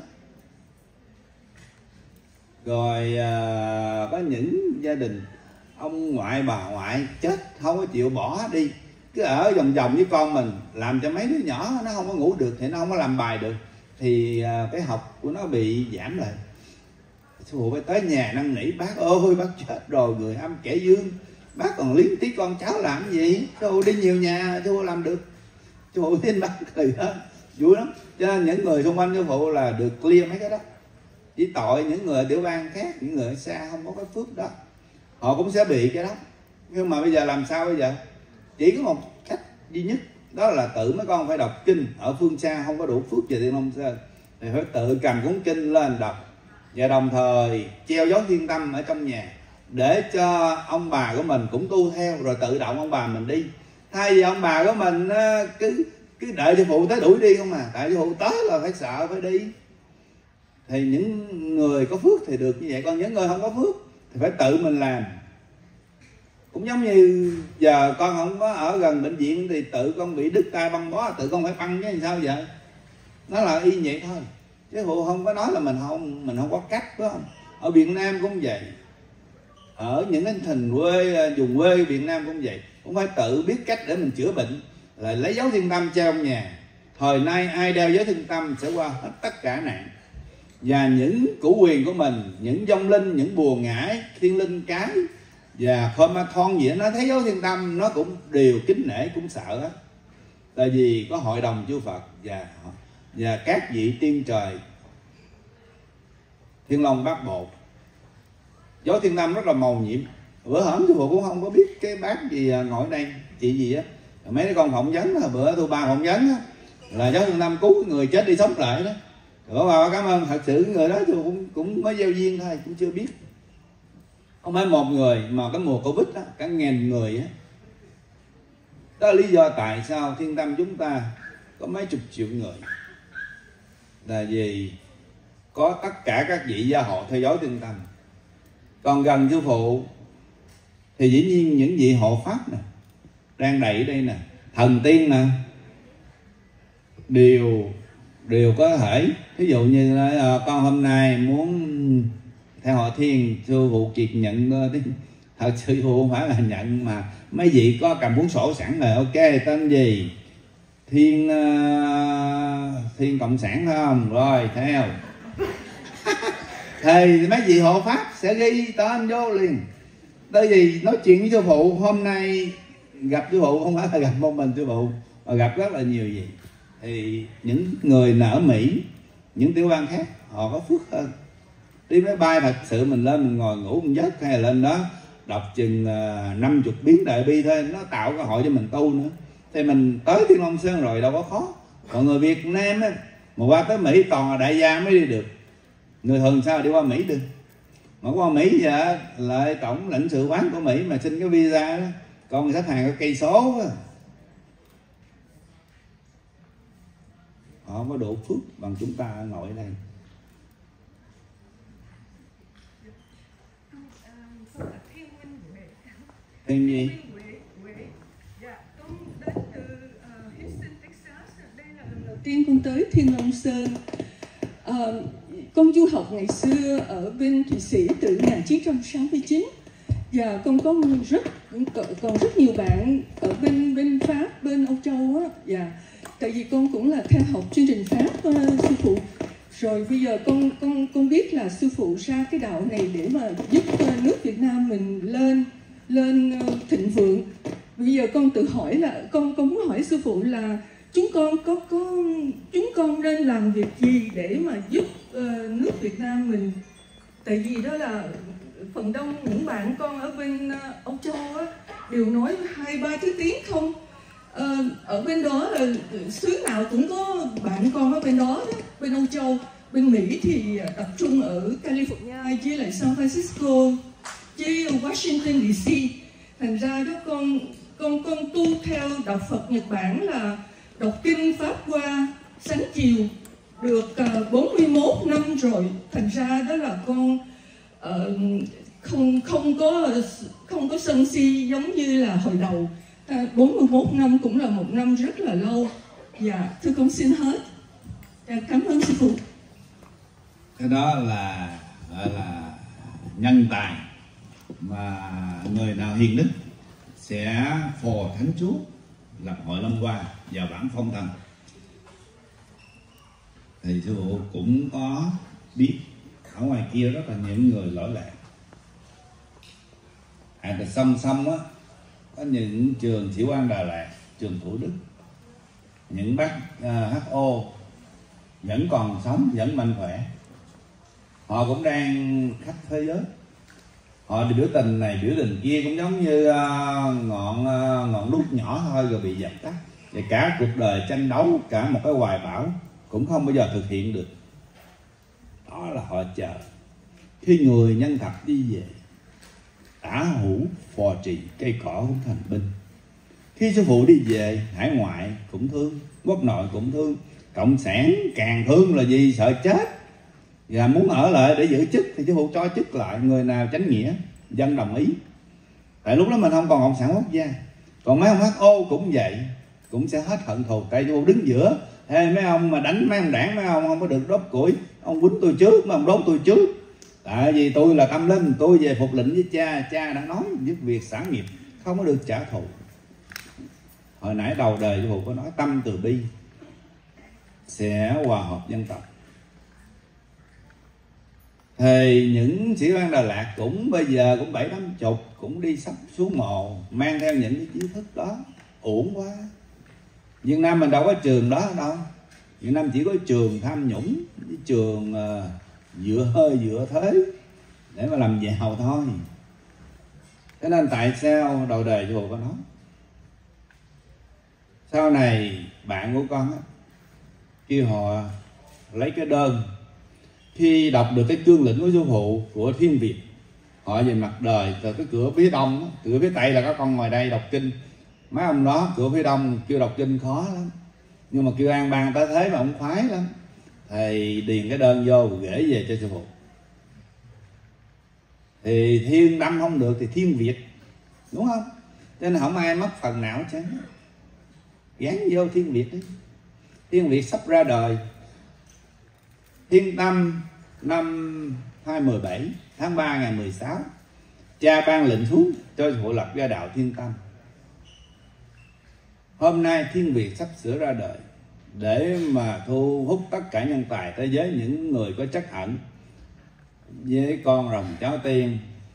Rồi uh, có những gia đình ông ngoại bà ngoại chết không có chịu bỏ đi, cứ ở vòng vòng với con mình, làm cho mấy đứa nhỏ nó không có ngủ được thì nó không có làm bài được, thì uh, cái học của nó bị giảm lại. Sư phụ phải tới nhà năn nỉ, bác ơi bác chết rồi, người âm kẻ dương, bác còn liếm tí con cháu làm gì? Sư phụ đi nhiều nhà sư phụ làm được. Sư phụ tin bác cười đó, vui lắm. Cho nên những người xung quanh sư phụ là được clear mấy cái đó. Chỉ tội những người tiểu bang khác, những người ở xa không có cái phước đó, họ cũng sẽ bị cái đó. Nhưng mà bây giờ làm sao bây giờ? Chỉ có một cách duy nhất, đó là tự mấy con phải đọc kinh. Ở phương xa không có đủ phước về Thiên Long Sơn thì phải tự cầm cuốn kinh lên đọc, và đồng thời treo dấu thiên tâm ở trong nhà để cho ông bà của mình cũng tu theo, rồi tự động ông bà mình đi. Thay vì ông bà của mình cứ cứ đợi sư phụ tới đuổi đi không à, tại sư phụ tới là phải sợ phải đi. Thì những người có phước thì được như vậy, còn những người không có phước thì phải tự mình làm. Cũng giống như giờ con không có ở gần bệnh viện thì tự con bị đứt tay băng bó, tự con phải băng chứ sao vậy? Nó là y vậy thôi, chứ phụ không có nói là mình không mình không có cách, phải không? Ở Việt Nam cũng vậy, ở những cái thành quê vùng quê Việt Nam cũng vậy, cũng phải tự biết cách để mình chữa bệnh, là lấy dấu thiên tâm treo trong nhà. Thời nay ai đeo dấu thiên tâm sẽ qua hết tất cả nạn. Và những củ quyền của mình, những vong linh, những bùa ngải, thiên linh cái và ma thon gì đó, nó thấy dấu thiên tâm nó cũng đều kính nể, cũng sợ hết. Tại vì có hội đồng chư Phật và và các vị tiên trời Thiên Long Bát Bộ. Dấu thiên tâm rất là màu nhiệm. Bữa hổm sư phụ cũng không có biết cái bác gì ngồi đây, chị gì á, mấy đứa con phỏng vấn, bữa thu ba phỏng vấn á, là dấu thiên tâm cứu người chết đi sống lại đó. Rồi bà cảm ơn, thật sự người đó tôi cũng cũng mới gieo duyên thôi, cũng chưa biết. Không phải một người mà cái mùa Covid đó, cả ngàn người á. Đó là lý do tại sao thiên tâm chúng ta có mấy chục triệu người, là vì có tất cả các vị gia hộ theo dõi thiên tâm. Còn gần sư phụ thì dĩ nhiên những vị hộ pháp nè, đang đầy đây nè, thần tiên nè, đều đều có thể. Ví dụ như là con hôm nay muốn theo họ Thiên, sư phụ kiệt nhận thật sự sư phụ không phải là nhận, mà mấy vị có cầm cuốn sổ sẵn rồi. Ok, tên gì? Thiên uh, Thiên Cộng sản phải không? Rồi theo thì mấy vị hộ pháp sẽ ghi tên vô liền. Tới gì nói chuyện với sư phụ, hôm nay gặp sư phụ không phải là gặp một mình sư phụ, mà gặp rất là nhiều vị. Thì những người nở Mỹ, những tiểu bang khác họ có phước hơn. Đi máy bay thật sự mình lên mình ngồi ngủ một giấc, hay là lên đó đọc chừng năm chục biến đại bi thôi, nó tạo cơ hội cho mình tu nữa. Thì mình tới Thiên Long Sơn rồi đâu có khó. Còn người Việt Nam á, mà qua tới Mỹ toàn là đại gia mới đi được. Người thường sao đi qua Mỹ được? Mà qua Mỹ giờ lại tổng lãnh sự quán của Mỹ mà xin cái visa đó, còn khách hàng có cây số á, họ không có độ phước bằng chúng ta ngồi ở đây. Thêm gì? Đầu tiên con tới Thiên Long Sơn. À, con du học ngày xưa ở bên Thụy Sĩ từ một nghìn chín trăm sáu mươi chín, và con có rất còn rất nhiều bạn ở bên bên Pháp, bên Âu Châu á. Và tại vì con cũng là theo học chương trình Pháp uh, sư phụ. Rồi bây giờ con con con biết là sư phụ ra cái đạo này để mà giúp uh, nước Việt Nam mình lên lên uh, thịnh vượng. Bây giờ con tự hỏi là con con muốn hỏi sư phụ là chúng con có có chúng con nên làm việc gì để mà giúp uh, nước Việt Nam mình. Tại vì đó là phần đông những bạn con ở bên uh, Âu Châu á, đều nói hai ba thứ tiếng không. Uh, ở bên đó là xứ nào cũng có bạn con ở bên đó, đó. Bên Âu Châu, bên Mỹ thì tập trung ở California với lại San Francisco với Washington D C. Thành ra đó con con con tu theo đạo Phật Nhật Bản là đọc kinh Pháp Hoa sáng chiều được uh, bốn mươi mốt năm rồi. Thành ra đó là con uh, không không có không có sân si giống như là hồi đầu. Uh, bốn mươi mốt năm cũng là một năm rất là lâu. Dạ, thưa con xin hết. Dạ, cảm ơn sư phụ. Cái đó là gọi là nhân tài mà người nào hiền đức sẽ phò thánh chúa, lập hội Lâm Hoa và bản phong thần. Thì sư phụ cũng có biết ở ngoài kia rất là những người lỗi lạc. À, từ song song á, có những trường Sĩ Quan Đà Lạt, trường Thủ Đức, những bác uh, hát o vẫn còn sống, vẫn mạnh khỏe. Họ cũng đang khắp thế giới. Họ đi biểu tình này biểu tình kia cũng giống như uh, ngọn uh, ngọn đuốc nhỏ thôi rồi bị dập tắt. Và cả cuộc đời tranh đấu, cả một cái hoài bão cũng không bao giờ thực hiện được. Đó là họ chờ khi người nhân thập đi về, tả hữu phò trì cây cỏ cũng thành binh. Khi sư phụ đi về, hải ngoại cũng thương, quốc nội cũng thương, cộng sản càng thương là gì? Sợ chết. Và muốn ở lại để giữ chức thì sư phụ cho chức lại. Người nào chánh nghĩa, dân đồng ý. Tại lúc đó mình không còn cộng sản quốc gia. Còn mấy ông hát o cũng vậy, cũng sẽ hết hận thù. Tại sư phụ đứng giữa. Ê, mấy ông mà đánh mấy ông đảng, mấy ông không có được đốt củi, ông quýnh tôi trước, mấy ông đốt tôi trước. Tại vì tôi là tâm linh, tôi về phục lệnh với cha. Cha đã nói giúp việc sản nghiệp, không có được trả thù. Hồi nãy đầu đời sư phụ có nói tâm từ bi sẽ hòa hợp dân tộc. Thì những sĩ quan Đà Lạt cũng bây giờ cũng bảy tám chục, cũng đi sắp xuống mồ, mang theo những cái kiến thức đó. Uổng quá. Việt Nam mình đâu có trường đó đâu. Việt Nam chỉ có trường tham nhũng, với trường uh, dựa hơi dựa thế để mà làm giàu thôi. Thế nên tại sao đầu đời sư phụ có nói, sau này bạn của con á, khi họ lấy cái đơn, khi đọc được cái cương lĩnh của sư phụ của Thiên Việt, họ về mặt đời từ cái cửa phía đông, cửa phía tây là có con ngoài đây đọc kinh. Mấy ông đó cửa phía đông kêu đọc kinh khó lắm, nhưng mà kêu an bang tới thế mà ông khoái lắm. Thầy điền cái đơn vô gửi về cho sư phụ. Thì Thiên Đâm không được thì Thiên Việt, đúng không? Cho nên không ai mất phần nào chứ. Gán vô Thiên Việt đi. Thiên Việt sắp ra đời. Thiên Tâm năm hai mươi bảy tháng ba ngày mười sáu, cha ban lệnh xuống cho Sư Phụ lập ra đạo Thiên Tâm. Hôm nay Thiên Việt sắp sửa ra đời để mà thu hút tất cả nhân tài thế giới, những người có trắc ẩn với con rồng cháu tiên,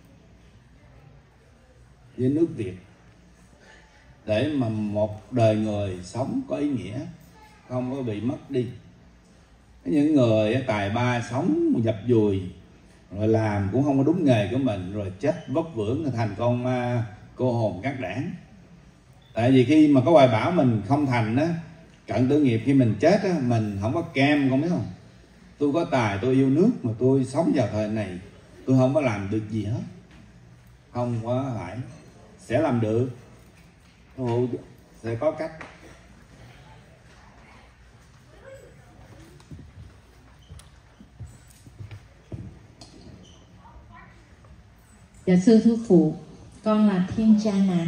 với nước Việt, để mà một đời người sống có ý nghĩa, không có bị mất đi. Những người tài ba sống dập dùi rồi làm cũng không có đúng nghề của mình, rồi chết vấp vưởng thành con ma cô hồn các đảng. Tại vì khi mà có hoài bão mình không thành á, cận tử nghiệp, khi mình chết á, mình không có kem, con biết không? Tôi có tài, tôi yêu nước mà tôi sống vào thời này tôi không có làm được gì hết. Không có phải, sẽ làm được, sẽ có cách. Dạ sư thưa Phụ, con là Thiên Cha Nà.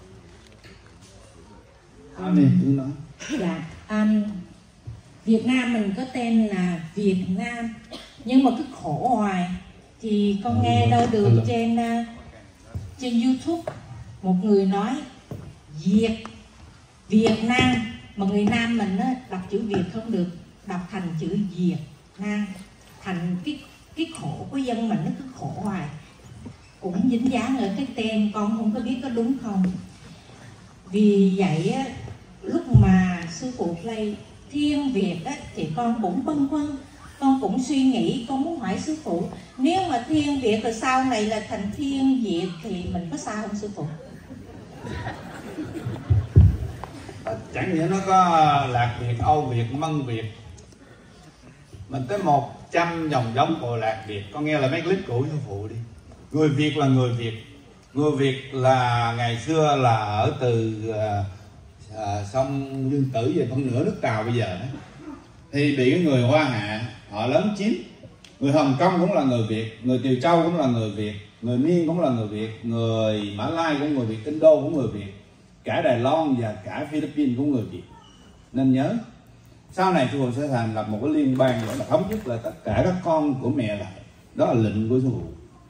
Nói đi, cứ nói. Dạ, um, Việt Nam mình có tên là Việt Nam, nhưng mà cứ khổ hoài. Thì con nghe đâu được trên uh, trên YouTube một người nói Việt Việt Nam, mà người Nam mình á, đọc chữ Việt không được, đọc thành chữ Việt Nam, thành cái cái khổ của dân mình nó cứ khổ hoài. Cũng dính dáng ở cái tên, con không có biết có đúng không. Vì vậy á, lúc mà sư phụ play Thiên Việt á, thì con cũng băn khoăn, con cũng suy nghĩ, con muốn hỏi sư phụ, nếu mà Thiên Việt rồi sau này là thành Thiên Việt thì mình có sao không sư phụ? Chẳng nghĩa nó có Lạc Việt, Âu Việt, Mân Việt, mình tới một trăm dòng giống của Lạc Việt. Con nghe là mấy clip cũ sư phụ đi. Người Việt là người Việt, người Việt là ngày xưa là ở từ à, à, sông Dương Tử về phân nửa nước Tàu bây giờ đó, thì bị cái người Hoa Hạ họ lớn chiếm. Người Hồng Kông cũng là người Việt, người Tiều Châu cũng là người Việt, người Miên cũng là người Việt, người Mã Lai cũng người Việt, Kinh Đô cũng người Việt, cả Đài Loan và cả Philippines cũng người Việt. Nên nhớ, sau này sư phụ sẽ thành lập một cái liên bang để mà thống nhất lại tất cả các con của mẹ lại. Đó là lệnh của sư phụ.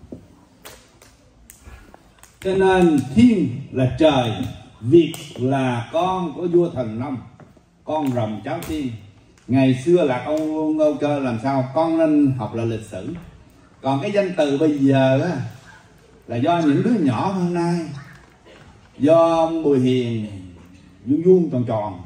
Cho nên Thiên là trời, Việt là con của vua Thần Nông, con rồng cháu tiên. Ngày xưa là ông Âu Cơ làm sao con nên học là lịch sử. Còn cái danh từ bây giờ á, là do những đứa nhỏ hôm nay, do ông Bùi Hiền vuông vuông tròn tròn.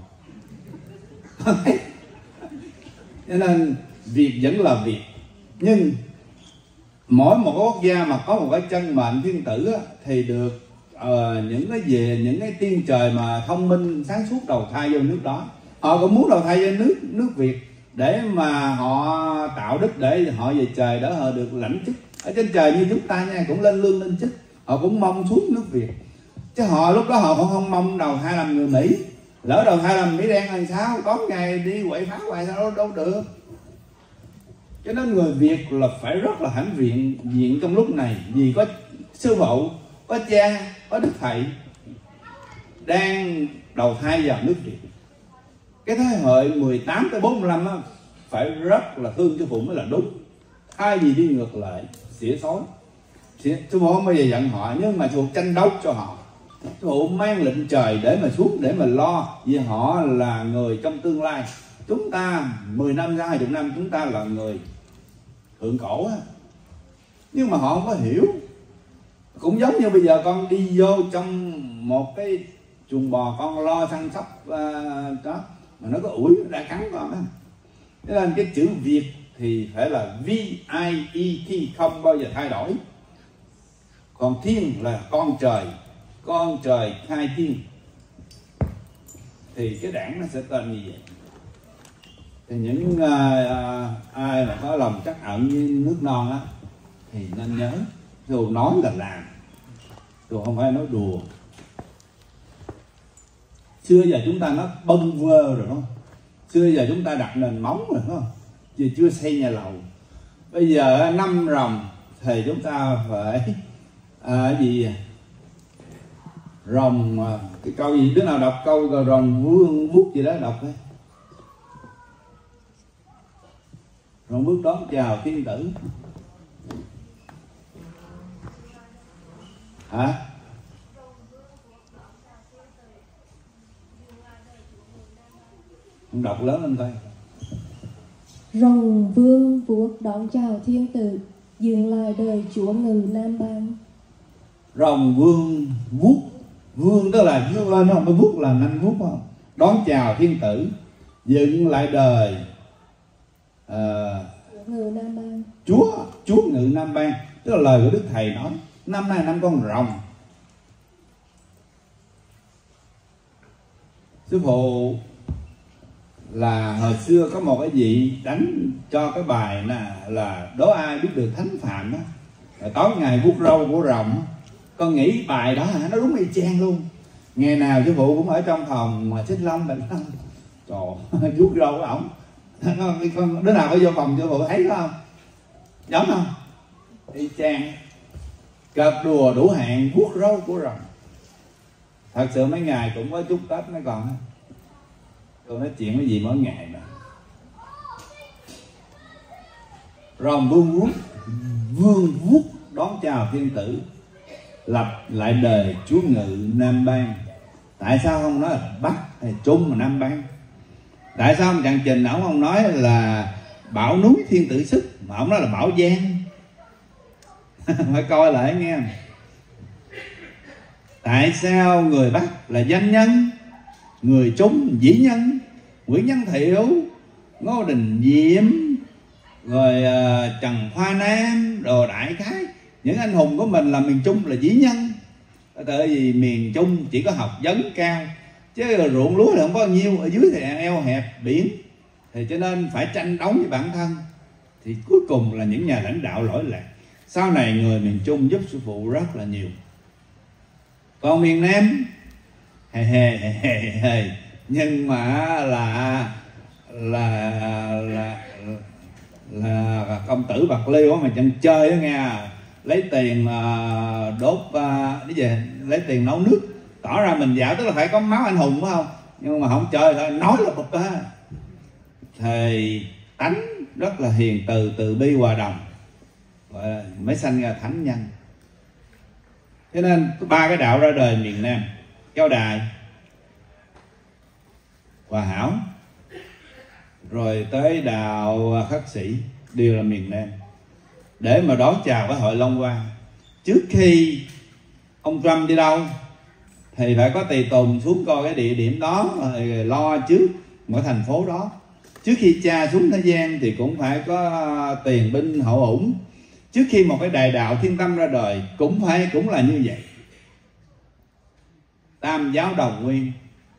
Cho nên Việt vẫn là Việt, nhưng mỗi một quốc gia mà có một cái chân mệnh thiên tử á, thì được uh, những cái về những cái tiên trời mà thông minh sáng suốt đầu thai vô nước đó. Họ cũng muốn đầu thai vô nước nước Việt để mà họ tạo đức để họ về trời đỡ họ được lãnh chức ở trên trời như chúng ta nha, cũng lên lương lên chức. Họ cũng mong xuống nước Việt, chứ họ lúc đó họ cũng không mong đầu thai làm người Mỹ. Lỡ đầu thai làm Mỹ đen làm sao, có ngày đi quậy phá hoài sao đâu, đâu được. Cho nên người Việt là phải rất là hãnh diện diện trong lúc này, vì có sư phụ, có cha, có đức thầy đang đầu thai vào nước Việt. Cái thế hệ mười tám tới bốn mươi lăm á, phải rất là thương sư phụ mới là đúng. Thay vì đi ngược lại, xỉa xói, sư phụ không bao giờ giận họ, nhưng mà sư phụ tranh đấu cho họ. Sư phụ mang lệnh trời để mà xuống, để mà lo, vì họ là người trong tương lai. Chúng ta mười năm ra, hai mươi năm chúng ta là người thượng cổ á, nhưng mà họ không có hiểu. Cũng giống như bây giờ con đi vô trong một cái chuồng bò, con lo săn sóc uh, đó, mà nó có ủi nó đã cắn con á. Thế nên cái chữ Việt thì phải là V I E T, không bao giờ thay đổi. Còn Thiên là con trời, con trời khai thiên, thì cái đảng nó sẽ tên như vậy. Thì những uh, uh, ai mà có lòng trắc ẩn với nước non á thì nên nhớ, dù nói là làm, dù không phải nói đùa. Xưa giờ chúng ta nó bâng vơ rồi không? Xưa giờ chúng ta đặt nền móng rồi không? Chứ chưa xây nhà lầu. Bây giờ năm rồng thì chúng ta phải à, gì rồng, cái câu gì, đứa nào đọc câu rồng vương vuốt gì đó đọc đấy. Rồng bước đón chào thiên tử. hả? Không đọc lớn lên coi. Rồng vương vuốt đón chào thiên tử, dừng lại đời chúa ngự Nam Bang. Rồng vương vuốt, vương tức là vuốt lên không, cái vuốt là nanh vuốt không? Đón chào thiên tử, dựng lại đời uh, chúa ngự Nam Bang. Chúa, chúa ngự Nam Bang, tức là lời của Đức Thầy nói. Năm nay năm con rồng. Sư phụ là hồi xưa có một cái vị đánh cho cái bài là, là đố ai biết được thánh phạm á, tối ngày vuốt râu của rồng. Con nghĩ bài đó hả, nó đúng y chang luôn. Ngày nào sư phụ cũng ở trong phòng mà xích lông bệnh lông, trời vuốt râu của ổng. Con đứa nào phải vô phòng sư phụ thấy đó không? Giống không? Y chang. Cợt đùa đủ hạn vuốt râu của rồng. Thật sự mấy ngày cũng có chút Tết mới còn. Tôi nói chuyện cái gì mỗi ngày mà. Rồng vương vuốt, vương vuốt đón chào thiên tử, lập lại đời chúa ngự Nam Bang. Tại sao không nói là Bắc hay Trung mà Nam Bang? Tại sao ông Trạng Trình ổng không nói là bảo núi thiên tử sức mà ổng nói là bảo giang? Phải coi lại nghe. Tại sao người Bắc là danh nhân, người Trung dĩ nhân, Nguyễn Văn Thiệu, Ngô Đình Diệm, rồi uh, Trần Khoa Nam, đồ đại khái những anh hùng của mình là miền Trung là dĩ nhân. Tại vì miền Trung chỉ có học vấn cao, chứ ruộng lúa thì không có nhiêu, ở dưới thì eo hẹp biển, thì cho nên phải tranh đấu với bản thân. Thì cuối cùng là những nhà lãnh đạo lỗi lạc. Sau này người miền Trung giúp sư phụ rất là nhiều. Còn miền Nam hề hề hề hề, nhưng mà là là là là, là công tử bạc liêu mà chẳng chơi đó nghe, lấy tiền uh, đốt uh, cái gì, lấy tiền nấu nước, tỏ ra mình giàu, tức là phải có máu anh hùng phải không? Nhưng mà không chơi thôi, nói là bực á. Thầy tánh rất là hiền từ, từ bi hòa đồng, gọi là mới sanh ra thánh nhân. Cho nên có ba cái đạo ra đời miền Nam: Cao Đài, Hòa Hảo, rồi tới đạo Khất Sĩ, đều là miền Nam. Để mà đón chào cái hội Long Hoa, trước khi ông Trump đi đâu thì phải có tùy tùng xuống coi cái địa điểm đó, rồi lo trước mỗi thành phố đó. Trước khi cha xuống thế gian thì cũng phải có tiền binh hậu ủng. Trước khi một cái đại đạo thiên tâm ra đời cũng phải cũng là như vậy. Tam giáo đồng nguyên.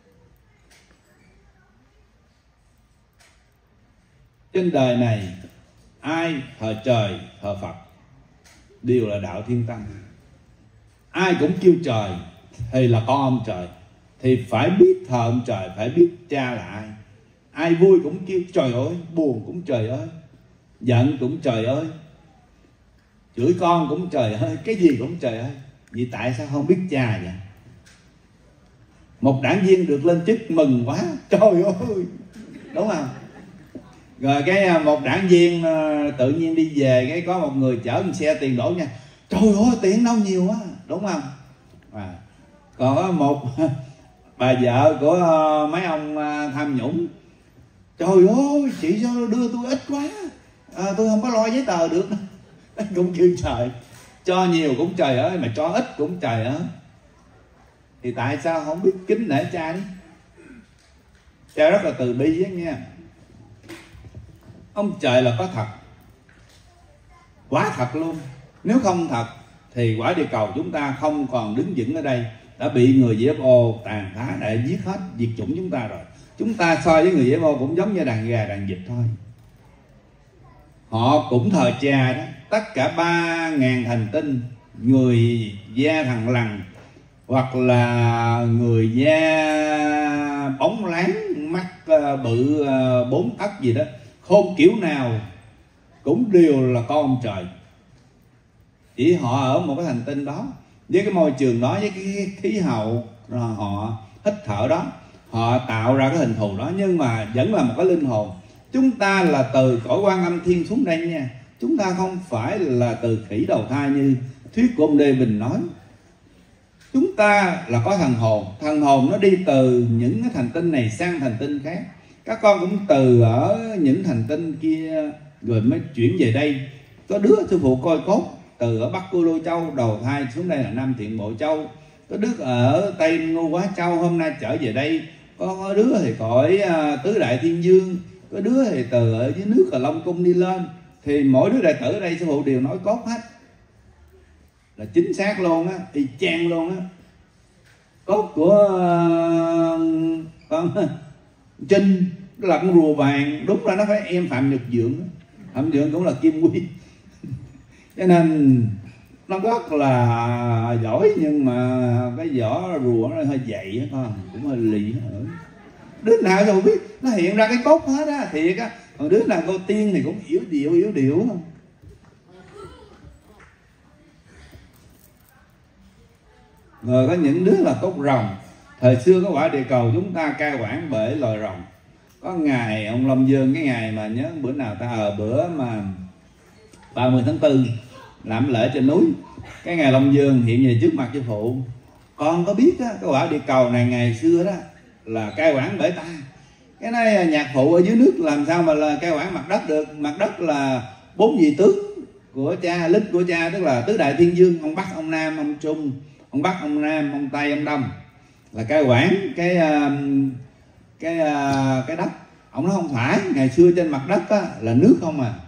Trên đời này ai thờ trời thờ Phật đều là đạo thiên tâm. Ai cũng kêu trời thì là con ông trời, thì phải biết thờ ông trời, phải biết cha là ai. Ai vui cũng kêu trời ơi, buồn cũng trời ơi, giận cũng trời ơi, chửi con cũng trời ơi, cái gì cũng trời ơi. Vậy tại sao không biết cha vậy? Một đảng viên được lên chức mừng quá, trời ơi, đúng không? Rồi cái một đảng viên tự nhiên đi về, cái có một người chở một xe tiền đổ nha, trời ơi tiền đâu nhiều quá, đúng không? À, còn có một bà vợ của mấy ông tham nhũng, trời ơi chị sao đưa tôi ít quá, à, tôi không có lo giấy tờ được. Cũng kêu trời, cho nhiều cũng trời ơi, mà cho ít cũng trời ơi. Thì tại sao không biết kính nể cha đi? Cha rất là từ bi á nha. Ông trời là có thật, quá thật luôn. Nếu không thật thì quả địa cầu chúng ta không còn đứng vững ở đây, đã bị người giê ép o tàn phá, đã giết hết, diệt chủng chúng ta rồi. Chúng ta so với người giê ép o cũng giống như đàn gà đàn vịt thôi. Họ cũng thờ cha đó. Tất cả ba ngàn hành tinh, người da thằng lằn, hoặc là người da bóng láng, mắt bự bốn tấc gì đó, khôn kiểu nào cũng đều là con ông trời. Chỉ họ ở một cái hành tinh đó, với cái môi trường đó, với cái khí hậu họ hít thở đó, họ tạo ra cái hình thù đó, nhưng mà vẫn là một cái linh hồn. Chúng ta là từ cõi Quan Âm Thiên xuống đây nha. Chúng ta không phải là từ khỉ đầu thai như thuyết của ông Lê Bình nói. Chúng ta là có thần hồn, thần hồn nó đi từ những cái hành tinh này sang hành tinh khác. Các con cũng từ ở những hành tinh kia rồi mới chuyển về đây. Có đứa sư phụ coi cốt từ ở Bắc Cô Lô Châu đầu thai xuống đây là Nam Thiện Bộ Châu. Có đứa ở Tây Ngô Quá Châu hôm nay trở về đây. Có đứa thì cõi uh, Tứ Đại Thiên Dương. Có đứa thì từ ở dưới nước là Long Cung đi lên. Thì mỗi đứa đệ tử ở đây sư phụ đều nói cốt hết, là chính xác luôn á, y chang luôn á. Cốt của uh, con Trinh là con rùa vàng, đúng là nó phải em Phạm Nhật Dượng. Phạm Dượng cũng là Kim Quy. Cho nên nó rất là giỏi, nhưng mà cái vỏ rùa nó hơi dày á con, cũng hơi lì nữa. Đứa nào đâu biết, nó hiện ra cái cốt hết á, thiệt á. Còn đứa nào cô tiên thì cũng yếu điệu yếu điệu không. Rồi có những đứa là cốt rồng. Thời xưa có quả địa cầu chúng ta cai quản bởi loài rồng. Có ngày ông Long Dương, cái ngày mà nhớ bữa nào ta ở bữa mà ba mươi tháng tư làm lễ trên núi, cái ngày Long Dương hiện về trước mặt sư phụ. Con có biết á, cái quả địa cầu này ngày xưa đó là cai quản bởi ta. Cái này nhạc phụ ở dưới nước làm sao mà là cai quản mặt đất được. Mặt đất là bốn vị tướng của cha, lít của cha, tức là tứ đại thiên dương, ông Bắc, ông Nam, ông Trung, ông Bắc, ông Nam, ông Tây, ông Đông, là cai quản cái cái cái đất. Ông nói không phải, ngày xưa trên mặt đất á, là nước không à,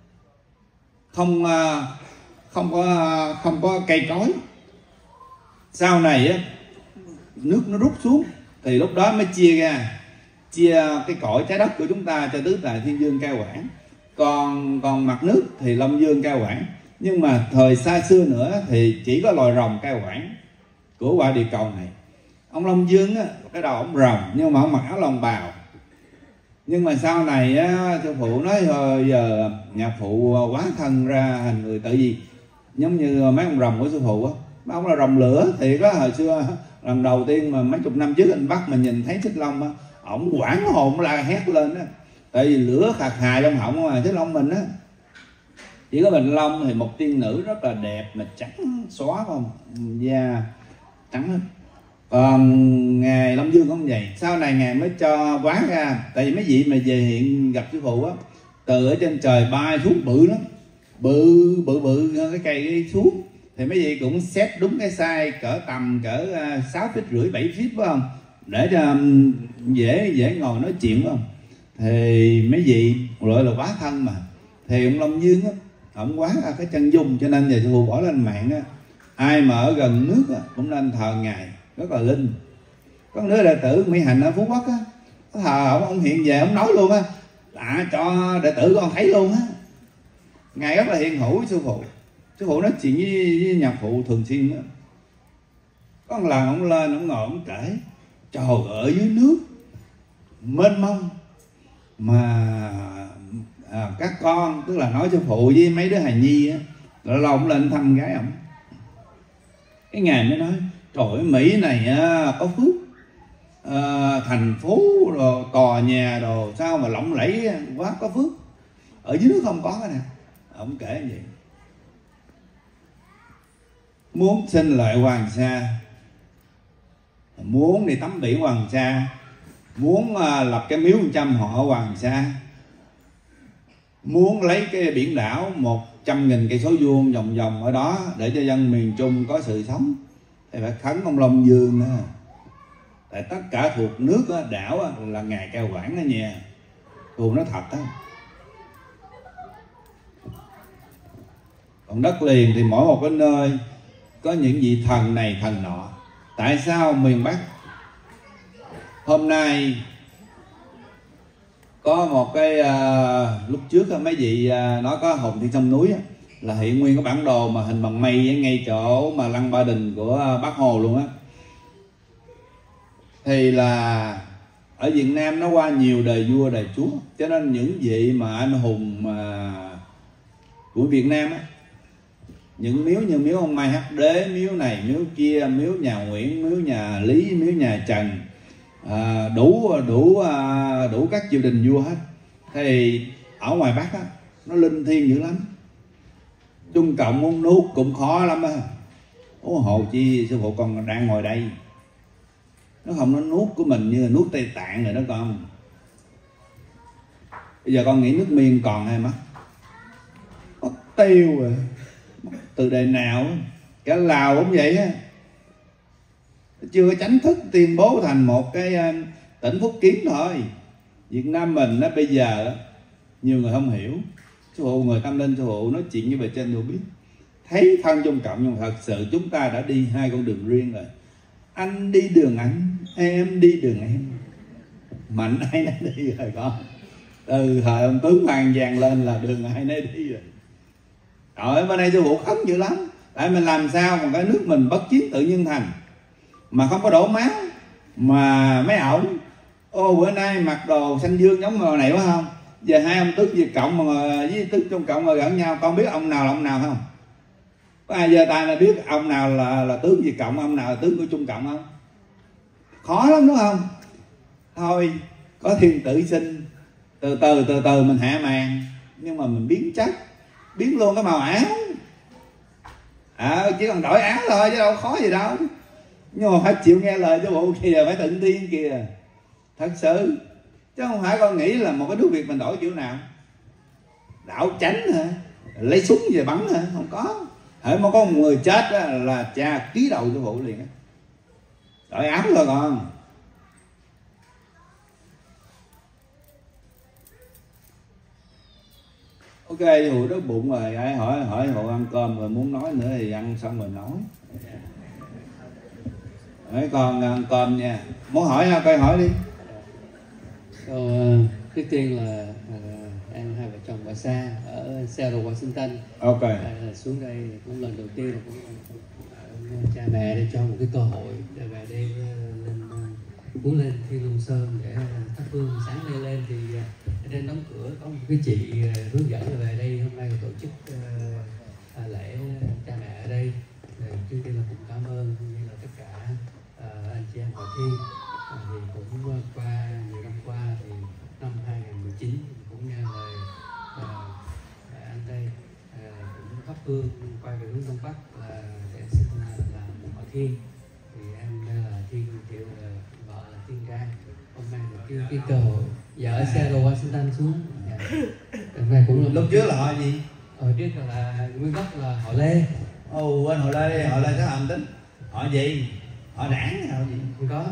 không không có không có cây cối. Sau này á, nước nó rút xuống thì lúc đó mới chia ra, chia cái cõi trái đất của chúng ta cho tứ đại thiên dương cai quản. Còn còn mặt nước thì Long Dương cai quản. Nhưng mà thời xa xưa nữa thì chỉ có loài rồng cai quản của quả địa cầu này. Ông Long Dương á, cái đầu ông rồng nhưng mà ông mặc áo lông bào. Nhưng mà sau này á, sư phụ nói thôi giờ nhà phụ quá thân ra thành người, tại vì giống như mấy ông rồng của sư phụ á, mấy ông là rồng lửa thì có hồi xưa lần đầu tiên mà mấy chục năm trước anh Bắc mình nhìn thấy Xích Long á, ổng quảng hồn la hét lên á, tại vì lửa khạc hài trong họng mà. Xích Long mình á chỉ có Bình Long thì một tiên nữ rất là đẹp mà trắng xóa, không da trắng hết. Còn ngài Long Dương cũng vậy. Sau này ngài mới cho quán ra, tại vì mấy vị mà về hiện gặp sư phụ á, từ ở trên trời bay xuống bự lắm, bự bự bự cái cây xuống, thì mấy vị cũng xét đúng cái size cỡ tầm cỡ sáu feet rưỡi bảy feet phải không, để cho dễ dễ ngồi nói chuyện phải không. Thì mấy vị gọi là quá thân mà. Thì ông Long Dương á, ông quán ra cái chân dung, cho nên giờ sư phụ bỏ lên mạng á, ai mà ở gần nước á, cũng nên thờ ngài, rất là linh. Có đứa đệ tử Mỹ Hạnh ở Phú Quốc á, thờ ông, ông hiện về ông nói luôn á, à, cho đệ tử con thấy luôn á. Ngài rất là hiện hữu với sư phụ. Sư phụ nói chuyện với, với nhạc phụ thường xuyên á. Có một lần ông lên ông ngồi ông kể, trời ở dưới nước mênh mông mà à, các con, tức là nói sư phụ với mấy đứa hài nhi á, rồi lâu ông lên thăm gái ổng. Cái ngày mới nói trời ơi, Mỹ này á, có phước, à, thành phố rồi tòa nhà đồ sao mà lộng lẫy quá, có phước. Ở dưới nước không có cái nào. Ông kể vậy. Muốn sinh lại Hoàng Sa, muốn đi tắm biển Hoàng Sa, muốn uh, lập cái miếu trăm họ Hoàng Sa, muốn lấy cái biển đảo một trăm nghìn cây số vuông vòng vòng ở đó để cho dân miền Trung có sự sống, thì phải khấn ông Long Dương nữa. Tại tất cả thuộc nước đó, đảo đó, là ngài cai quản đó nha. Thuộc nó thật đó. Còn đất liền thì mỗi một cái nơi có những vị thần này thần nọ. Tại sao miền Bắc hôm nay có một cái uh, lúc trước mấy vị uh, nói có Hồn Thiên Sông Núi á, là hiện nguyên cái bản đồ mà hình bằng mây ngay chỗ mà Lăng Ba Đình của Bác Hồ luôn á. Thì là ở Việt Nam nó qua nhiều đời vua đời chúa, cho nên những vị mà anh hùng mà của Việt Nam á, những miếu như miếu ông Mai Hắc Đế, miếu này miếu kia, miếu nhà Nguyễn, miếu nhà Lý, miếu nhà Trần, à, đủ đủ à, đủ các triều đình vua hết. Thì ở ngoài Bắc á, nó linh thiêng dữ lắm. Trung Cộng muốn nuốt cũng khó lắm á. Ủa hộ chi sư phụ con đang ngồi đây. Nó không, nó nuốt của mình như là nuốt Tây Tạng rồi đó con. Bây giờ con nghĩ nước miên còn hay mất? Mất tiêu rồi. Mất từ đời nào. Cả Lào cũng vậy á, chưa có chính thức tuyên bố thành một cái tỉnh Phúc Kiến thôi. Việt Nam mình nó bây giờ nhiều người không hiểu. Sư phụ, người tâm linh sư phụ nói chuyện như vậy trên tôi biết, thấy thân trong cộng, nhưng thật sự chúng ta đã đi hai con đường riêng rồi. Anh đi đường anh, em đi đường em, mạnh ai nấy đi rồi con. Từ thời ông tướng Hoàng vàng lên là đường ai nấy đi rồi. Trời ơi, bên đây sư phụ khấn dữ lắm. Tại mình làm sao mà cái nước mình bất chiến tự nhiên thành, mà không có đổ máu. Mà mấy ổng, ô bữa nay mặc đồ xanh dương giống màu này quá không? Giờ hai ông Tước Việt Cộng mà với Tước Trung Cộng mà gần nhau, con biết ông nào là ông nào không? Có ai giơ tay là biết ông nào là là tướng Việt Cộng, ông nào là tướng của Trung Cộng không? Khó lắm đúng không? Thôi có thiên tử sinh, từ từ từ từ mình hạ màn, nhưng mà mình biến chất, biến luôn cái màu áo. À, chỉ cần đổi áo thôi chứ đâu khó gì đâu. Nhưng mà phải chịu nghe lời chứ bộ kìa, phải tịnh tiên kìa. Thật sự. Chứ không phải con nghĩ là một cái nước Việt mình đổi kiểu nào. Đạo chánh hả? Lấy súng về bắn hả? Không có. Hễ mà có một người chết á, là cha ký đầu cho bộ liền á. Đổi áo rồi con. Ok, Hù đói bụng rồi, ai hỏi hỏi Hù ăn cơm rồi muốn nói nữa thì ăn xong rồi nói. Mấy con ăn cơm nha. Muốn hỏi ha, coi hỏi đi. So, uh, trước tiên là uh, em hai vợ chồng bà Sa ở Seattle, Washington. Ok. Uh, xuống đây cũng lần đầu tiên là cũng uh, cha mẹ để cho một cái cơ hội để về đây uh, lên uh, muốn lên Thiên Long Sơn để uh, thắp hương. Sáng nay lên thì uh, trên đóng cửa có một cái chị uh, hướng dẫn về đây, hôm nay tổ chức uh, uh, lễ cha mẹ ở đây. Uh, trước tiên là cũng cảm ơn cũng như là tất cả uh, anh chị em Hòa Thiên. À, thì cũng qua nhiều năm qua thì năm hai không một chín cũng nghe lời à, anh đây à, cũng thắp hương quay về hướng Đông Bắc là để xin làm Hòa Thiên. Thì em đây là Thiên Kiều, là vợ là Thiên Trang, hôm nay được cái, cái cơ hội vợ ở Seattle, Washington xuống. Dạ. Hôm nay cũng là lúc trước là họ gì? Hồi trước là nguyên gốc là họ Lê. Ồ, anh họ Lê, họ Lê có làm tính họ gì? Họ Đảng hay họ gì? Không có.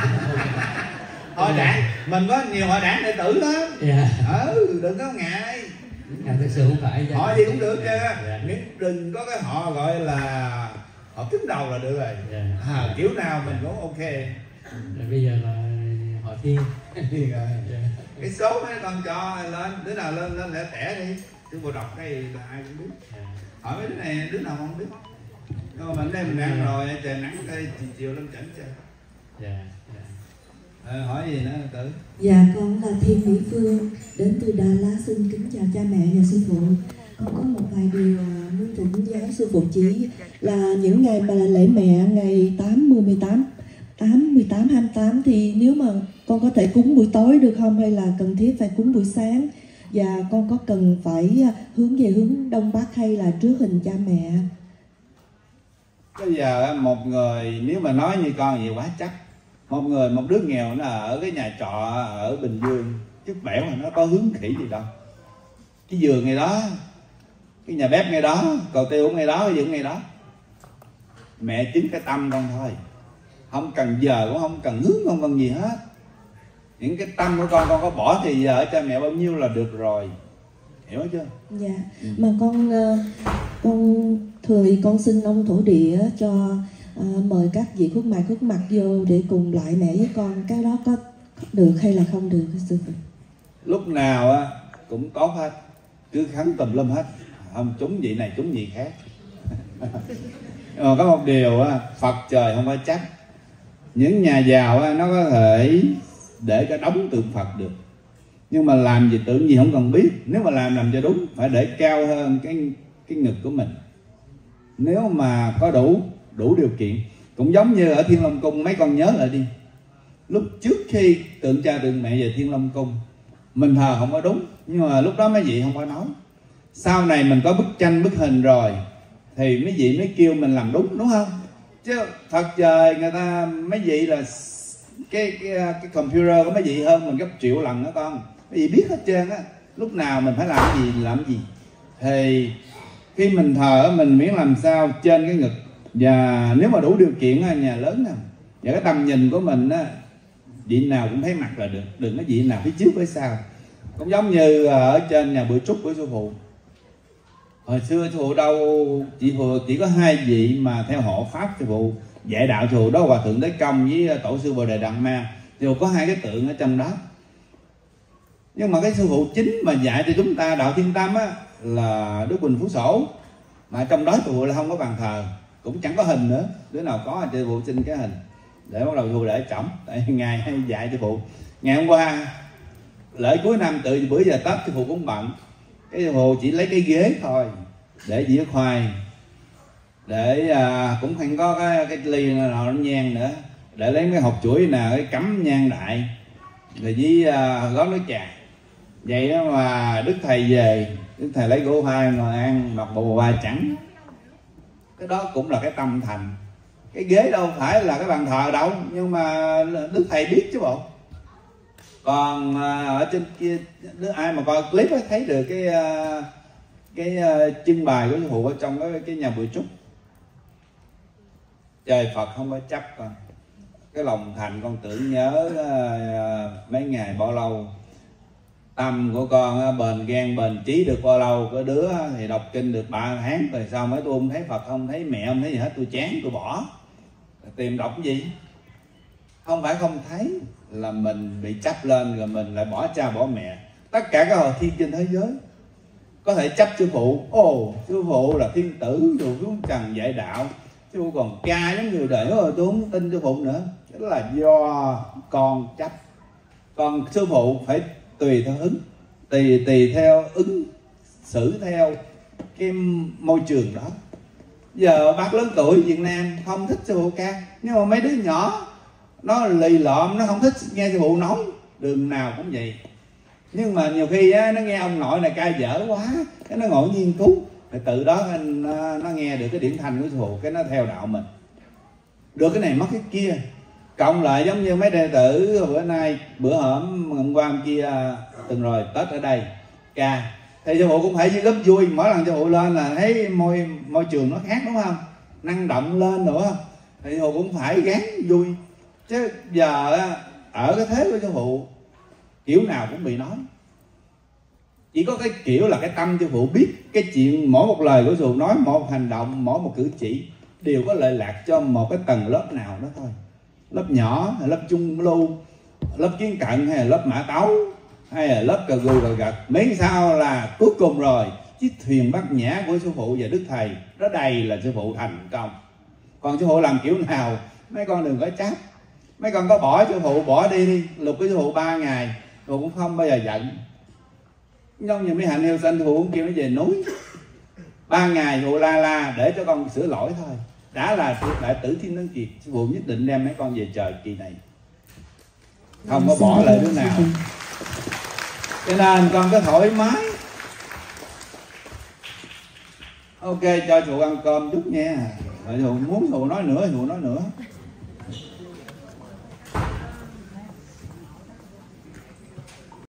Họ Đảng, mình có nhiều họ Đảng đệ tử lắm. Dạ. Ừ, đừng có ngại. Dạ, thực sự không phải. Họ gì cũng được chứ. Dạ. Đừng có cái họ gọi là họ cứng đầu là được rồi. Dạ. À, kiểu nào mình cũng ok. Rồi bây giờ là họ Thiên. Thiên rồi. Dạ. Cái số mấy con cho lên, đứa nào lên lên lẻ tẻ đi. Chứ bộ đọc đây là ai cũng biết. Dạ. Hỏi mấy đứa này đứa nào không biết. Nhưng mà mình đây mình ăn rồi, trời nắng đây chiều chiều lên chảnh chơi. Dạ. Dạ. À, hỏi gì nữa Tử? Dạ, con là Thiên Mỹ Phương, đến từ Đà Lạt, xin kính chào cha mẹ và sư phụ. Con có một vài điều muốn thỉnh giáo sư phụ chỉ là những ngày mà là lễ mẹ, ngày tám, mười, mười tám, tám, mười tám, hai mươi tám thì nếu mà con có thể cúng buổi tối được không, hay là cần thiết phải cúng buổi sáng? Và con có cần phải hướng về hướng Đông Bắc hay là trước hình cha mẹ? Bây giờ một người nếu mà nói như con vậy quá chắc. Một người, một đứa nghèo nó ở cái nhà trọ ở Bình Dương, chút bẻo mà nó có hướng khỉ gì đâu. Cái giường ngay đó, cái nhà bếp ngay đó, cầu tiêu ngay đó, cái giường ngay đó. Mẹ chính cái tâm con thôi. Không cần giờ, cũng không cần hướng, không cần gì hết. Những cái tâm của con, con có bỏ thì giờ ở cha mẹ bao nhiêu là được rồi. Hiểu chưa? Dạ, ừ. Mà con con thường thì con xin ông thổ địa cho à, mời các vị khuất mặt khuất mặt vô để cùng lại mẹ với con, cái đó có được hay là không được sư phụ? Lúc nào á cũng có hết, cứ khấn tùm lum hết, không trúng vị này trúng vị khác. Mà có một điều á, Phật trời không phải trách. Những nhà giàu á, nó có thể để cái đống tượng Phật được, nhưng mà làm gì tượng gì không cần biết. Nếu mà làm làm cho đúng, phải để cao hơn cái cái ngực của mình. Nếu mà có đủ đủ điều kiện, cũng giống như ở Thiên Long Cung, mấy con nhớ lại đi. Lúc trước khi tượng cha tượng mẹ về Thiên Long Cung, mình thờ không có đúng, nhưng mà lúc đó mấy vị không có nói. Sau này mình có bức tranh bức hình rồi thì mấy vị mới kêu mình làm đúng, đúng không? Chứ thật trời người ta mấy vị là cái cái cái computer của mấy vị hơn mình gấp triệu lần đó con. Mấy vị biết hết trơn á, lúc nào mình phải làm gì làm gì. Thì khi mình thờ mình miễn làm sao trên cái ngực, và nếu mà đủ điều kiện nhà lớn nè, và cái tầm nhìn của mình á, vị nào cũng thấy mặt là được, đừng có vị nào phía trước phía sau. Cũng giống như ở trên nhà bữa trúc của sư phụ. Hồi xưa sư phụ đâu chỉ phụ chỉ có hai vị mà theo hộ pháp sư phụ dạy đạo sư phụ đó, Hòa thượng Tế Công với tổ sư Bồ Đề Đạt Ma. Sư phụ có hai cái tượng ở trong đó. Nhưng mà cái sư phụ chính mà dạy cho chúng ta đạo Thiên Tâm á là Đức Bình Phú Sổ, mà trong đó sư phụ là không có bàn thờ, cũng chẳng có hình nữa. Đứa nào có sư phụ xin cái hình để bắt đầu sư phụ để trỏng. Tại ngày hay dạy sư phụ. Ngày hôm qua lễ cuối năm tự bữa giờ Tết sư phụ cũng bận, cái sư phụ chỉ lấy cái ghế thôi để dĩa khoai, để à, cũng không có cái, cái ly nào nhang nữa, để lấy cái hộp chuỗi nào cái cắm nhang đại rồi với à, gói nước trà. Vậy đó mà Đức Thầy về, Đức Thầy lấy gỗ hoa ngồi ăn mặc bộ hoa trắng. Cái đó cũng là cái tâm thành. Cái ghế đâu phải là cái bàn thờ đâu, nhưng mà Đức Thầy biết chứ bộ. Còn à, ở trên kia, ai mà coi clip ấy, thấy được cái à, cái uh, trưng bày của sư phụ ở trong cái, cái nhà bụi trúc. Trời Phật không có chấp con, cái lòng thành con tưởng nhớ uh, mấy ngày bao lâu, tâm của con uh, bền gan bền trí được bao lâu. Có đứa thì đọc kinh được ba tháng rồi sao mấy tôi không thấy Phật, không thấy mẹ, không thấy gì hết, tôi chán tôi bỏ. Tìm đọc cái gì? Không phải không thấy, là mình bị chấp lên rồi mình lại bỏ cha bỏ mẹ. Tất cả các hội thiên trên thế giới có thể chấp sư phụ. Ồ, sư phụ là thiên tử dù xuống trần dạy đạo, sư phụ còn ca giống người đời, rồi tôi không tin sư phụ nữa. Đó là do con chấp. Còn sư phụ phải tùy theo hứng, tùy tùy theo ứng xử theo cái môi trường đó. Giờ bác lớn tuổi Việt Nam không thích sư phụ ca, nhưng mà mấy đứa nhỏ nó lì lợm, nó không thích nghe sư phụ nói, đường nào cũng vậy. Nhưng mà nhiều khi á, nó nghe ông nội này ca dở quá, cái nó ngồi nghiên cứu, rồi tự đó nó, nó nghe được cái điển thanh của sư phụ, cái nó theo đạo mình. Được cái này mất cái kia. Cộng lại giống như mấy đệ tử bữa nay, bữa hổm hôm qua hôm kia từng rồi Tết ở đây ca, thì sư phụ cũng phải với gấp vui. Mỗi lần sư phụ lên là thấy môi môi trường nó khác, đúng không? Năng động lên nữa, thì sư phụ cũng phải gán vui. Chứ giờ ở cái thế của sư phụ kiểu nào cũng bị nói. Chỉ có cái kiểu là cái tâm sư phụ biết cái chuyện mỗi một lời của sư phụ nói, mỗi một hành động, mỗi một cử chỉ đều có lợi lạc cho một cái tầng lớp nào đó thôi. Lớp nhỏ hay lớp trung lưu, lớp kiến cận hay là lớp mã tấu, hay là lớp cà gù cà gật. Mấy sao là cuối cùng rồi chiếc thuyền bát nhã của sư phụ và Đức Thầy đó đầy là sư phụ thành công. Còn sư phụ làm kiểu nào mấy con đừng có chấp. Mấy con có bỏ sư phụ bỏ đi đi, lục cái sư phụ ba ngày sư phụ cũng không bao giờ giận. Giống như mấy hạnh yêu sanh sư phụ cũng kêu nó về núi ba ngày sư phụ la la để cho con sửa lỗi thôi. Đã là đại tử Thiên Tấn Kiệt, sư phụ nhất định đem mấy con về trời kỳ này, không có bỏ lại đứa nào. Cho nên con cứ thoải mái. Ok, cho sư phụ ăn cơm chút nha. Rồi sư phụ muốn sư phụ nói nữa, sư phụ nói nữa.